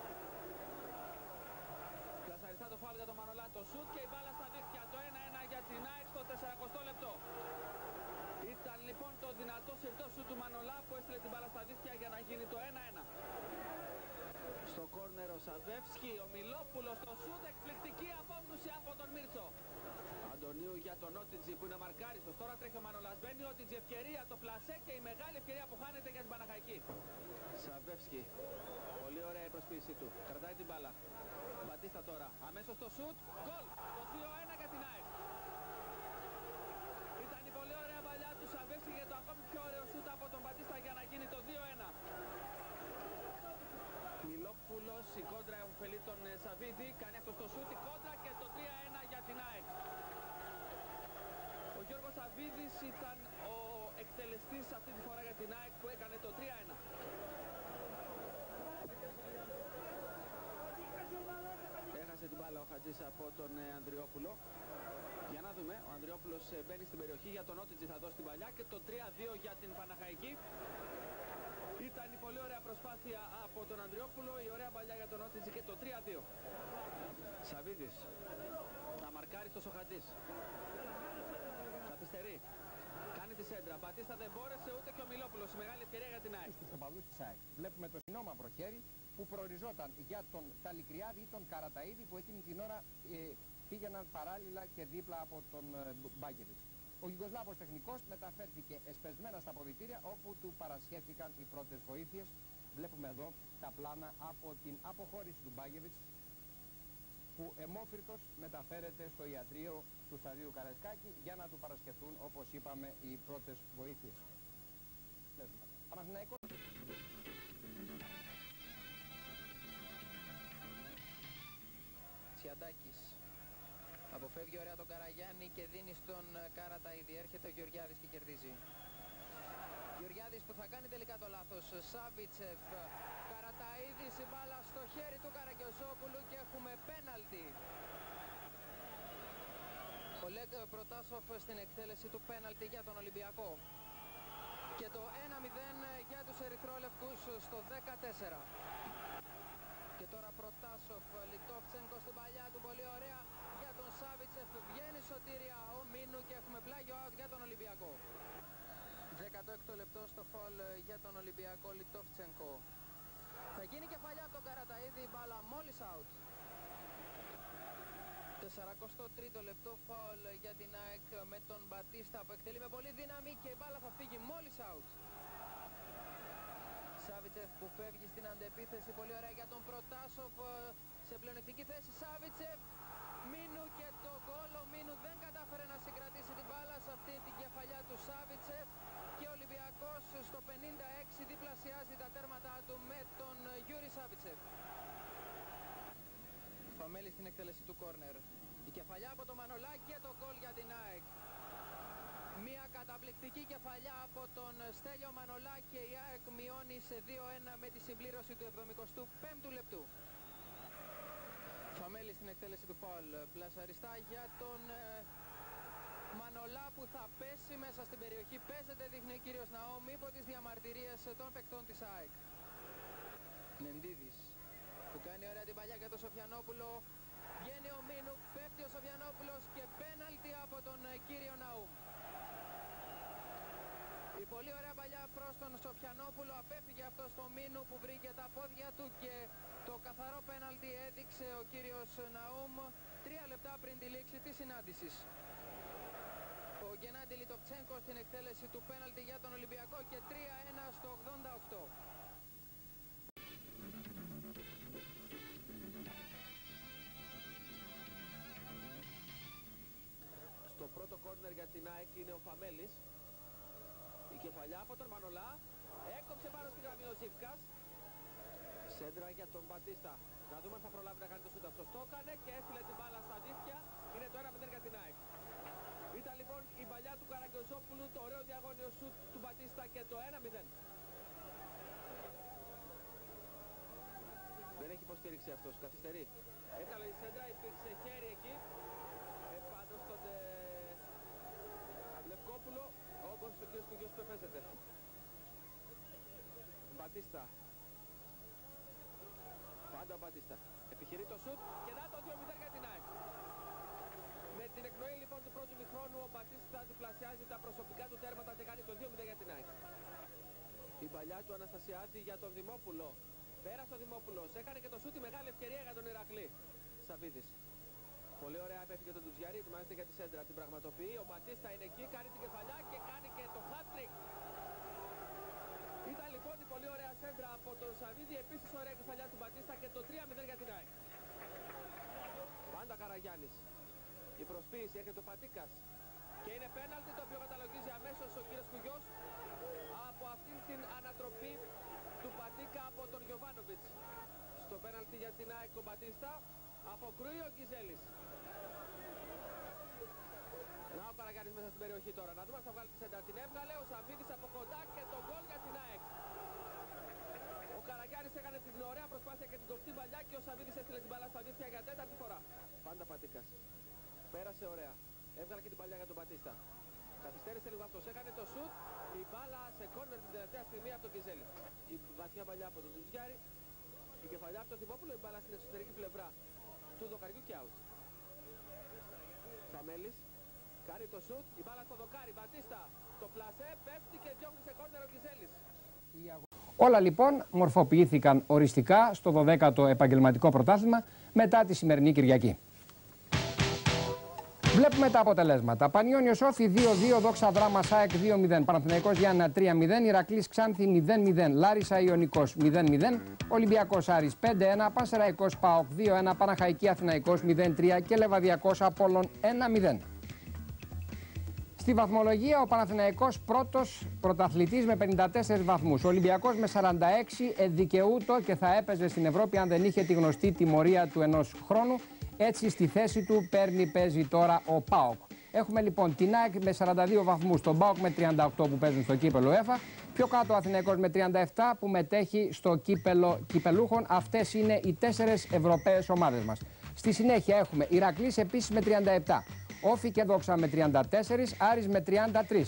Πλασαριστά το φάουλ για τον Μανολά, το σουτ και η μπάλα στα δίχτυα. Το 1-1 για την ΑΕΚ στο 40 λεπτό. Ήταν λοιπόν το δυνατό συρτό σουτ του Μανολά που έστειλε την μπάλα στα δίχτυα για να γίνει το 1-1. Στο κόρνερ ο Σαβεύσκι, ο Μιλόπουλος, το σουτ, εκπληκτική απόγνωση από τον Μίρτσο. Αντωνίου για τον Ότιτζι που είναι μαρκάριστος. Τώρα τρέχει ο Μανολάς, μπαίνει ο Ότιτζι, ευκαιρία, το πλασέ και η μεγάλη ευκαιρία που χάνεται για την Παναχαϊκή. Σαβεύσκι, πολύ ωραία η προσποίησή του, κρατάει την μπάλα. Μπατίστα τώρα, αμέσως το σουτ, γκολ, το 2-1 για την ΑΕΚ. Ήταν η πολύ ωραία παλιά του Σαβεύσκι για το ακόμη πιο ωραίο σουτ από τον Μπατίστα για να γίνει το 2-1. Μιλόπουλος, η κόντρα ωφελεί τον Σαββίδη, κάνει αυτό το σούτ, η κόντρα και το 3-1 για την ΑΕΚ. Ο Γιώργος Σαββίδης ήταν ο εκτελεστής αυτή τη φορά για την ΑΕΚ που έκανε το 3-1. Έχασε την μπάλα ο Χατζής από τον Ανδριόπουλο. Για να δούμε, ο Ανδριόπουλος μπαίνει στην περιοχή, για τον Ότιτζι θα δώσει την παλιά και το 3-2 για την Παναχαϊκή. Ήταν η πολύ ωραία προσπάθεια από τον Ανδριόπουλο, η ωραία παλιά για τον Ότιτζι και το 3-2. Σαβίδης, αμαρκάριστος ο Χατζής. Καθυστερεί, κάνει τη σέντρα, Μπατίστα δεν μπόρεσε ούτε και ο Μιλόπουλος, η μεγάλη ευκαιρία για την ΑΕΚ. Στους οπαδούς της ΑΕΚ βλέπουμε το κοινό μαύρο χέρι που προοριζόταν για τον Ταλικριάδη ή τον Καραταΐδη που εκείνη την ώρα πήγαιναν παράλληλα και δίπλα από τον Μπάγκεβιτς. Ο Ιουγκοσλάβος τεχνικός μεταφέρθηκε εσπεσμένα στα αποδυτήρια όπου του παρασχέθηκαν οι πρώτες βοήθειες. Βλέπουμε εδώ τα πλάνα από την αποχώρηση του Μπάγκεβιτς που εμόφυρτος μεταφέρεται στο ιατρείο του σταδίου Καραϊσκάκη για να του παρασχεθούν, όπως είπαμε, οι πρώτες βοήθειες. Παναθηναϊκός. Τσιαντάκης αποφεύγει ωραία τον Καραγιάννη και δίνει στον Καραταΐδη. Έρχεται ο Γεωργιάδης και κερδίζει. Γεωργιάδης που θα κάνει τελικά το λάθος. Σάβιτσεφ, Καραταΐδης, η μπάλα στο χέρι του Καραγκιοζόπουλου και έχουμε πέναλτι. Ο Λέγκ Προτάσοφ στην εκτέλεση του πέναλτι για τον Ολυμπιακό. Και το 1-0 για τους ερυθρόλευκους στο 14. Και τώρα Προτάσοφ, Λιτόφτσενκο στην παλιά του, πολύ ωραία για τον Σάβιτσεφ, βγαίνει σωτήρια ο Μίνου και έχουμε πλάγιο out για τον Ολυμπιακό. 16ο λεπτό στο φολ για τον Ολυμπιακό, Λιτόφτσενκο. Θα γίνει κεφαλιά από τον Καραταΐδη, μπάλα μόλις out. 43ο λεπτό φαουλ για την ΑΕΚ με τον Μπατίστα που εκτελεί με πολύ δύναμη και η μπάλα θα φύγει μόλις out. Σάβιτσεφ που φεύγει στην αντεπίθεση, πολύ ωραία για τον Προτάσοφ, σε πλεονεκτική θέση Σάβιτσεφ, Μίνου και το γκολ. Ο Μίνου δεν κατάφερε να συγκρατήσει την μπάλα σε αυτή την κεφαλιά του Σάβιτσεφ και ο Ολυμπιακός στο 56 διπλασιάζει τα τέρματά του με τον Γιούρι Σάβιτσεφ. Φαμέλη στην εκτέλεση του κόρνερ. Η κεφαλιά από το Μανολά και το γκολ για την ΑΕΚ. Μια καταπληκτική κεφαλιά από τον Στέλιο Μανολά και η ΑΕΚ μειώνει σε 2-1 με τη συμπλήρωση του 75ου λεπτού. Φαμέλη στην εκτέλεση του φάουλ. Πλασαριστά για τον Μανολά που θα πέσει μέσα στην περιοχή. Παίζεται, δείχνει ο κύριος Ναούμ, υπό τις διαμαρτυρίες των παικτών της ΑΕΚ. Νεντίδης που κάνει ωραία την παλιά για τον Σοφιανόπουλο. Βγαίνει ο Μίνου, πέφτει ο Σοφιανόπουλος και πέναλτι από τον κύριο Ναούμ. Η πολύ ωραία παλιά προς τον Σοφιανόπουλο, απέφυγε αυτό στο Μίνου που βρήκε τα πόδια του και το καθαρό πέναλτι έδειξε ο κύριος Ναούμ 3 λεπτά πριν τη λήξη της συνάντησης. Ο Γενάντι Λιτοβτσένκο στην εκτέλεση του πέναλτι για τον Ολυμπιακό και 3-1 στο 88. Στο πρώτο κόρνερ για την ΑΕΚ είναι ο Φαμέλης. Η κεφαλιά από τον Μανολά. Έκοψε πάνω στη γραμμή ο Ζήφκας. Σέντρα για τον Μπατίστα. Να δούμε αν θα προλάβει να κάνει το σούτ αυτό. Το έκανε και έστειλε την μπάλα στα δίχτυα. Είναι το 1-0 για την ΑΕΚ. Ήταν λοιπόν η παλιά του Καραγκιόζοπουλου, το ωραίο διαγώνιο σούτ του Μπατίστα και το 1-0. Δεν έχει υποστήριξη αυτός, καθυστερεί. Έκανε η σέντρα, υπήρξε χέρι εκεί. Πάνω στον Λευκόπουλο, όπως ο κύριος Κουγιός που επέζεται. Μπατίστα. Πάντα ο Μπατίστα. Επιχειρεί το σούτ και να το 2-0 για την ΑΕΚ. Με την εκνοή λοιπόν του πρώτου μηχρόνου ο Μπατίστα διπλασιάζει τα προσωπικά του τέρματα και κάνει το 2-0 για την ΑΕΚ. Η παλιά του Αναστασιάδη για τον Δημόπουλο. Πέρασε ο Δημόπουλος, έκανε και το σούτ, η μεγάλη ευκαιρία για τον Ηρακλή. Σαβίδης. Πολύ ωραία απέφυγε τον Τουζιάρη, ετοιμάζεται για τη σέντρα, την πραγματοποιεί. Ο Μπατίστα είναι εκεί, κάνει την κεφαλιά και κάνει και το hat-trick. Ήταν λοιπόν η πολύ ωραία σέντρα από τον Σαβίδη, επίσης ωραία κεφαλιά του Μπατίστα και το 3-0 για την ΑΕΚ. Πάντα Καραγιάννης. Η προσποίηση έρχεται ο Πατίκας. Και είναι πέναλτι το οποίο καταλογίζει αμέσως ο κύριος Κουγιός από αυτήν την ανατροπή του Πατίκα από τον Γιοβάνοβιτς. Στο πέναλτι για την ΑΕΚ ο Μπατίστα. Αποκρούει ο Γκιζέλης. Να ο Καραγιάννης μέσα στην περιοχή τώρα. Να δούμε αν θα βγάλει τη σέντρα. Την έβγαλε ο Σαββίδης από κοντά και το γκολ για την ΑΕΚ. Ο Καραγιάννης έκανε την ωραία προσπάθεια και την κοφτή παλιά και ο Σαββίδης έστειλε την μπάλα στα δίχτυα για 4η φορά. Πάντα Πατίκας. Πέρασε ωραία. Έβγαλε και την παλιά για τον Μπατίστα. Καθυστέρησε λίγο αυτός. Έκανε το σουτ. Η μπάλα σε κόρνερ την τελευταία στιγμή από τον Γκιζέλη. Η βαθιά παλιά από τον Τουζιάρη. Η κεφαλιά από τον Δημόπουλο. Η μπάλα στην εξωτερική πλευρά του δοκαριού και out. Φαμέλης. Κάνει το σουτ. Η μπάλα στο δοκάρι. Μπατίστα. Το πλασέ πέφτει και διώχνει σε κόρνερ ο Γκιζέλης. Όλα λοιπόν μορφοποιήθηκαν οριστικά στο 12ο επαγγελματικό πρωτάθλημα μετά τη σημερινή Κυριακή. Βλέπουμε τα αποτελέσματα. Πανιόνιος Όφη 2-2, Δόξα Δράμα ΑΕΚ 2-0, Παναθηναϊκός Γιάννα 3-0, Ηρακλής Ξάνθη 0-0, Λάρισα Ιωνικός 0-0, Ολυμπιακός Άρης 5-1, Πανσεραϊκός ΠΑΟΚ 2-1, Παναχαϊκή Αθηναϊκός 0-3 και Λεβαδιακός Απόλλων 1-0. Στη βαθμολογία ο Παναθηναϊκός πρώτος πρωταθλητής με 54 βαθμούς. Ο Ολυμπιακός με 46 δικαιούτο και θα έπαιζε στην Ευρώπη αν δεν είχε τη γνωστή τιμωρία του ενός χρόνου. Έτσι στη θέση του παίζει τώρα ο ΠΑΟΚ. Έχουμε λοιπόν την ΑΕΚ με 42 βαθμούς, τον ΠΑΟΚ με 38 που παίζουν στο κύπελο ΕΦΑ. Πιο κάτω ο Αθηναϊκός με 37 που μετέχει στο κύπελο κυπελούχων. Αυτές είναι οι 4 Ευρωπαίες ομάδες μας. Στη συνέχεια έχουμε Ηρακλής επίσης με 37. Όφη και Δόξα με 34, Άρης με 33.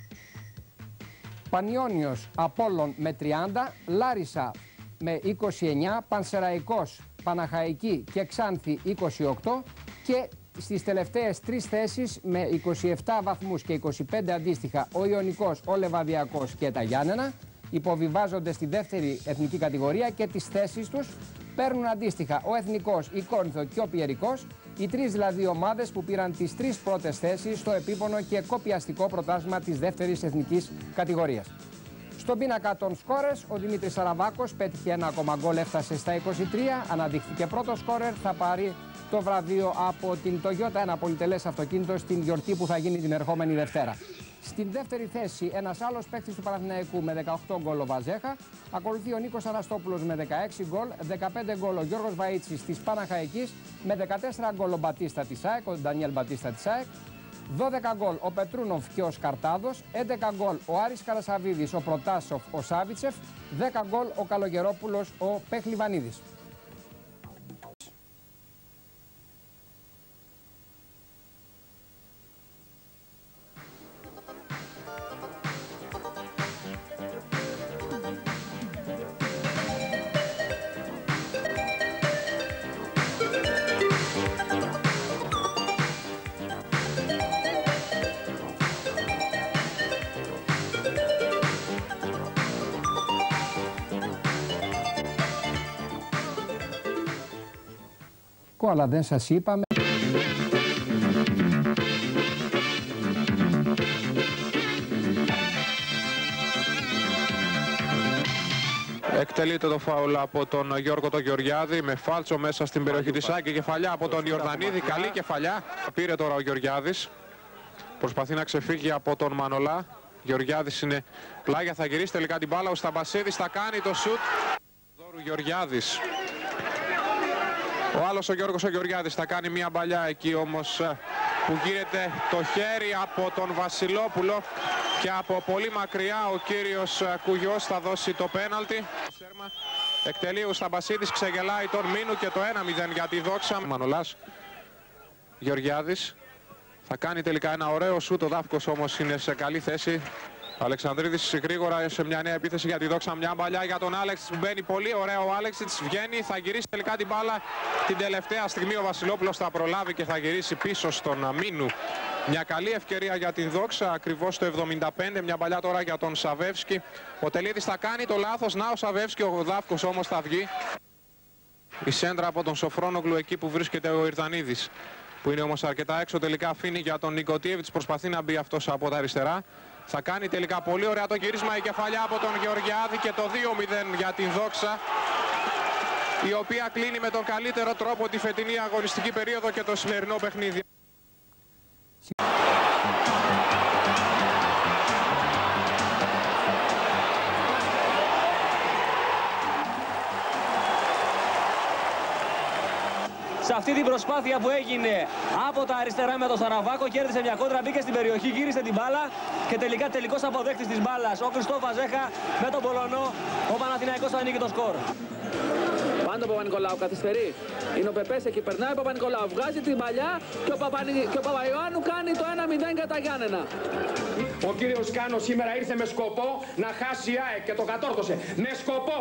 Πανιόνιος Απόλλων με 30, Λάρισα με 29, Πανσεραϊκός, Παναχαϊκή και Ξάνθη 28 και στις τελευταίες 3 θέσεις με 27 βαθμούς και 25 αντίστοιχα ο Ιωνικός, ο Λεβαδιακός και τα Γιάννενα υποβιβάζονται στη δεύτερη εθνική κατηγορία και τις θέσεις τους παίρνουν αντίστοιχα ο Εθνικός, η Κόρινθο και ο Πιερικός, οι 3 δηλαδή ομάδες που πήραν τις 3 πρώτες θέσεις στο επίπονο και κοπιαστικό πρωτάθλημα της δεύτερης εθνικής κατηγορίας. Στον πίνακα των σκόρες, ο Δημήτρης Σαραβάκος πέτυχε ένα ακόμα γκολ, έφτασε στα 23, αναδείχθηκε πρώτος σκόρερ, θα πάρει το βραβείο από την Toyota, ένα πολυτελές αυτοκίνητο στην γιορτή που θα γίνει την ερχόμενη Δευτέρα. Στην δεύτερη θέση ένας άλλος παίκτης του Παναθηναϊκού με 18 γκολ ο Βαζέχα, ακολουθεί ο Νίκος Αναστόπουλος με 16 γκολ, 15 γκολ ο Γιώργος Βαΐτσης της Παναχαϊκής, με 14 γκολ ο Μπατίστα της ΑΕΚ, ο Ντανιέλ Μπατίστα της ΑΕΚ. 12 γκολ ο Πετρούνοφ και ο Σκαρτάδος, 11 γκολ ο Άρης Καρασαβίδης, ο Προτάσοφ, ο Σάβιτσεφ, 10 γκολ ο Καλογερόπουλος, ο Πεχλιβανίδης. Αλλά δεν σας είπαμε. Εκτελείται το φάουλ από τον Γιώργο τον Γεωργιάδη με φάλτσο μέσα στην περιοχή της ΑΕΚ και κεφαλιά από τον Ιορδανίδη. Καλή κεφαλιά. Πήρε τώρα ο Γεωργιάδης. Προσπαθεί να ξεφύγει από τον Μανολά. Γεωργιάδης είναι πλάγια, θα γυρίσει τελικά την μπάλα. Ο Σταμπασίδης θα κάνει το σουτ. Γεωργιάδης. Ο άλλος ο Γιώργος ο Γεωργιάδης θα κάνει μια μπαλιά εκεί όμως που γύρεται το χέρι από τον Βασιλόπουλο και από πολύ μακριά ο κύριος Κουγιός θα δώσει το πέναλτι. Εκτελεί ο Σταμπασίδης, ξεγελάει τον Μίνου και το 1-0 για τη Δόξα. Μανολάς, Γεωργιάδης θα κάνει τελικά ένα ωραίο σούτ, ο Δάφκος όμως είναι σε καλή θέση. Αλεξανδρίδης γρήγορα σε μια νέα επίθεση για τη Δόξα, μια μπαλιά για τον Άλεξ που μπαίνει πολύ ωραία, ο Άλεξιτς βγαίνει, θα γυρίσει τελικά την μπάλα την τελευταία στιγμή, ο Βασιλόπουλος θα προλάβει και θα γυρίσει πίσω στον Μίνου. Μια καλή ευκαιρία για την Δόξα, ακριβώς στο 75, μια μπαλιά τώρα για τον Σαβεύσκι. Ο Τελίδης θα κάνει το λάθος, να ο Σαβεύσκι, ο Δάφκος όμως θα βγει. Η σέντρα από τον Σοφρόνογλου εκεί που βρίσκεται ο Ιρδανίδης, που είναι όμως αρκετά έξω, τελικά αφήνει για τον Νικοτίεβιτς, προσπαθεί να μπει αυτός από τα αριστερά. Θα κάνει τελικά πολύ ωραία το γύρισμα, η κεφαλιά από τον Γεωργιάδη και το 2-0 για την Δόξα, η οποία κλείνει με τον καλύτερο τρόπο τη φετινή αγωνιστική περίοδο και το σημερινό παιχνίδι. Σε αυτή την προσπάθεια που έγινε από τα αριστερά με τον Σαραβάκο, κέρδισε μια κόντρα, μπήκε στην περιοχή, γύρισε την μπάλα και τελικά τελικός αποδέκτης της μπάλας ο Χριστόφ Αζέχα με τον Πολωνό. Ο Παναθηναϊκός θα νίκει το σκορ. Πάντα ο Παπα-Νικολάου καθυστερεί. Είναι ο Πεπές εκεί, περνάει ο Παπα-Νικολάου, βγάζει την παλιά και ο Παπαϊωάννου κάνει το 1-0 για τα Γιάννενα. Ο κύριος Κάνος σήμερα ήρθε με σκοπό να χάσει η ΑΕΚ και το κατόρθωσε. Με σκοπό.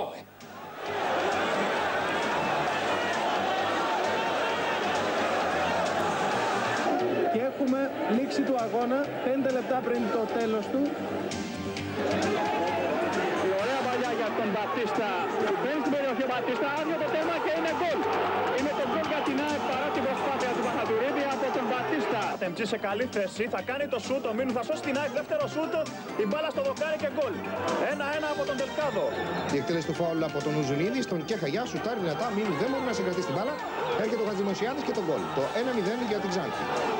Και έχουμε λήξη του αγώνα 5 λεπτά πριν το τέλος του. Η ωραία παλιά για τον Μπατίστα. Μπαίνει στην περιοχή ο Μπατίστα, άδειο το τέρμα και είναι γκολ. Είναι το γκολ για την ΑΕΚ παρά την προσπάθεια του Παχατουρίδη από τον Μπατίστα. Τεμτζή σε καλή θέση, θα κάνει το σούτ, ο Μίνου θα σώσει την ΑΕΚ, δεύτερο σούτ, η μπάλα στο δοκάρι και γκολ. 1-1 από τον Τελκάδο. Η εκτέλεση του φάουλ από τον Ουζουνίδη, στον Κέχαγιά, σουτάρει δυνατά, Μίνου δεν μπορεί να συγκρατήσει την μπάλα. Έρχεται ο Χατζημοσιάδης και τον γκολ. Το 1-0 για την Ξάνθη.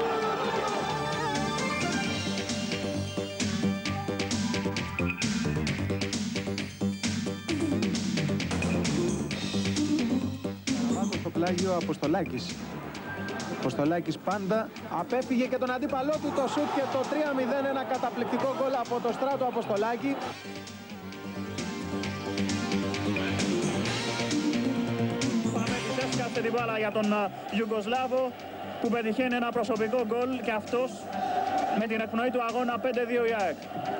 Πλάγιο Αποστολάκης. Αποστολάκης πάντα απέφυγε και τον αντίπαλό του το σουτ και το 3-0, ένα καταπληκτικό γκολ από το Στράτο Αποστολάκη. Πάμε τη έσκασε την μπάλα για τον Ιουγκοσλάβο που πετυχαίνει ένα προσωπικό γκολ και αυτός με την εκπνοή του αγώνα 5-2 η ΑΕΚ.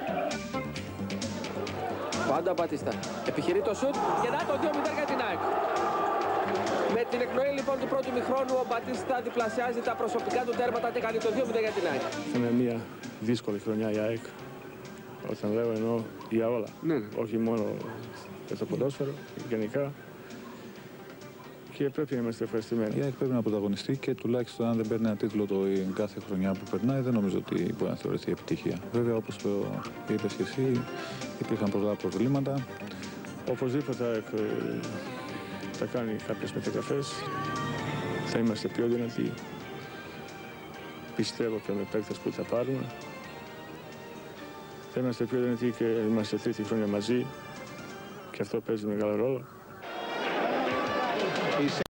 Πάντα ο Μπατίστα επιχειρεί το σουτ και να το 2-0 για την ΑΕΚ. Με την εκπνοή λοιπόν του πρώτου μηχρόνου ο Μπατίστα διπλασιάζει τα προσωπικά του τέρματα και κάνει το 2-0 για την ΑΕΚ. Είναι μια δύσκολη χρονιά η ΑΕΚ. Όταν λέω εννοώ για όλα. Όχι μόνο για το ποδόσφαιρο, γενικά. Και πρέπει να είμαστε ευχαριστημένοι. Η ΑΕΚ πρέπει να πρωταγωνιστεί και τουλάχιστον αν δεν παίρνει ένα τίτλο κάθε χρονιά που περνάει, δεν νομίζω ότι μπορεί να θεωρηθεί επιτυχία. Βέβαια, όπως το είπες και εσύ, υπήρχαν πολλά προβλήματα. Οπωσδήποτε θα κάνει κάποιες μεταγραφές, θα είμαστε πιο δυνατοί. Πιστεύω και με παίκτες που θα πάρουμε. Θα είμαστε πιο δυνατοί και είμαστε τρίτη χρόνια μαζί και αυτό παίζει μεγάλο ρόλο.